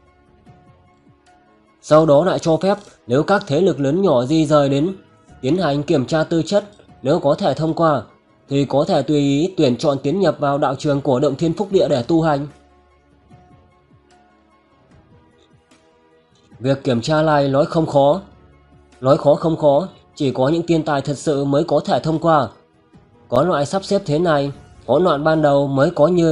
Sau đó lại cho phép nếu các thế lực lớn nhỏ di rời đến, tiến hành kiểm tra tư chất, nếu có thể thông qua thì có thể tùy ý tuyển chọn tiến nhập vào đạo trường của Động Thiên Phúc Địa để tu hành. Việc kiểm tra này nói khó không khó, chỉ có những thiên tài thật sự mới có thể thông qua. Có loại sắp xếp thế này, có đoạn ban đầu mới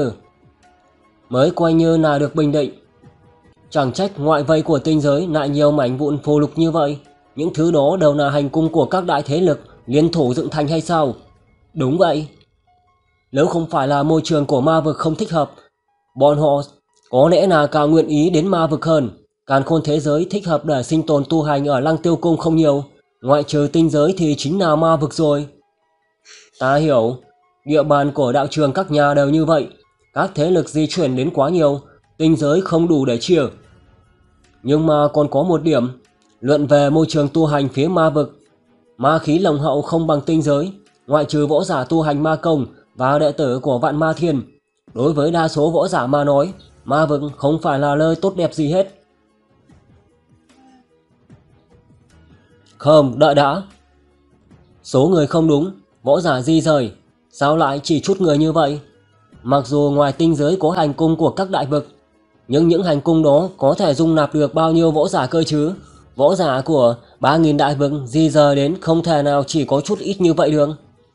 coi như là được bình định. Chẳng trách ngoại vây của tinh giới lại nhiều mảnh vụn phù lục như vậy, những thứ đó đều là hành cung của các đại thế lực liên thủ dựng thành hay sao? Đúng vậy. Nếu không phải là môi trường của ma vực không thích hợp, bọn họ có lẽ là càng nguyện ý đến ma vực hơn. Càn khôn thế giới thích hợp để sinh tồn tu hành ở Lăng Tiêu Cung không nhiều, Ngoại trừ tinh giới thì chính là ma vực rồi. Ta hiểu, địa bàn của đạo trường các nhà đều như vậy. Các thế lực di chuyển đến quá nhiều, tinh giới không đủ để chia. Nhưng mà còn có một điểm, luận về môi trường tu hành phía ma vực, ma khí nồng hậu không bằng tinh giới, ngoại trừ võ giả tu hành ma công và đệ tử của Vạn Ma Thiên. Đối với đa số võ giả mà nói, ma vực không phải là nơi tốt đẹp gì hết. Không, đợi đã. Số người không đúng, võ giả di rời, sao lại chỉ chút người như vậy? Mặc dù ngoài tinh giới có hành cung của các đại vực, nhưng những hành cung đó có thể dung nạp được bao nhiêu võ giả cơ chứ? Võ giả của 3.000 đại vực di rời đến không thể nào chỉ có chút ít như vậy được.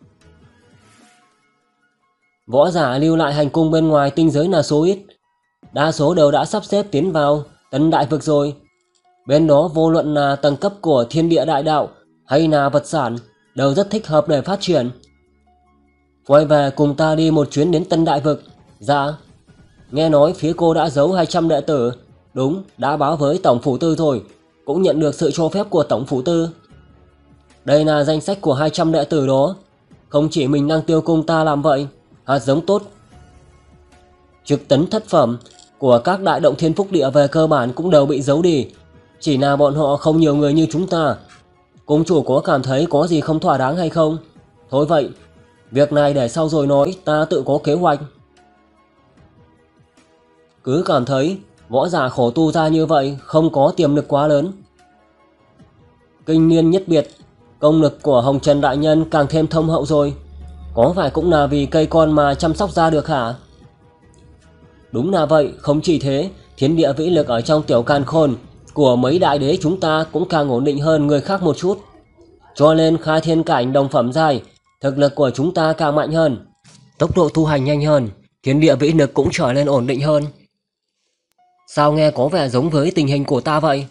Võ giả lưu lại hành cung bên ngoài tinh giới là số ít, đa số đều đã sắp xếp tiến vào tân đại vực rồi. Bên đó vô luận là tầng cấp của thiên địa đại đạo hay là vật sản đều rất thích hợp để phát triển. Quay về cùng ta đi một chuyến đến tân đại vực. Dạ. Nghe nói phía cô đã giấu 200 đệ tử. Đúng, đã báo với tổng phủ tư rồi, cũng nhận được sự cho phép của tổng phủ tư. Đây là danh sách của 200 đệ tử đó. Không chỉ mình Lăng Tiêu Cung ta làm vậy, hạt giống tốt trực tấn thất phẩm của các đại động thiên phúc địa về cơ bản cũng đều bị giấu đi. Chỉ là bọn họ không nhiều người như chúng ta. Cung chủ có cảm thấy có gì không thỏa đáng hay không? Thôi vậy, việc này để sau rồi nói, ta tự có kế hoạch. Cứ cảm thấy võ giả khổ tu ra như vậy không có tiềm lực quá lớn. Kinh niên nhất biệt, công lực của Hồng Trần đại nhân càng thêm thông hậu rồi. Có phải cũng là vì cây con mà chăm sóc ra được hả? Đúng là vậy, không chỉ thế, thiên địa vĩ lực ở trong tiểu càn khôn của mấy đại đế chúng ta cũng càng ổn định hơn người khác một chút. Cho nên khai thiên cảnh đồng phẩm giai, thực lực của chúng ta càng mạnh hơn, tốc độ tu hành nhanh hơn, thiên địa vĩ lực cũng trở nên ổn định hơn. Sao nghe có vẻ giống với tình hình của ta vậy?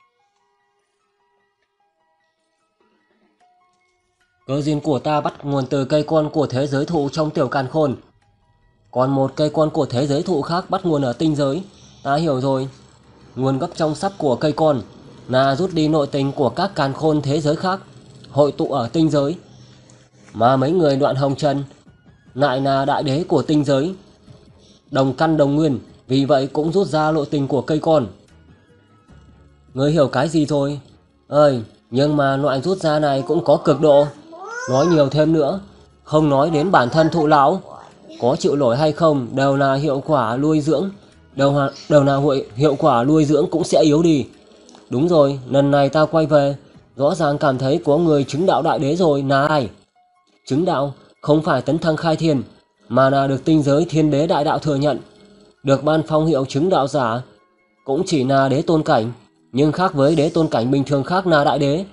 Cơ duyên của ta bắt nguồn từ cây con của thế giới thụ trong tiểu càn khôn. Còn một cây con của thế giới thụ khác bắt nguồn ở tinh giới. Ta hiểu rồi. Nguồn gốc trong sắp của cây con là rút đi nội tình của các càn khôn thế giới khác, hội tụ ở tinh giới. Mà mấy người Đoạn Hồng Trần lại là đại đế của tinh giới, đồng căn đồng nguyên, vì vậy cũng rút ra nội tình của cây con. Ngươi hiểu cái gì rồi? Ơi, nhưng mà loại rút ra này cũng có cực độ. Nói nhiều thêm nữa, không nói đến bản thân thụ lão, có chịu nổi hay không đều là hiệu quả nuôi dưỡng, hiệu quả nuôi dưỡng cũng sẽ yếu đi. Đúng rồi, lần này ta quay về, rõ ràng cảm thấy có người chứng đạo đại đế rồi. Là ai? Chứng đạo không phải tấn thăng khai thiên, mà là được tinh giới thiên đế đại đạo thừa nhận, được ban phong hiệu chứng đạo giả. Cũng chỉ là đế tôn cảnh, nhưng khác với đế tôn cảnh bình thường khác là đại đế.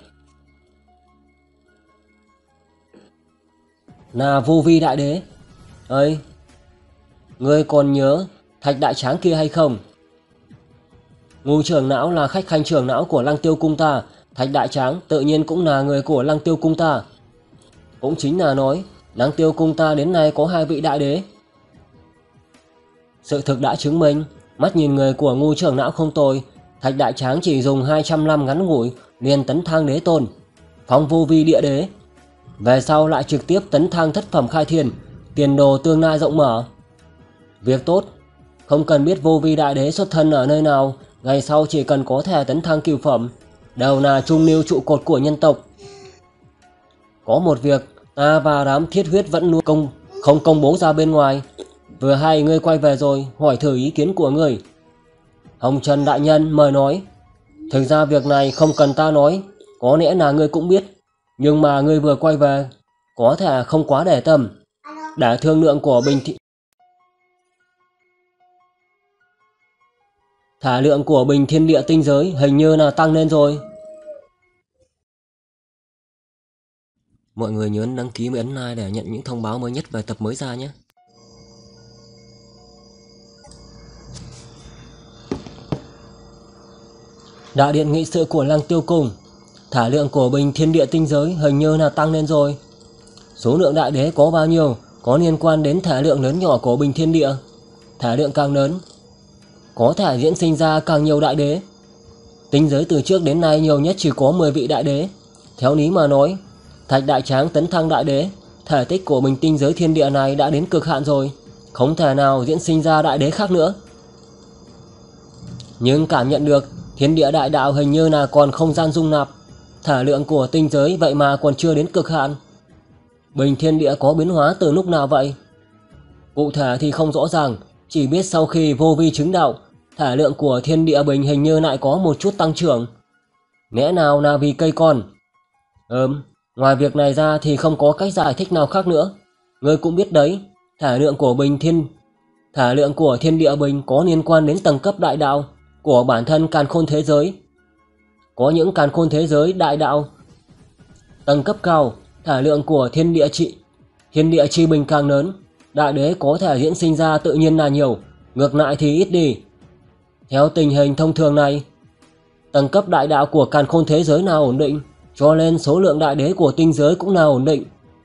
Là vô vi đại đế. Ơi, ngươi còn nhớ Thạch Đại Tráng kia hay không? Ngô trưởng lão là khách khanh trưởng lão của Lăng Tiêu Cung ta, Thạch Đại Tráng tự nhiên cũng là người của Lăng Tiêu Cung ta. Cũng chính là nói, Lăng Tiêu Cung ta đến nay có 2 vị đại đế. Sự thực đã chứng minh, mắt nhìn người của Ngô trưởng lão không tồi, Thạch Đại Tráng chỉ dùng 200 năm ngắn ngủi liền tấn thang đế tôn, phong vô vi địa đế. Về sau lại trực tiếp tấn thang thất phẩm khai thiên, tiền đồ tương lai rộng mở. Việc tốt, không cần biết vô vi đại đế xuất thân ở nơi nào, ngày sau chỉ cần có thể tấn thang cửu phẩm, đều là trung niêu trụ cột của nhân tộc. Có một việc ta và đám thiết huyết vẫn luôn không công bố ra bên ngoài. Vừa hay ngươi quay về rồi, hỏi thử ý kiến của ngươi. Hồng Trần đại nhân mời nói. Thực ra việc này không cần ta nói, có lẽ là ngươi cũng biết, nhưng mà ngươi vừa quay về, có thể không quá để tâm. Để thương lượng của thả lượng của bình thiên địa tinh giới hình như là tăng lên rồi. Mọi người nhớ đăng ký và ấn like để nhận những thông báo mới nhất về tập mới ra nhé. Đại điện nghị sự của Lăng Tiêu Cung, thả lượng của bình thiên địa tinh giới hình như là tăng lên rồi. Số lượng đại đế có bao nhiêu có liên quan đến thả lượng lớn nhỏ của bình thiên địa. Thả lượng càng lớn, có thể diễn sinh ra càng nhiều đại đế. Tinh giới từ trước đến nay nhiều nhất chỉ có 10 vị đại đế, Theo lý mà nói, Thạch Đại Tráng tấn thăng đại đế, thể tích của bình tinh giới thiên địa này đã đến cực hạn rồi, không thể nào diễn sinh ra đại đế khác nữa. Nhưng cảm nhận được thiên địa đại đạo hình như là còn không gian dung nạp, thể lượng của tinh giới vậy mà còn chưa đến cực hạn. Bình thiên địa có biến hóa từ lúc nào vậy? Cụ thể thì không rõ ràng, chỉ biết sau khi vô vi chứng đạo, thể lượng của thiên địa bình hình như lại có một chút tăng trưởng. Lẽ nào là vì cây con? Ngoài việc này ra thì không có cách giải thích nào khác nữa. Ngươi cũng biết đấy, thể lượng của thiên địa bình có liên quan đến tầng cấp đại đạo của bản thân càn khôn thế giới. Có những càn khôn thế giới đại đạo tầng cấp cao, thể lượng của thiên địa chi bình càng lớn, đại đế có thể diễn sinh ra tự nhiên là nhiều, ngược lại thì ít đi. Theo tình hình thông thường này, tầng cấp đại đạo của càn khôn thế giới nào ổn định, cho nên số lượng đại đế của tinh giới cũng nào ổn định.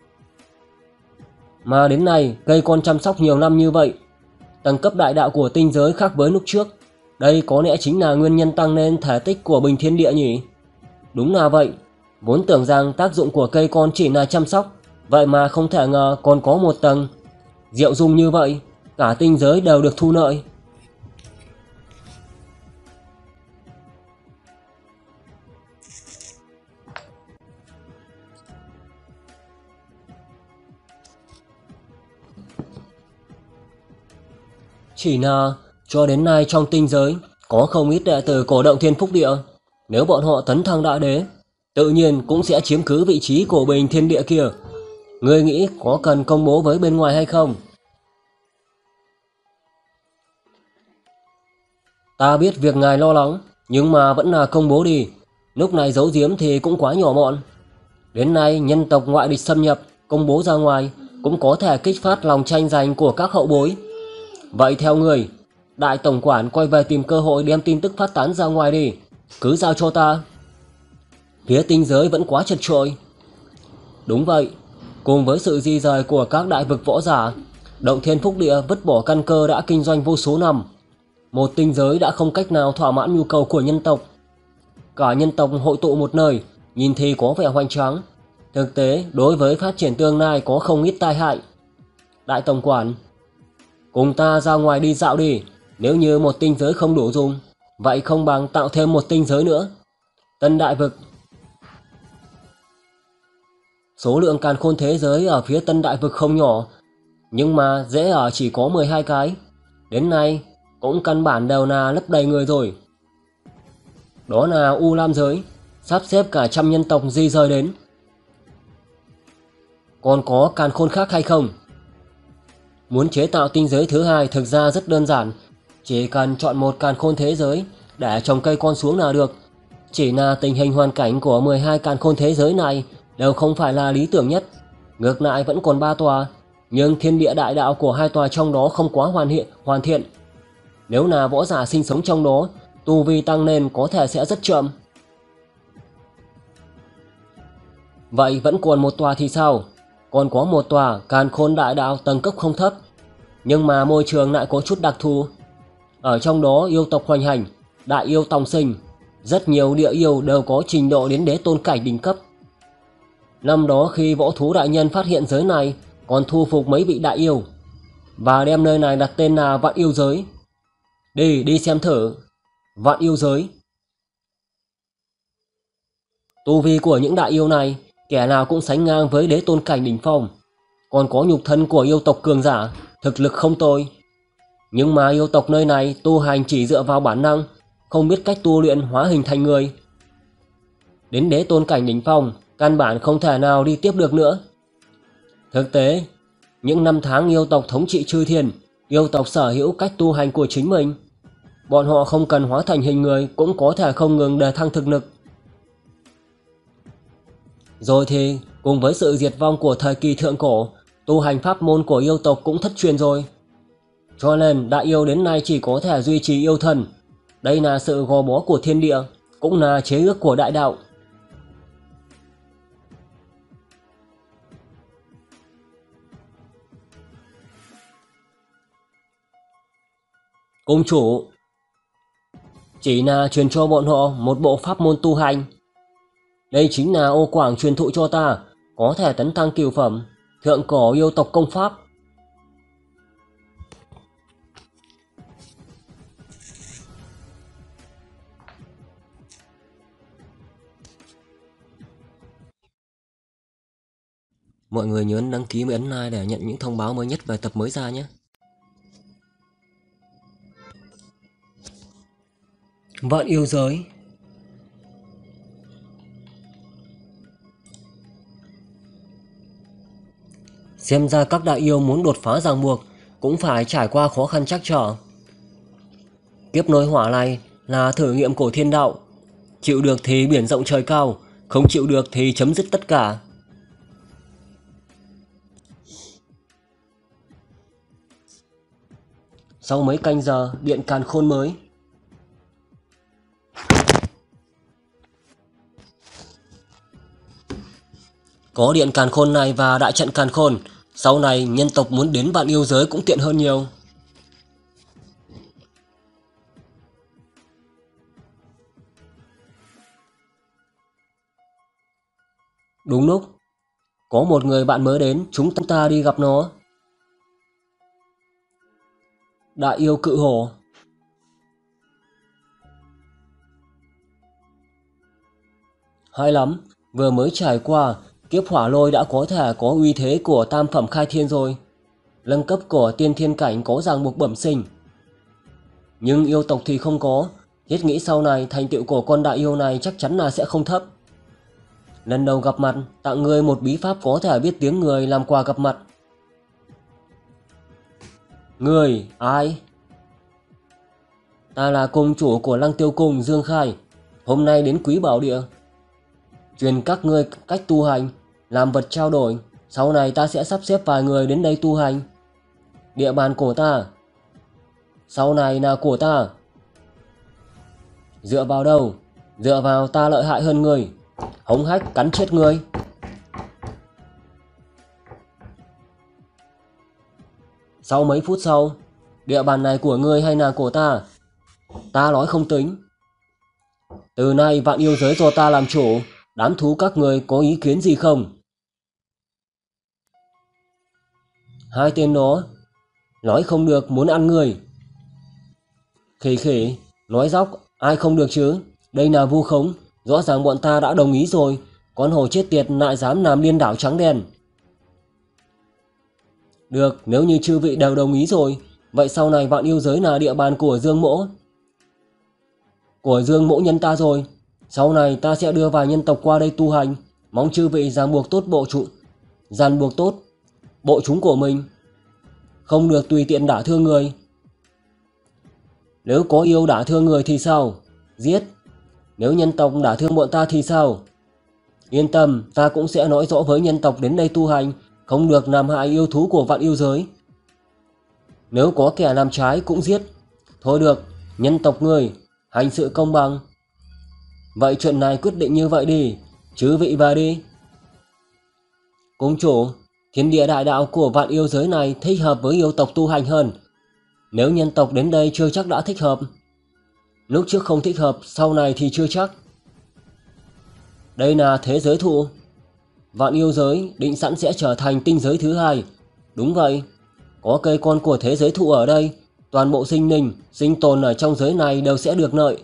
Mà đến nay, cây con chăm sóc nhiều năm như vậy, tầng cấp đại đạo của tinh giới khác với lúc trước. Đây có lẽ chính là nguyên nhân tăng lên thể tích của bình thiên địa nhỉ? Đúng là vậy, vốn tưởng rằng tác dụng của cây con chỉ là chăm sóc, vậy mà không thể ngờ còn có một tầng diệu dụng như vậy, cả tinh giới đều được thu lợi. Chỉ là cho đến nay trong tinh giới có không ít đệ tử cổ động thiên phúc địa, nếu bọn họ tấn thăng đại đế, tự nhiên cũng sẽ chiếm cứ vị trí của bình thiên địa kia. Ngươi nghĩ có cần công bố với bên ngoài hay không? Ta biết việc ngài lo lắng, nhưng mà vẫn là công bố đi. Lúc này giấu giếm thì cũng quá nhỏ mọn. Đến nay nhân tộc ngoại địch xâm nhập, công bố ra ngoài cũng có thể kích phát lòng tranh giành của các hậu bối. Vậy theo người, đại tổng quản quay về tìm cơ hội đem tin tức phát tán ra ngoài đi, cứ giao cho ta. Phía tinh giới vẫn quá chật chội. Đúng vậy, cùng với sự di rời của các đại vực võ giả, động thiên phúc địa vứt bỏ căn cơ đã kinh doanh vô số năm. Một tinh giới đã không cách nào thỏa mãn nhu cầu của nhân tộc. Cả nhân tộc hội tụ một nơi, nhìn thì có vẻ hoành tráng, thực tế đối với phát triển tương lai có không ít tai hại. Đại tổng quản, cùng ta ra ngoài đi dạo đi. Nếu như một tinh giới không đủ dùng, vậy không bằng tạo thêm một tinh giới nữa. Tân đại vực. Số lượng càn khôn thế giới ở phía tân đại vực không nhỏ, nhưng mà dễ ở chỉ có 12 cái. Đến nay cũng căn bản đều là lấp đầy người rồi. Đó là U Lam giới, sắp xếp cả trăm nhân tộc di rời đến. Còn có càn khôn khác hay không? Muốn chế tạo tinh giới thứ hai thực ra rất đơn giản, chỉ cần chọn một càn khôn thế giới để trồng cây con xuống là được. Chỉ là tình hình hoàn cảnh của 12 càn khôn thế giới này đều không phải là lý tưởng nhất. Ngược lại vẫn còn 3 tòa, nhưng thiên địa đại đạo của 2 tòa trong đó không quá hoàn thiện. Nếu là võ giả sinh sống trong đó, tu vi tăng lên có thể sẽ rất chậm. Vậy vẫn còn một tòa thì sao? Còn có một tòa càn khôn đại đạo tầng cấp không thấp, nhưng mà môi trường lại có chút đặc thù. Ở trong đó yêu tộc hoành hành, đại yêu tòng sinh, rất nhiều địa yêu đều có trình độ đến đế tôn cảnh đỉnh cấp. Năm đó khi võ thú đại nhân phát hiện giới này, còn thu phục mấy vị đại yêu và đem nơi này đặt tên là Vạn Yêu Giới. Đi xem thử. Vạn Yêu Giới. Tu vi của những đại yêu này, kẻ nào cũng sánh ngang với đế tôn cảnh đỉnh phong, còn có nhục thân của yêu tộc cường giả, thực lực không tồi. Nhưng mà yêu tộc nơi này tu hành chỉ dựa vào bản năng, không biết cách tu luyện hóa hình thành người. Đến đế tôn cảnh đỉnh phong, căn bản không thể nào đi tiếp được nữa. Thực tế, những năm tháng yêu tộc thống trị chư thiên, yêu tộc sở hữu cách tu hành của chính mình. Bọn họ không cần hóa thành hình người cũng có thể không ngừng đề thăng thực lực. Rồi thì, cùng với sự diệt vong của thời kỳ thượng cổ, tu hành pháp môn của yêu tộc cũng thất truyền rồi. Cho nên đại yêu đến nay chỉ có thể duy trì yêu thần. Đây là sự gò bó của thiên địa, cũng là chế ước của đại đạo. Cung chủ, chỉ là truyền cho bọn họ một bộ pháp môn tu hành. Đây chính là ô quảng truyền thụ cho ta, có thể tấn thăng cửu phẩm, thượng cổ yêu tộc công pháp. Mọi người nhớ đăng ký và ấn like để nhận những thông báo mới nhất về tập mới ra nhé. Vạn yêu giới. Xem ra các đại yêu muốn đột phá ràng buộc cũng phải trải qua khó khăn trắc trở. Kiếp nối hỏa này là thử nghiệm của thiên đạo. Chịu được thì biển rộng trời cao, không chịu được thì chấm dứt tất cả. Sau mấy canh giờ, điện càn khôn mới. Có điện càn khôn này và đại trận càn khôn, sau này nhân tộc muốn đến vạn yêu giới cũng tiện hơn nhiều. Đúng lúc, có một người bạn mới đến, chúng ta đi gặp nó. Đại yêu cự hổ. Hay lắm, vừa mới trải qua, kiếp hỏa lôi đã có thể có uy thế của tam phẩm khai thiên rồi. Nâng cấp của tiên thiên cảnh có ràng buộc bẩm sinh. Nhưng yêu tộc thì không có, thiết nghĩ sau này thành tựu của con đại yêu này chắc chắn là sẽ không thấp. Lần đầu gặp mặt, tặng ngươi một bí pháp có thể biết tiếng người làm quà gặp mặt. Người, ai? Ta là cung chủ của Lăng Tiêu Cung Dương Khai, hôm nay đến Quý Bảo Địa. Truyền các ngươi cách tu hành, làm vật trao đổi, sau này ta sẽ sắp xếp vài người đến đây tu hành. Địa bàn của ta, sau này là của ta. Dựa vào đâu? Dựa vào ta lợi hại hơn người, hống hách cắn chết ngươi. Sau mấy phút sau, địa bàn này của ngươi hay là của ta? Ta nói không tính. Từ nay vạn yêu giới do ta làm chủ, đám thú các người có ý kiến gì không? Hai tên đó nói không được muốn ăn người. Khỉ khỉ, nói dóc, ai không được chứ? Đây là vu khống, rõ ràng bọn ta đã đồng ý rồi, con hổ chết tiệt lại dám làm liên đảo trắng đen. Được, nếu như chư vị đều đồng ý rồi, vậy sau này vạn yêu giới là địa bàn của Dương Mỗ. Của Dương Mỗ nhân ta rồi, sau này ta sẽ đưa vài nhân tộc qua đây tu hành, mong chư vị ràng buộc tốt bộ chúng của mình, không được tùy tiện đả thương người. Nếu có yêu đả thương người thì sao? Giết. Nếu nhân tộc đả thương bọn ta thì sao? Yên tâm, ta cũng sẽ nói rõ với nhân tộc đến đây tu hành, không được làm hại yêu thú của vạn yêu giới. Nếu có kẻ làm trái cũng giết. Thôi được, nhân tộc người, hành sự công bằng. Vậy chuyện này quyết định như vậy đi, chư vị về đi. Cung chủ, thiên địa đại đạo của vạn yêu giới này thích hợp với yêu tộc tu hành hơn. Nếu nhân tộc đến đây chưa chắc đã thích hợp. Lúc trước không thích hợp, sau này thì chưa chắc. Đây là thế giới thụ. Vạn yêu giới định sẵn sẽ trở thành tinh giới thứ hai. Đúng vậy, có cây con của thế giới thụ ở đây, toàn bộ sinh linh, sinh tồn ở trong giới này đều sẽ được lợi.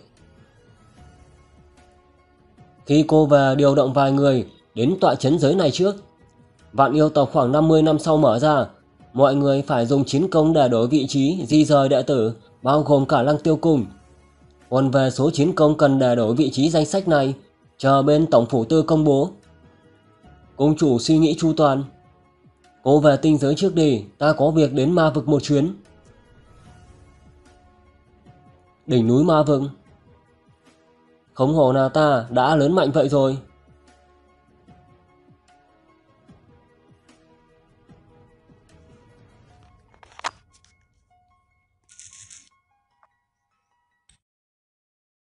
Khi cô về điều động vài người đến tọa trấn giới này trước. Vạn yêu tộc khoảng 50 năm sau mở ra, mọi người phải dùng chiến công để đổi vị trí di rời đệ tử, bao gồm cả Lăng Tiêu Cung. Còn về số chiến công cần để đổi vị trí danh sách này, chờ bên tổng phủ tư công bố. Cung chủ suy nghĩ chu toàn. Cô về tinh giới trước đi, ta có việc đến ma vực một chuyến. Đỉnh núi ma vực. Không hổ là ta đã lớn mạnh vậy rồi.